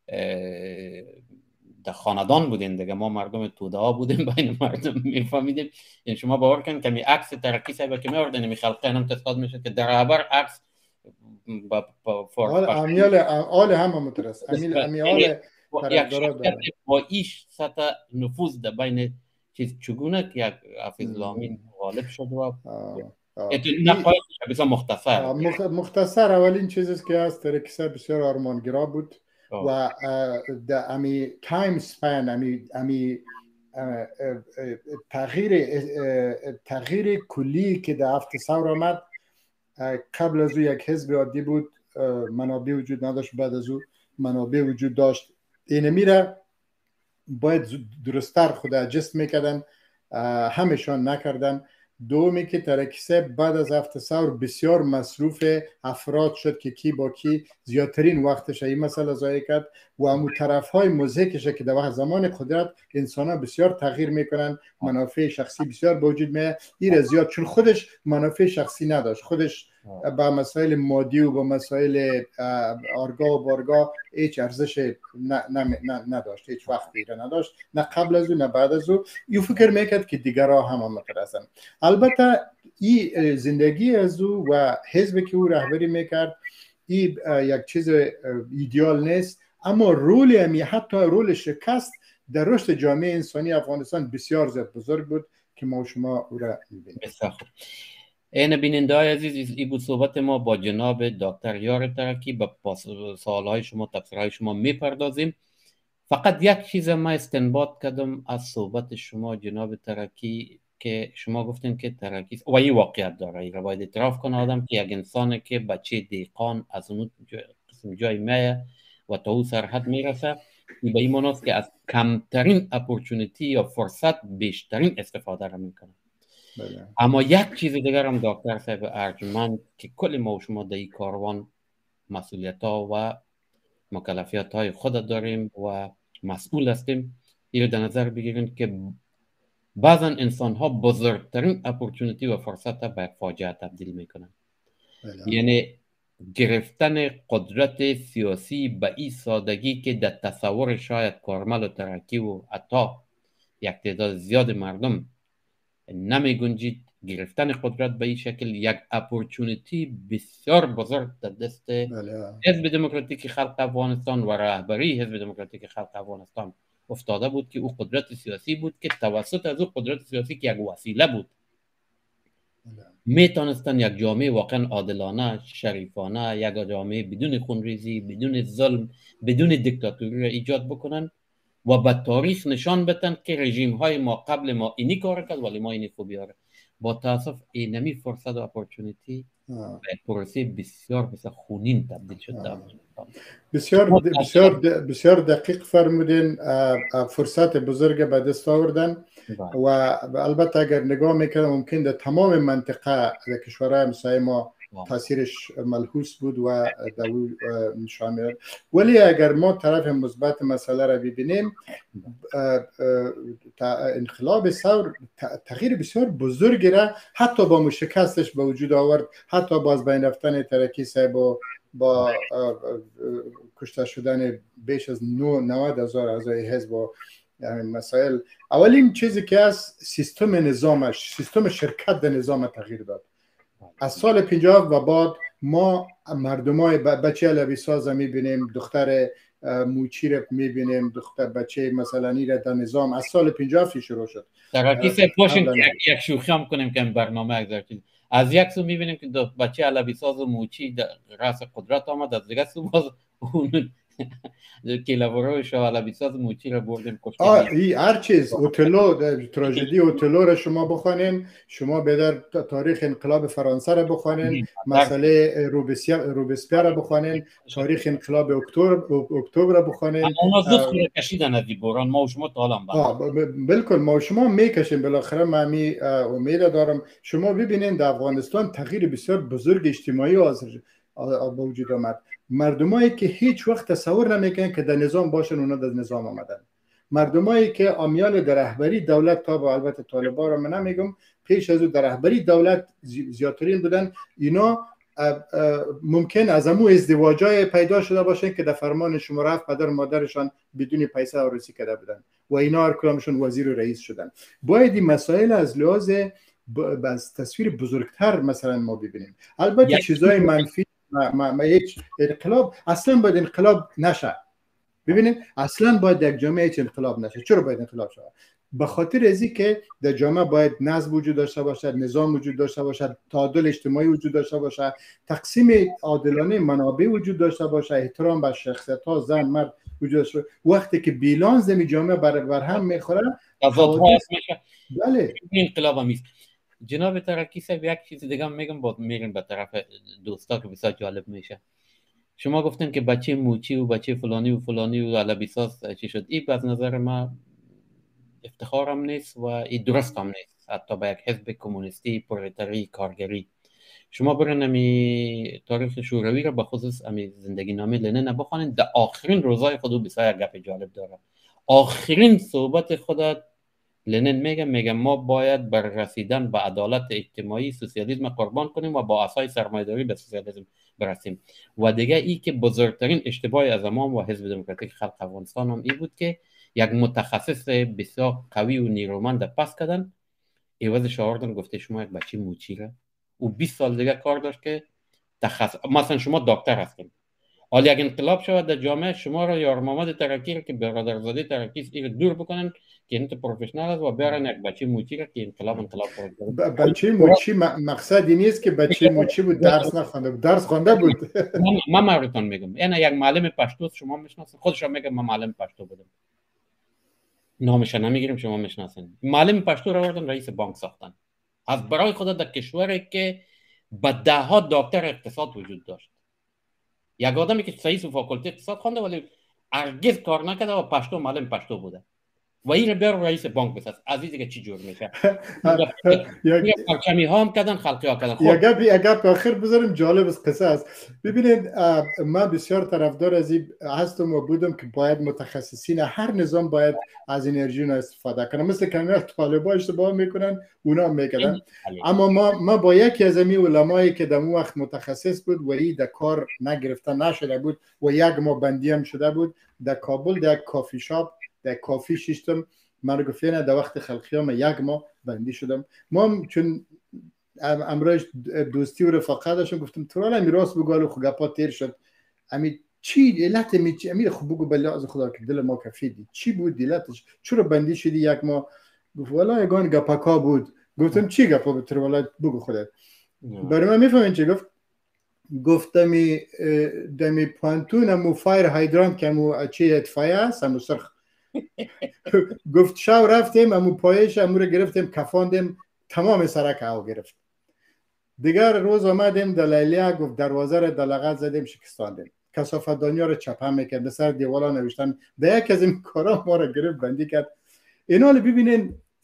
در خاندان بودین دیگه، ما مردم توده ها بودیم بین مردم میفهمیدیم. این شما باور کن که می عکس ترکی صاحب که میوردن می خلقه هم تصادف میشه که در عبر عکس با فور امیال آل هم مترس امیال امیال با ایش سطح نفوذ در بین چیز چگونه که یک حافظ لامی غالب شد و نقایش بسیار مختصر مختصر اولین چیزی که از ترکی صاحب بسیار آرمانگرا بود و در امی تایم سپن امی امی تغییر تغییر کلی که در هفت ثور آمد، قبل از او یک حزب عادی بود، منابع وجود نداشت، بعد از او منابع وجود داشت. این میره باید درستر خود اجست میکردن، همشان نکردن. دومی که ترکی صاحب بعد از هفت ثور بسیار مصروف افراد شد که کی با کی زیادترین وقتش این مسئله ضایع کرد و امو طرف های مزهکش که در وقت زمان قدرت انسان ها بسیار تغییر میکنن، منافع شخصی بسیار به وجود میاد. این زیاد چون خودش منافع شخصی نداشت، خودش با مسائل مادی و با مسائل آرگاه و بارگاه هیچ ارزش نداشت، هیچ وقتی را نداشت، نه قبل از او نه بعد از او. یو فکر میکرد که دیگرها هم مترسن. البته این زندگی از او و حزبی که او رهبری میکرد این یک چیز ایدئال نیست، اما رول امی حتی رول شکست در رشد جامعه انسانی افغانستان بسیار زیاد بزرگ بود که ما شما او را میبینیم. بسیار خوب. این بیننده های عزیز، این بود صحبت ما با جناب دکتر یار ترکی. به سوالهای شما، تفسیرهای شما میپردازیم. فقط یک چیز ما استنباط کردم از صحبت شما جناب ترکی که شما گفتین که ترکی و این واقعیت داره، این باید اعتراف کنه آدم که یک انسانه که بچه دیقان از اون قسم جای میه و تا او سرحد میرسه، این به این مناست که از کمترین اپورچونیتی یا فرصت بیشترین استفاده را میکنه. بله. اما یک چیز دیگر هم دکتر صاحب ارجمند که کل ما و شما در این کاروان مسئولیت ها و مکلفیت های خود داریم و مسئول هستیم، این رو در نظر بگیریم که بعضا انسان ها بزرگترین اپورچونیتی و فرصت ها به فاجعه تبدیل میکنن. بله. یعنی گرفتن قدرت سیاسی به این سادگی که در تصور شاید کارمل و ترکی و حتی یک تعداد زیاد مردم نمی گنجید، گرفتن قدرت به این شکل یک اپورچونیتی بسیار بزرگ در دست حزب دموکراتیک خلق افغانستان و رهبری حزب دموکراتیک خلق افغانستان افتاده بود که او قدرت سیاسی بود که توسط از او قدرت سیاسی که یک وسیله بود میتونستن یک جامعه واقعا عادلانه، شریفانه، یک جامعه بدون خونریزی، بدون ظلم، بدون دیکتاتوری را ایجاد بکنن و به تاریخ نشان بدن که رژیم های ما قبل ما اینی کار کرد ولی ما اینی خوبی آره. با تاسف اینمی فرصت و اپورچونیتی به پروسه بسیار بسیار خونین تبدیل شد. بسیار بسیار بسیار دقیق فرمودین. فرصت بزرگ به دست آوردن و البته اگر نگاه میکنم ممکن در تمام منطقه در کشورهای همسایه ما تاثیرش ملحوظ بود و در شامل. ولی اگر ما طرف مثبت مسئله را ببینیم، انقلاب ثور تغییر بسیار بزرگی را حتی با مشکستش به وجود آورد، حتی باز بین رفتن ترکی صاحب با با کشته شدن بیش از نود هزار اعضای حزب و مسائل. اولین چیزی که از سیستم نظامش، سیستم شرکت در نظام تغییر داد. از سال پنجاه و بعد ما مردمای بچه علوی ساز میبینیم، دختر موچی رو میبینیم، دختر بچه مثلا را در نظام از سال پنجاه شروع شد. در حقیقت باشین یک شوخی هم کنیم که این برنامه اگر از یک سو میبینیم که بچه علوی ساز و موچی در رأس قدرت آمد، از دیگه سو باز اون کیلوورو شاه علوی ساز موچی را بردیم کشته. آه ای هر چیز اوتلو، تراژدی اوتلو را شما بخوانین، شما بدر تاریخ انقلاب فرانسه را بخوانین، مسئله روبسپیر را بخوانین، تاریخ انقلاب اکتبر اکتبر را بخوانین. اونا زود خوره کشیدن از این بحران، ما و شما تا حالا بالکل ما و شما میکشیم. بالاخره من می امید دارم شما ببینین در افغانستان تغییر بسیار بزرگ اجتماعی به وجود آمد. مردمایی که هیچ وقت تصور نمیکنن که در نظام باشن، اونا در نظام آمدن. مردمایی که امیال در رهبری دولت، تا با البته طالبان را من نمیگم، پیش از او در رهبری دولت زیادترین بودن، اینا ممکن از امو ازدواجای پیدا شده باشن که در فرمان شما رفت پدر مادرشان بدون پیسه عروسی کرده بودن و اینا هر کدامشون وزیر و رئیس شدن. باید این مسائل از لحاظ از تصویر بزرگتر مثلا ما ببینیم. البته چیزای منفی ما, ما, ما هیچ انقلاب اصلا باید انقلاب نشه. ببینید اصلا باید یک جامعه هیچ انقلاب نشه. چرا باید انقلاب شه؟ به خاطر ازی که در جامعه باید نظم وجود داشته باشد، نظام وجود داشته باشد، تعادل اجتماعی وجود داشته باشد، تقسیم عادلانه منابع وجود داشته باشد، احترام به شخصیت ها زن مرد وجود داشته باشد. وقتی که بیلانس می جامعه بر, بر هم میخوره بله انقلاب هم جناب ترکی صاحب یک چیز دیگه هم میگم، بعد میریم به طرف دوستا که بسیار جالب میشه. شما گفتن که بچه موچی و بچه فلانی و فلانی و علوی ساز چی شد. این از نظر ما افتخارم نیست و این درست هم نیست، حتی به یک حزب کمونیستی پرولتاری کارگری. شما برین امی تاریخ شوروی را به خصوص امی زندگی نامه لنین بخوانید، در آخرین روزای خود بسیار گپ جالب داره. آخرین صحبت خودت لنین میگه میگه ما باید بر رسیدن به عدالت اجتماعی سوسیالیسم قربان کنیم و با عصای سرمایه‌داری به سوسیالیسم برسیم. و دیگه ای که بزرگترین اشتباه از امام و حزب دموکراتیک خلق افغانستان هم این بود که یک متخصص بسیار قوی و نیرومند پس کردن، عوضش آوردن گفته شما یک بچه موچی را و بیست سال دیگه کار داشت که تخصص، مثلا شما دکتر هستین، حالا یک انقلاب شود در جامعه، شما را یار محمد ترکی را که برادرزاده ترکی است رو دور بکنن که این تو پروفشنال است و بیارن یک بچه موچی را که انقلاب انقلاب کنه. بچه موچی مقصدی نیست که بچه موچی بود درس نخوانده بود، درس خوانده بود. من مردتون میگم اینا یک معلم پشتو شما میشناسید، خودش میگه من معلم پشتو بودم، نامش نمیگیریم شما میشناسین. معلم پشتو را آوردن رئیس بانک ساختن از برای خود در کشوری که به ده ها دکتر اقتصاد وجود داشت. یک آدمی که رئیس فاکولته اقتصاد خوانده ولی هرگز کار نکرده و پشتو معلم پشتو بوده و این رو بیار رئیس بانک بساز. عزیز دیگه چی جور میشه؟ یک پرچمی ها هم کردن، خلقی ها کردن. یک گپ یک گپ آخر بذاریم، جالب است قصه است. ببینید من بسیار طرفدار از این هستم و بودم که باید متخصصین هر نظام باید از انرژی اون استفاده کنن، مثل که طالبان اشتباه میکنن اونا میکنن. اما ما ما با یکی از امی علمایی که در اون وقت متخصص بود و این در کار نگرفته نشده بود و یک ما بندی هم شده بود در کابل، در کافی شاپ در کافی شیشتم من گفتن در وقت خلقیام یک ماه بندی شدم. ما چون امروز دوستی و رفاقت داشتم گفتم تو حالا میراث بگو خو گپا تیر شد امی چی علت می چی امی خو بگو بلا از خدا که دل ما کفیدی چی بود علتش چرا بندی شدی یک ماه؟ گفت والا یگان گپاکا بود. گفتم چی گپا بود تو والا بگو خودت. برای من میفهمین چی گفت؟ گفتم دمی پانتون مو فایر هایدرانت که مو چی اطفایه است مو سرخ. گفت شب رفتیم امو پایش امو رو گرفتیم کفاندیم تمام سرک او گرفت. دیگر روز آمدیم در لیلیا گفت دروازه رو دلغت زدیم شکستاندیم. کثافت دانیا رو چپه میکرد به سر دیوالا نوشتن. در یک از این کارا ما رو گرفت بندی کرد. اینا رو ببینین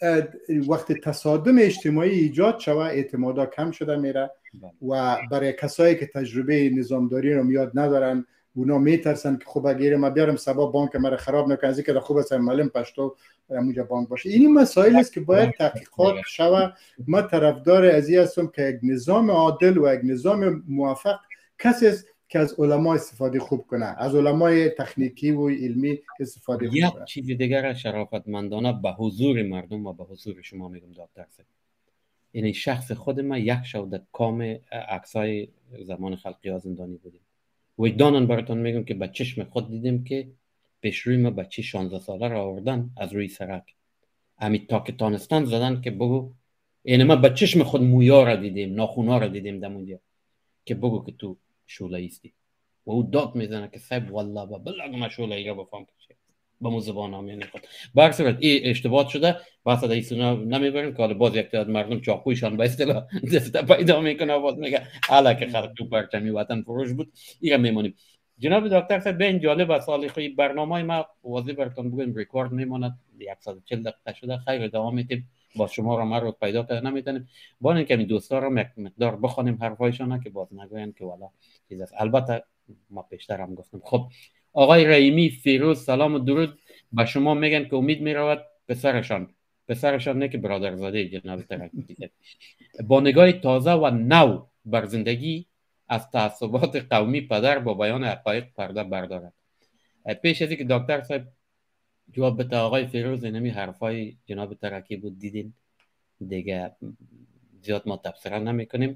وقت تصادم اجتماعی ایجاد شوه اعتمادا کم شده میره و برای کسایی که تجربه نظامداری رو یاد ندارن اونا میترسن که خب اگر ما بیارم سبا بانک مرا خراب نکنه از اینکه خوب است معلم پشتو اونجا بانک باشه. این مسائل است که باید تحقیقات شوه. ما طرفدار از این هستم که یک نظام عادل و یک نظام موفق کسی است که از علما استفاده خوب کنه، از علمای تکنیکی و علمی استفاده خوب کنه. یک چیز دیگر شرافتمندانه به حضور مردم و به حضور شما میگم دکتر صاحب، یعنی شخص خود ما یک شو در کام عکسای زمان خلقی زندانی بودیم، وجدانن براتون میگم که با چشم خود دیدیم که پیش روی ما بچه شانزده ساله را آوردن از روی سرک، همین تا که تانستان زدن که بگو، یعنی ما با چشم خود مویا را دیدیم، ناخونا را دیدیم دمونجا که بگو که تو شوله ایستی و او داد میزنه که صاحب والله با بلغ ما شوله ای را بفهم کشه با مو زبان هم یعنی خود بر صورت این اشتباه شده واسه در ایسونا نمیبرن که باز یک تعداد مردم چاقویشان به اصطلاح دسته پیدا میکنه باز میگه حالا که خلق تو پرچمی وطن فروش بود این را میمانیم. جناب دکتر صاحب به این جالب است، سالیخی برنامه ما واضح براتون بگم ریکورد میماند صد و چهل دقیقه شده، خیر ادامه میدیم با شما را مرد پیدا کرده نمیتونیم با اینکه می دوستا را مقدار بخونیم حرفایشان که باز نگوین که والا چیز است. البته ما پیشتر هم گفتم. خب آقای رحیمی فیروز سلام و درود به شما میگن که امید میرود پسرشان پسرشان نه که برادرزاده جناب ترکی با نگاه تازه و نو بر زندگی از تعصبات قومی پدر با بیان حقایق پرده بردارد. پیش از اینکه دکتر صاحب جواب بده آقای فیروز اینمی حرفای جناب ترکی بود دیدین دیگه زیاد ما تبصره نمی کنیم.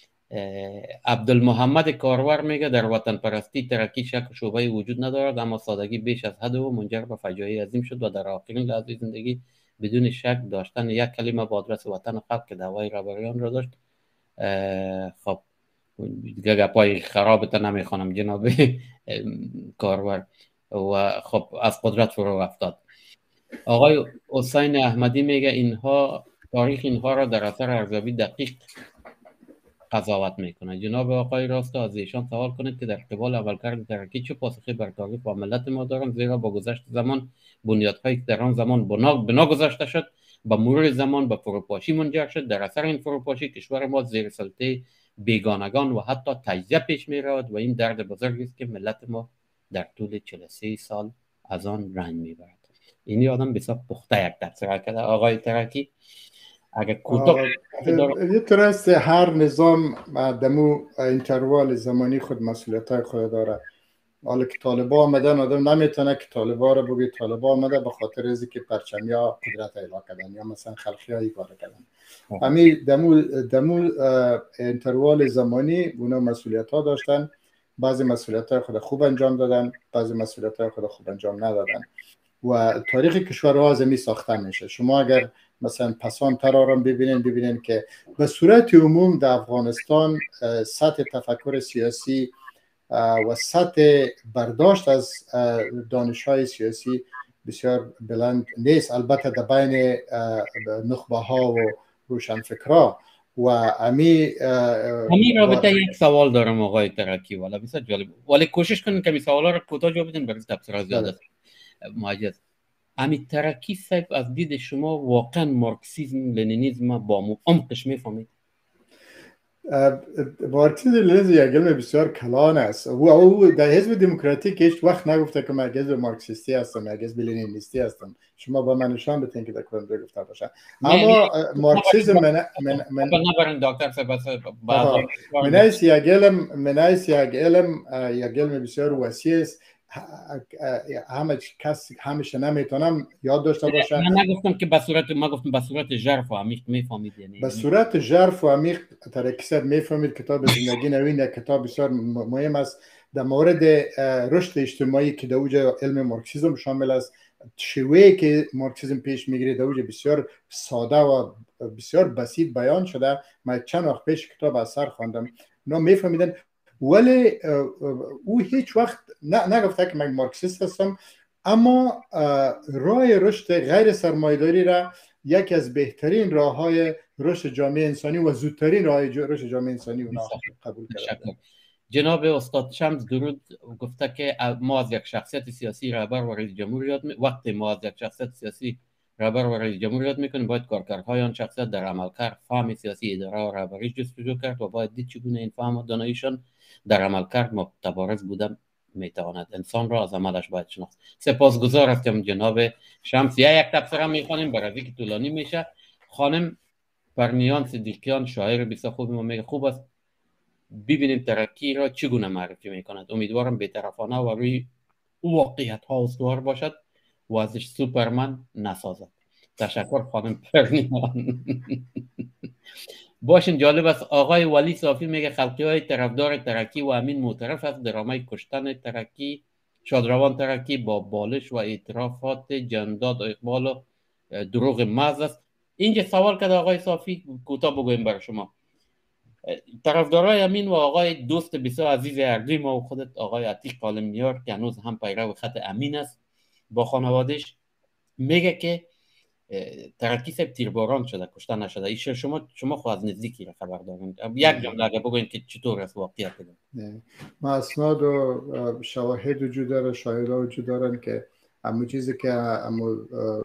عبدالمحمد کارور میگه در وطن پرستی ترکی شک شبهه وجود ندارد اما سادگی بیش از حد و منجر به فجایع عظیم شد و در آخرین لحظه زندگی بدون شک داشتن یک کلمه با آدرس وطن و خلق که دعوای رهبریان را داشت. خب دیگه گپای خرابت نمیخوانم جناب کارور و خب از قدرت فرو افتاد. آقای حسین احمدی میگه اینها تاریخ اینها را در اثر ارزیابی دقیق قضاوت میکنه. جناب آقای راستا از ایشان سوال کنید که در قبال عملکرد ترکی چه پاسخی بر تاریخ و ملت ما دارند، زیرا با گذشت زمان بنیادهایی که در آن زمان بنا بنا گذاشته شد با مرور زمان به فروپاشی منجر شد. در اثر این فروپاشی کشور ما زیر سلطه بیگانگان و حتی تجزیه پیش می رود و این درد بزرگی است که ملت ما در طول چهل و سه سال از آن رنج میبرد. اینی آدم بسیار پخته یک تفسیر کرده. آقای ترکی اگر کوتاه یه طور است هر نظام دمو اینتروال زمانی خود مسئولیت‌های خود داره. حالا که طالبا آمدن آدم نمیتونه که طالبا رو بگه طالبا آمده به خاطر از که پرچمیا قدرت ایلا کردن یا مثلا خلقی ها ایگاره کردن. همین دمو دمو اینتروال زمانی اونا مسئولیت ها داشتن، بعضی مسئولیت های خود خوب انجام دادن، بعضی مسئولیت های خود خوب انجام ندادن و تاریخ کشورها از می ساخته میشه. شما اگر مثلا پسان ترارم ببینین ببینین که به صورت عموم در افغانستان سطح تفکر سیاسی و سطح برداشت از دانش‌های سیاسی بسیار بلند نیست، البته در بین نخبه ها و روشنفکرها. و امی امی رابطه یک سوال دارم آقای ترکی، والا بسیار جالب، ولی کوشش کنین که می سوالا رو کوتاه جواب بدین برای تفسیر زیاد است معجز. امی ترکی صاحب از دید شما واقعا مارکسیسم لنینیسم با مو عمقش میفهمید؟ مارکسیسم لنینیسم یک علم بسیار کلان است. او او در حزب دموکراتیک هیچ وقت نگفته که من حزب مارکسیستی هستم یا حزب لنینیستی هستم. شما با من نشان بدین که در کدام دو گفته باشه. اما مارکسیسم من من من نبرن دکتر صاحب من است یک علم من است یک علم یک علم بسیار وسیع است. همه کس همیشه نمیتونم یاد داشته باشم. من نگفتم که به صورت ما گفتم به صورت ژرف و عمیق میفهمید، یعنی به صورت ژرف و عمیق ترکی صاحب میفهمید. کتاب زندگی نوین یک کتاب بسیار مهم است در مورد رشد اجتماعی که در اوج علم مارکسیسم شامل است. شیوهی که مارکسیسم پیش میگیره در اوج بسیار ساده و بسیار بسیط بیان شده. من چند وقت پیش کتاب اثر خواندم، اونا میفهمیدن، ولی او هیچ وقت نگفته که من مارکسیست هستم. اما راه رشد غیر سرمایه‌داری را یکی از بهترین راه‌های رشد جامعه انسانی و زودترین راه رشد جامعه انسانی اونا قبول کرده. جناب استاد شمس درود گفته که ما از یک شخصیت سیاسی رهبر و رئیس جمهور یاد می... وقتی ما از یک شخصیت سیاسی رهبر و رئیس جمهور یاد میکنیم باید کارکردهای آن شخصیت در عملکرد فهم سیاسی اداره و رهبری جستجو کرد و باید دید چگونه این فهم و داناییشان در عملکرد متبارز بوده میتواند. انسان را از عملش باید شناخت. سپاسگزار هستم جناب شمسیه. یک تبصره میخوانیم برای که طولانی میشه. خانم پرنیان صدیقیان شاعر بسیار خوب ما میگه خوب است ببینیم ترکی را چگونه معرفی میکند. امیدوارم بی‌طرفانه و روی واقعیت ها استوار باشد و ازش سوپرمن نسازد. تشکر خانم پرنیان. باشین. جالب است آقای ولی صافی میگه خلقی های طرفدار ترکی و امین معترف است درامه کشتن ترکی شادروان ترکی با بالش و اعترافات جنداد و اقبال و دروغ محض است. اینجا سوال کرد آقای صافی، کوتاه بگویم برای شما. طرفدارای امین و آقای دوست بسیار عزیز اردوی ما و خودت آقای عتیق قالمیار که هنوز هم پیرو خط امین است با خانوادش میگه که ترکی صاحب تیرباران شده کشته نشده. ایش شما شما خود از نزدیکی را خبر دارین. یک جمله اگه بگوین که چطور است واقعیت بگم. ما اسناد و شواهد وجود داره، شاهدها وجود دارن که همون چیزی که همون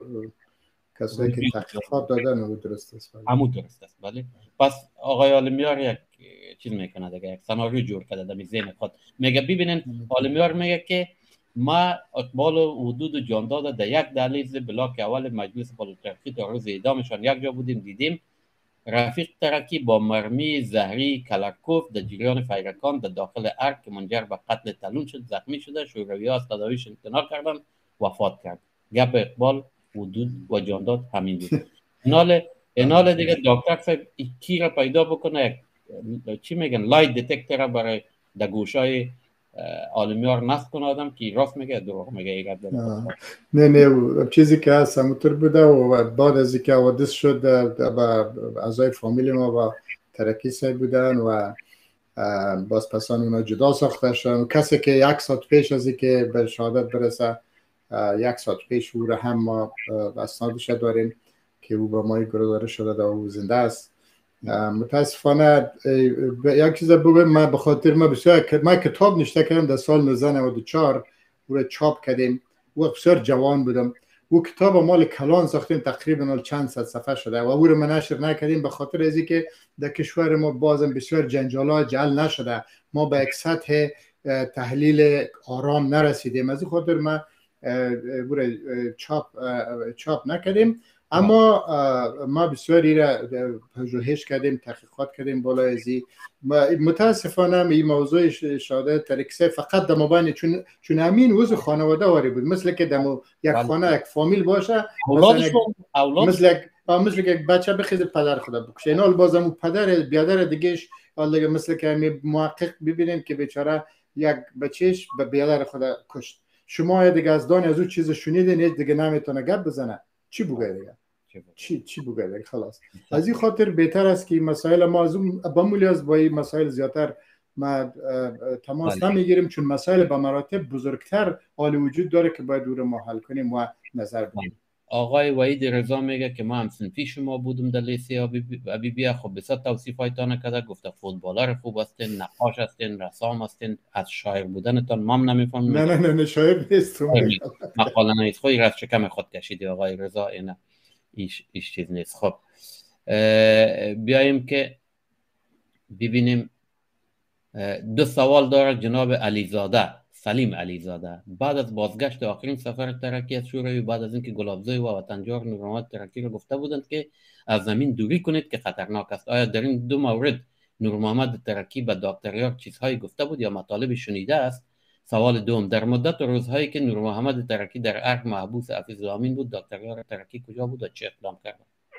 کسایی که تحقیقات دادن و درست است. همون درست است. بله. پس آقای عالمیار یک چیز میکنه دیگه، یک سناریو جور کرده در ذهن خود. میگه ببینین عالمیار میگه که ما اقبال و حدود و جانداد در یک دهلیز بلاک اول مجلس پلیترکی تا روز اعدامشان یک جا بودیم دیدیم رفیق ترکی با مرمی زهری کلرکوف در جریان فیرکان در داخل ارک که منجر به قتل تلون شد زخمی شده. شوروی ها از تداویش امتناع کردن وفات کرد. گپ اقبال حدود و جانداد همین بود. اینال اینال دیگه دکتر صاحب کی را پیدا بکنه چی میگن لایت دتکتور برای در گوشای عالمیار نصب کنه آدم که راست میگه دروغ میگه. ایگه نه نه چیزی که هست همونطور بوده و بعد از اینکه حوادث شد با اعضای فامیل ما با ترکی صاحب بودن و باز پسان اونا جدا ساخته شدن و کسی که یک ساعت پیش از اینکه به شهادت برسه یک ساعت پیش او را هم ما اسنادش داریم که او با ما گرفتار شده و او زنده است. متاسفانه یک چیز بگم، من به خاطر ما بسیار ما کتاب نوشته کردم در سال نوزده نود و چهار او را چاپ کردیم. او بسیار جوان بودم. او کتاب مال کلان ساختیم تقریبا چند صد صفحه شده و او را من نشر نکردیم به خاطر از اینکه در کشور ما بازم بسیار جنجالا جل نشده، ما به یک سطح تحلیل آرام نرسیدیم. از این خاطر ما او را چاپ چاپ نکردیم. اما ما بسیاری را پژوهش کردیم، تحقیقات کردیم بالای ازی. متاسفانه این موضوع شهادت ترکی فقط در مابین چون چون امین عضو خانواده واری بود، مثل که در یک خانه یک فامیل باشه، مثلا مثل مثل که یک بچه بخیز پدر خدا بکشه. اینا بازم پدر بیادر دیگهش حالا مثل که محقق ببینین که بیچاره یک بچهش به بیادر خدا کشت. شما دیگه از دان از اون چیز شنیدین دیگه نمیتونه گپ بزنه. چی بگه دیگه؟ چی چی بگه دیگه؟ خلاص. از این خاطر بهتر است که مسائل ما از بمولی از با این مسائل زیادتر ما تماس نمیگیریم، چون مسائل به مراتب بزرگتر حال وجود داره که باید او رو ما حل کنیم و نظر بدیم. آقای وحید رضا میگه که ما هم صنفی شما بودم در لیسه ابی بیا. خب بسیار توصیفایتان کرده، گفته فوتبالر خوب هستین، نقاش هستین، رسام هستین، از شاعر بودنتان ما هم نمیفهمیم. نه نه نه شاعر نیستم. مقاله نیست. خودی رفت شکم خود کشیدی آقای رضا. اینا ایش ایش چیز نیست. خب بیاییم که ببینیم. دو سوال داره جناب علیزاده، سلیم علیزاده. بعد از بازگشت آخرین سفر ترکی از شوروی، بعد از اینکه گلابزوی و وطنجار نور محمد ترکی را گفته بودند که از زمین دوری کنید که خطرناک است، آیا در این دو مورد نور محمد ترکی به دکتر یار چیزهایی گفته بود یا مطالب شنیده است؟ سوال دوم، در مدت و روزهایی که نور محمد ترکی در ارگ محبوس حفیظ الامین بود، دکتر یار ترکی کجا بود و چه اقدام کرد؟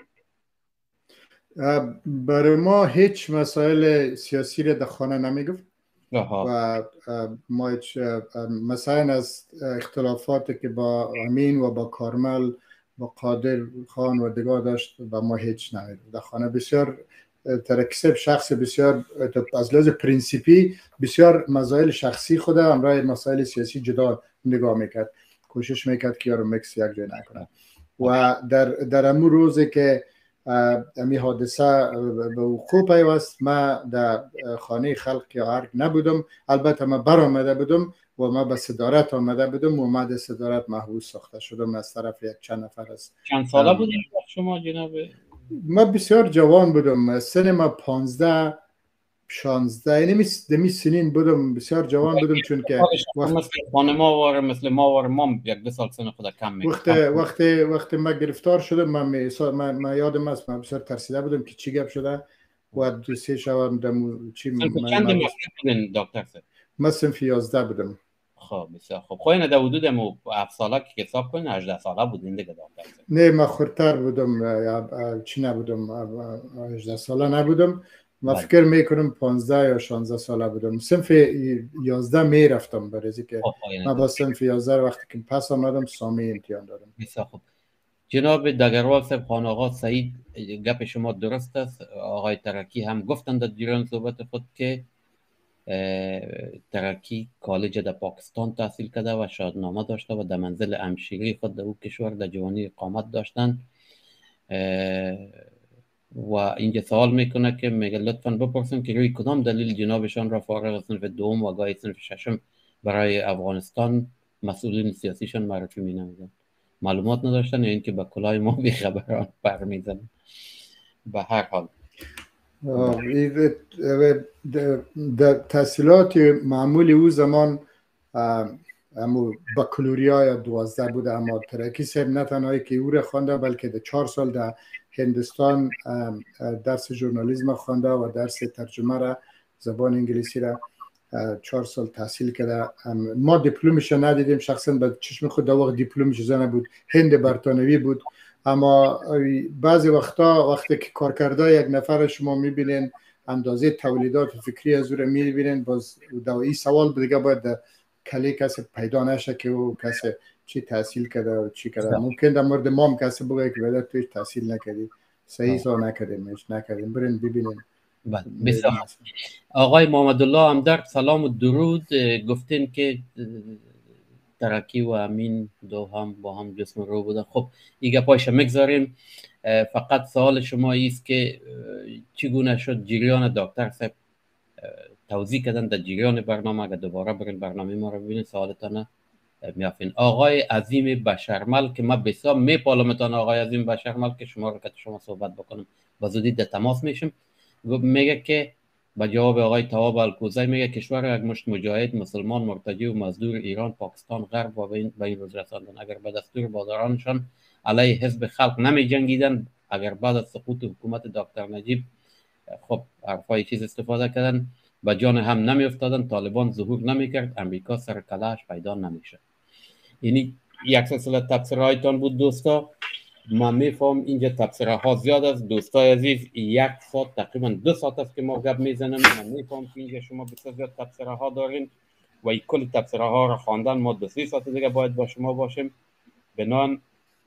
برای ما هیچ مسائل سیاسی را در خانه نمیگفت و ما هیچ مثلا از اختلافاتی که با امین و با کارمل با قادر خان و دیگه داشت و ما هیچ نمیگفت در خانه. بسیار ترکی شخص بسیار از لحاظ پرینسیپی بسیار مسائل شخصی خود همراه مسائل سیاسی جدا نگاه میکرد، کوشش میکرد که یارو مکس یک جای نکنه. و در در امون روزی که امی حادثه به وقوع پیوست. ما در خانه خلق یا ارگ نبودم، البته ما بر آمده بودم و ما به صدارت آمده بودم و ما در صدارت محبوس ساخته شدم از طرف یک چند نفر است. چند ساله بودید شما جناب؟ ما بسیار جوان بودم، سن ما پانزده شانزده، یعنی دمی سنین بودم، بسیار جوان بودم. چون که وقت مثل خانما وار مثل ما وار ما یک دو سال سن خود کم میکنم. وقت وقتی وقتی ما گرفتار شدم، من ما, ما یادم است، من بسیار ترسیده بودم که چی گپ شده و دو سه شب دم چی ما چند مدرسه بودین دکتر صاحب؟ ما صنف یازده بودم. خب بسیار خوب. خو اینه در حدود مو هفت ساله که حساب کنین هجده ساله بودین دیگه دکتر صاحب؟ نه ما خردتر بودم، چی نبودم، هجده ساله نبودم. ما بله. فکر میکنم پانزده یا شانزده ساله بودم. صنف یازده میرفتم، برای که ما با صنف یازده وقتی که پس آمدم سامی امتحان دادم. بسیار خوب. جناب دگروال صاحب، خان آقا سعید، گپ شما درست است. آقای ترکی هم گفتند در جریان صحبت خود که ترکی کالج در پاکستان تحصیل کرده و شهادتنامه داشته و در منزل همشیری خود در او کشور در جوانی اقامت داشتند. و اینجا سوال میکنه که میگه لطفاً بپرسیم که روی کدام دلیل جنابشان را فارغ صنف دوم و گاهی صنف ششم برای افغانستان مسئولین سیاسیشان معرفی می نمیدن؟ معلومات نداشتن یا اینکه با کلاه ما بی خبران پر میزنن؟ به هر حال در تحصیلات معمولی او زمان امو بکالوریا دوازده بوده، اما ترکی صاحب نه تنهایی که او را خوانده بلکه در چهار سال در هندوستان درس ژورنالیسم خوانده و درس ترجمه را زبان انگلیسی را چهار سال تحصیل کرده. ما دیپلمش ندیدیم، شخصا به چشم خود در واقع دیپلمش زنه بود، هند برطانوی بود. اما بعضی وقتا وقتی که کارکرده یک نفر شما میبینین اندازه تولیدات فکری از او را میبینین، باز دوایی سوال دیگه باید کلی کسی پیدا نشه که او کسی چی تحصیل کرده و چی کرده. ممکن در مورد ما هم کسی بگه که بعد توی تحصیل نکردی، صحیح سال نکردیمش نکردیم، برین ببینین. بسیار. آقای محمد الله همدرد، سلام و درود. گفتین که ترکی و امین دو هم با هم جسم رو بودن. خب ایگه پایش مگذاریم. فقط سوال شما ایست که چگونه شد جریان دکتر صاحب توضیح کردن در جریان برنامه؟ اگر دوباره برین برنامه ما رو ببینین سوالتان میافین. آقای عظیم بشرمل که ما بسیار میپالمتان آقای عظیم بشرمل که شما رو که شما صحبت بکنم با زودی در تماس میشیم. میگه که با جواب آقای تواب الکوزی میگه کشور یک مشت مجاهد مسلمان مرتجی و مزدور ایران، پاکستان، غرب و به این روز رساندن. اگر به دستور بازارانشان علیه حزب خلق نمی جنگیدن، اگر بعد از سقوط حکومت دکتر نجیب خب حرفای چیز استفاده کردن با جان هم نمی افتادن، طالبان ظهور نمی کرد، امریکا سر کلاهش پیدا نمی شد. یعنی یک سلسله تفسیر هایتان بود دوستا. ما میفهم اینجا تفسیره ها زیاد است دوستای عزیز، یک ساعت تقریبا دو ساعت است که ما گپ میزنیم. من میفهم که اینجا شما بسیار زیاد تفسیره ها دارین و این کل تفسیره ها را خواندن ما دو سه ساعت دیگه باید با شما باشیم. بنان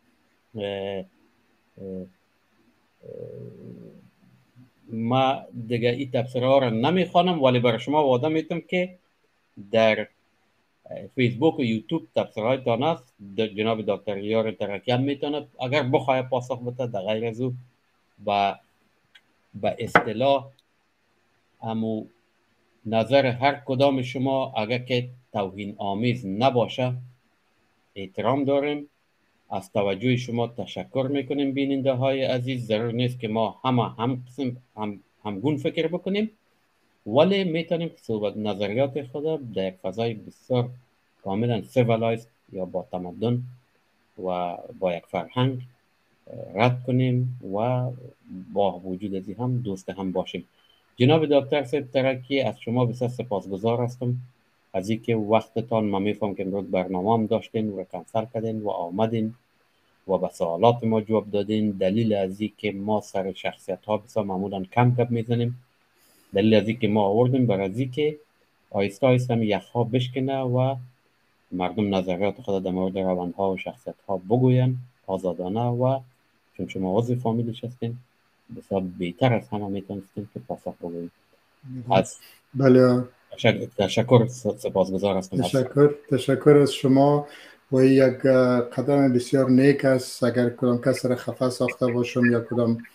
ما دیگه این تفسیره ها را نمیخوانم، ولی برای شما وعده میتونم که در فیسبوک و یوتیوب تفسیرهای تان است. جناب دکتر یار ترکی هم میتونه اگر بخواه پاسخ بده، در غیر از او با با اصطلاح امو نظر هر کدام شما اگر که توهین آمیز نباشه احترام داریم. از توجه شما تشکر میکنیم بیننده های عزیز. ضرور نیست که ما همه هم قسم هم همگون فکر بکنیم، ولی میتونیم صحبت نظریات خود در یک فضای بسیار کاملا سیویلایزد یا با تمدن و با یک فرهنگ رد کنیم و با وجود ازی هم دوست هم باشیم. جناب دکتر صاحب ترکی، از شما بسیار سپاسگزار هستم از اینکه وقتتان، ما میفهم که امروز برنامه هم داشتین و کنسل کردین و آمدین و به سوالات ما جواب دادین. دلیل از اینکه ما سر شخصیت ها بسیار معمولا کم گپ میزنیم، دلیل از اینکه ما آوردیم برای از اینکه آیسته آیسته هم یخها بشکنه و مردم نظریات خود در مورد روندها و شخصیت ها بگوین آزادانه، و چون شما عضو فامیلش هستین بسیار بهتر از همه میتونستین که پاسخ بگوین. از بله تشکر سپاسگزار هستم. تشکر تشکر از شما و یک قدم بسیار نیک است. اگر کدام کس را خفه ساخته باشم یا کدام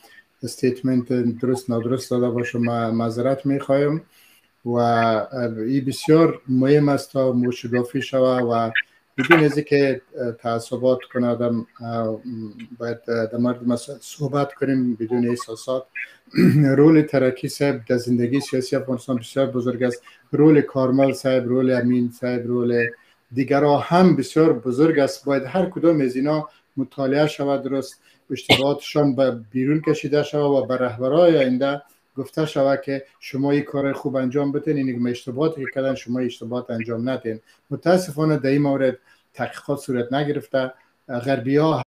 استیتمنت درست نادرست داده باشم معذرت میخوایم و این بسیار مهم است تا موشگافی شود و بدون از که تعصبات کنه آدم باید در مورد مسائل صحبت کنیم بدون احساسات. رول ترکی صاحب در زندگی سیاسی افغانستان بسیار بزرگ است. رول کارمل صاحب، رول امین صاحب، رول دیگرها هم بسیار بزرگ است. باید هر کدام از اینا مطالعه شود، درست اشتباهاتشان به بیرون کشیده شود و به رهبرای آینده گفته شود که شما این کار خوب انجام بدین، این اشتباهاتی که کردن شما اشتباهات انجام ندین. متاسفانه در این مورد تحقیقات صورت نگرفته. غربی‌ها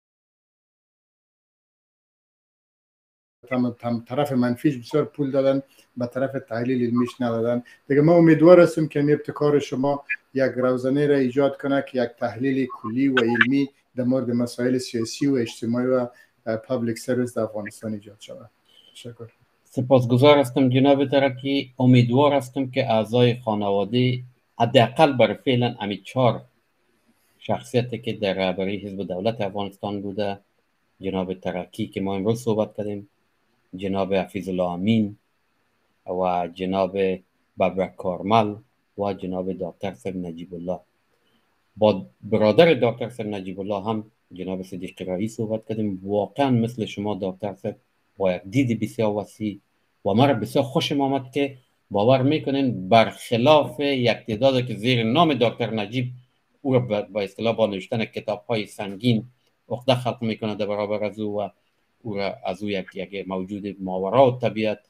طرف منفیش بسیار پول دادن، به طرف تحلیل علمیش ندادن. دیگه ما امیدوار هستیم که این ابتکار شما یک روزنه را ایجاد کنه که یک تحلیل کلی و علمی در مورد مسائل سیاسی و اجتماعی و پابلیک سرویس در افغانستان ایجاد شود. تشکر. سپاسگزار هستم جناب ترکی. امیدوار هستم که اعضای خانواده حداقل برای فعلا همین چهار شخصیتی که در رهبری حزب دولت افغانستان بوده، جناب ترکی که ما امروز صحبت کردیم، جناب حفیظ الله امین و جناب ببرک کارمل و جناب دکتر صاحب نجیب الله، با برادر دکتر صاحب نجیب الله هم جناب صدیق راهی صحبت کردیم. واقعا مثل شما دکتر صاحب با یک دید بسیار وسیع و ما را بسیار خوشم آمد که باور میکنین برخلاف یک تعداد که زیر نام دکتر نجیب او را با اصطلاح با نوشتن کتاب های سنگین عقده خلق میکنه در برابر از او و او را از او یک, یک موجود ماورا و طبیعت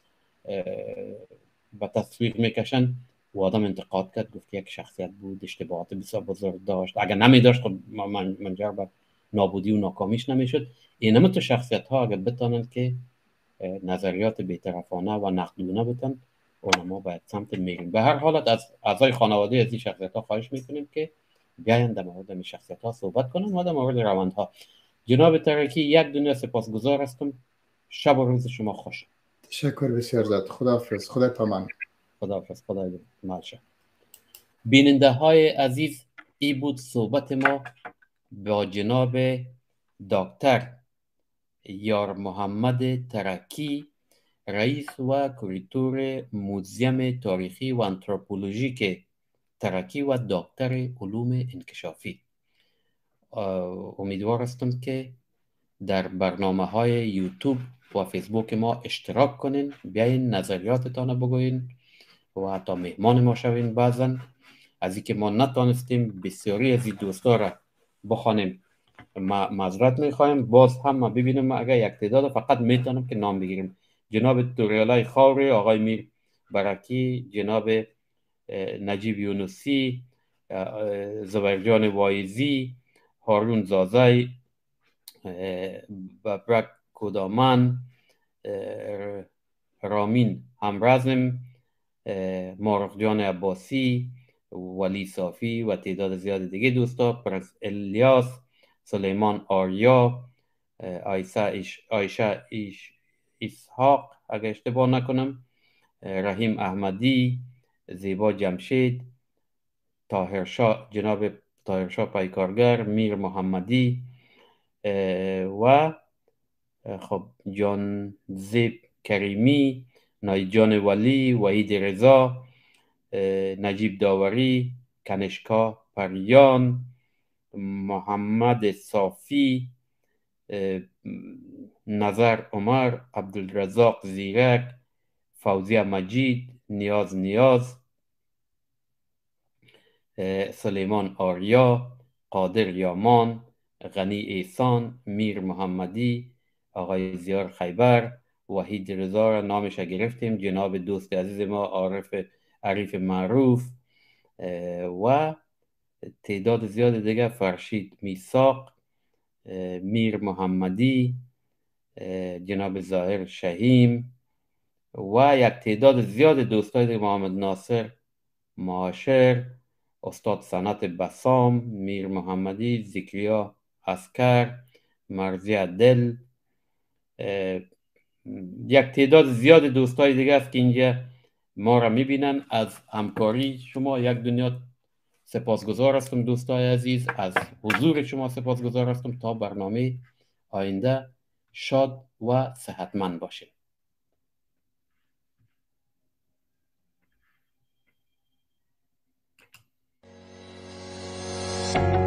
به تصویر میکشن و آدم انتقاد کرد، گفت یک شخصیت بود اشتباهات بسیار بزرگ داشت، اگر نمی داشت خب منجر به نابودی و ناکامیش نمیشد. اینم تو شخصیت ها اگر بتانن که نظریات بی‌طرفانه و نقدونه بتن، اونما باید سمت میریم. به هر حالت از اعضای خانواده از این شخصیت ها خواهش میکنیم که بیاین در مورد این شخصیت ها صحبت کنن و در مورد روندها. جناب ترکی یک دنیا سپاسگزار هستم. شب و روز شما خوش. تشکر بسیار زیاد. خداحافظ. خدا پامان. خداحافظ. خدا مالشه. بیننده های عزیز، این بود صحبت ما با جناب دکتر یار محمد ترکی، رئیس و کوریتور موزیم تاریخی و آنتروپولوژیک ترکی و دکتر علوم انکشافی. امیدوار هستم که در برنامه های یوتیوب و فیسبوک ما اشتراک کنین، بیاین نظریاتتان بگوین و حتی مهمان ما شوین. بعضا از اینکه ما نتانستیم بسیاری از این دوستا را بخوانیم معذرت میخوایم. باز هم ما ببینیم اگر یک تعداد فقط میتونم که نام بگیریم: جناب توریالای خاوری، آقای میر برکی، جناب نجیب یونسی، زبرجان وایزی، هارون زازای، ببرک کودامان، رامین همرزم، مارخ جان عباسی، ولی صافی و تعداد زیاد دیگه دوستا، پرنس الیاس، سلیمان آریا، عایشه اسحاق اگر اشتباه نکنم، رحیم احمدی، زیبا جمشید، طاهرشاه، جناب طاهرشاه پیکارگر، میر محمدی و خب جان زیب کریمی، نایجان ولی، وحید رضا، نجیب داوری، کنشکا پریان، محمد صافی، نظر عمر، عبدالرزاق زیرک، فوزیه مجید، نیاز نیاز، سلیمان آریا، قادر یامان، غنی احسان، میر محمدی، آقای زیار خیبر، وحید رضا را نامش گرفتیم، جناب دوست عزیز ما عارف عریف معروف و تعداد زیاد دیگه، فرشید میساق، میر محمدی، جناب ظاهر شهیم و یک تعداد زیاد دوستای دیگه، محمد ناصر معاشر، استاد سنت بسام، میر محمدی، ذکریا اسکر، مرزی دل، یک تعداد زیاد دوستای دیگه است که اینجا ما را میبینن. از همکاری شما یک دنیا سپاسگزار هستم دوستای عزیز، از حضور شما سپاسگزار هستم. تا برنامه آینده شاد و صحتمند باشید.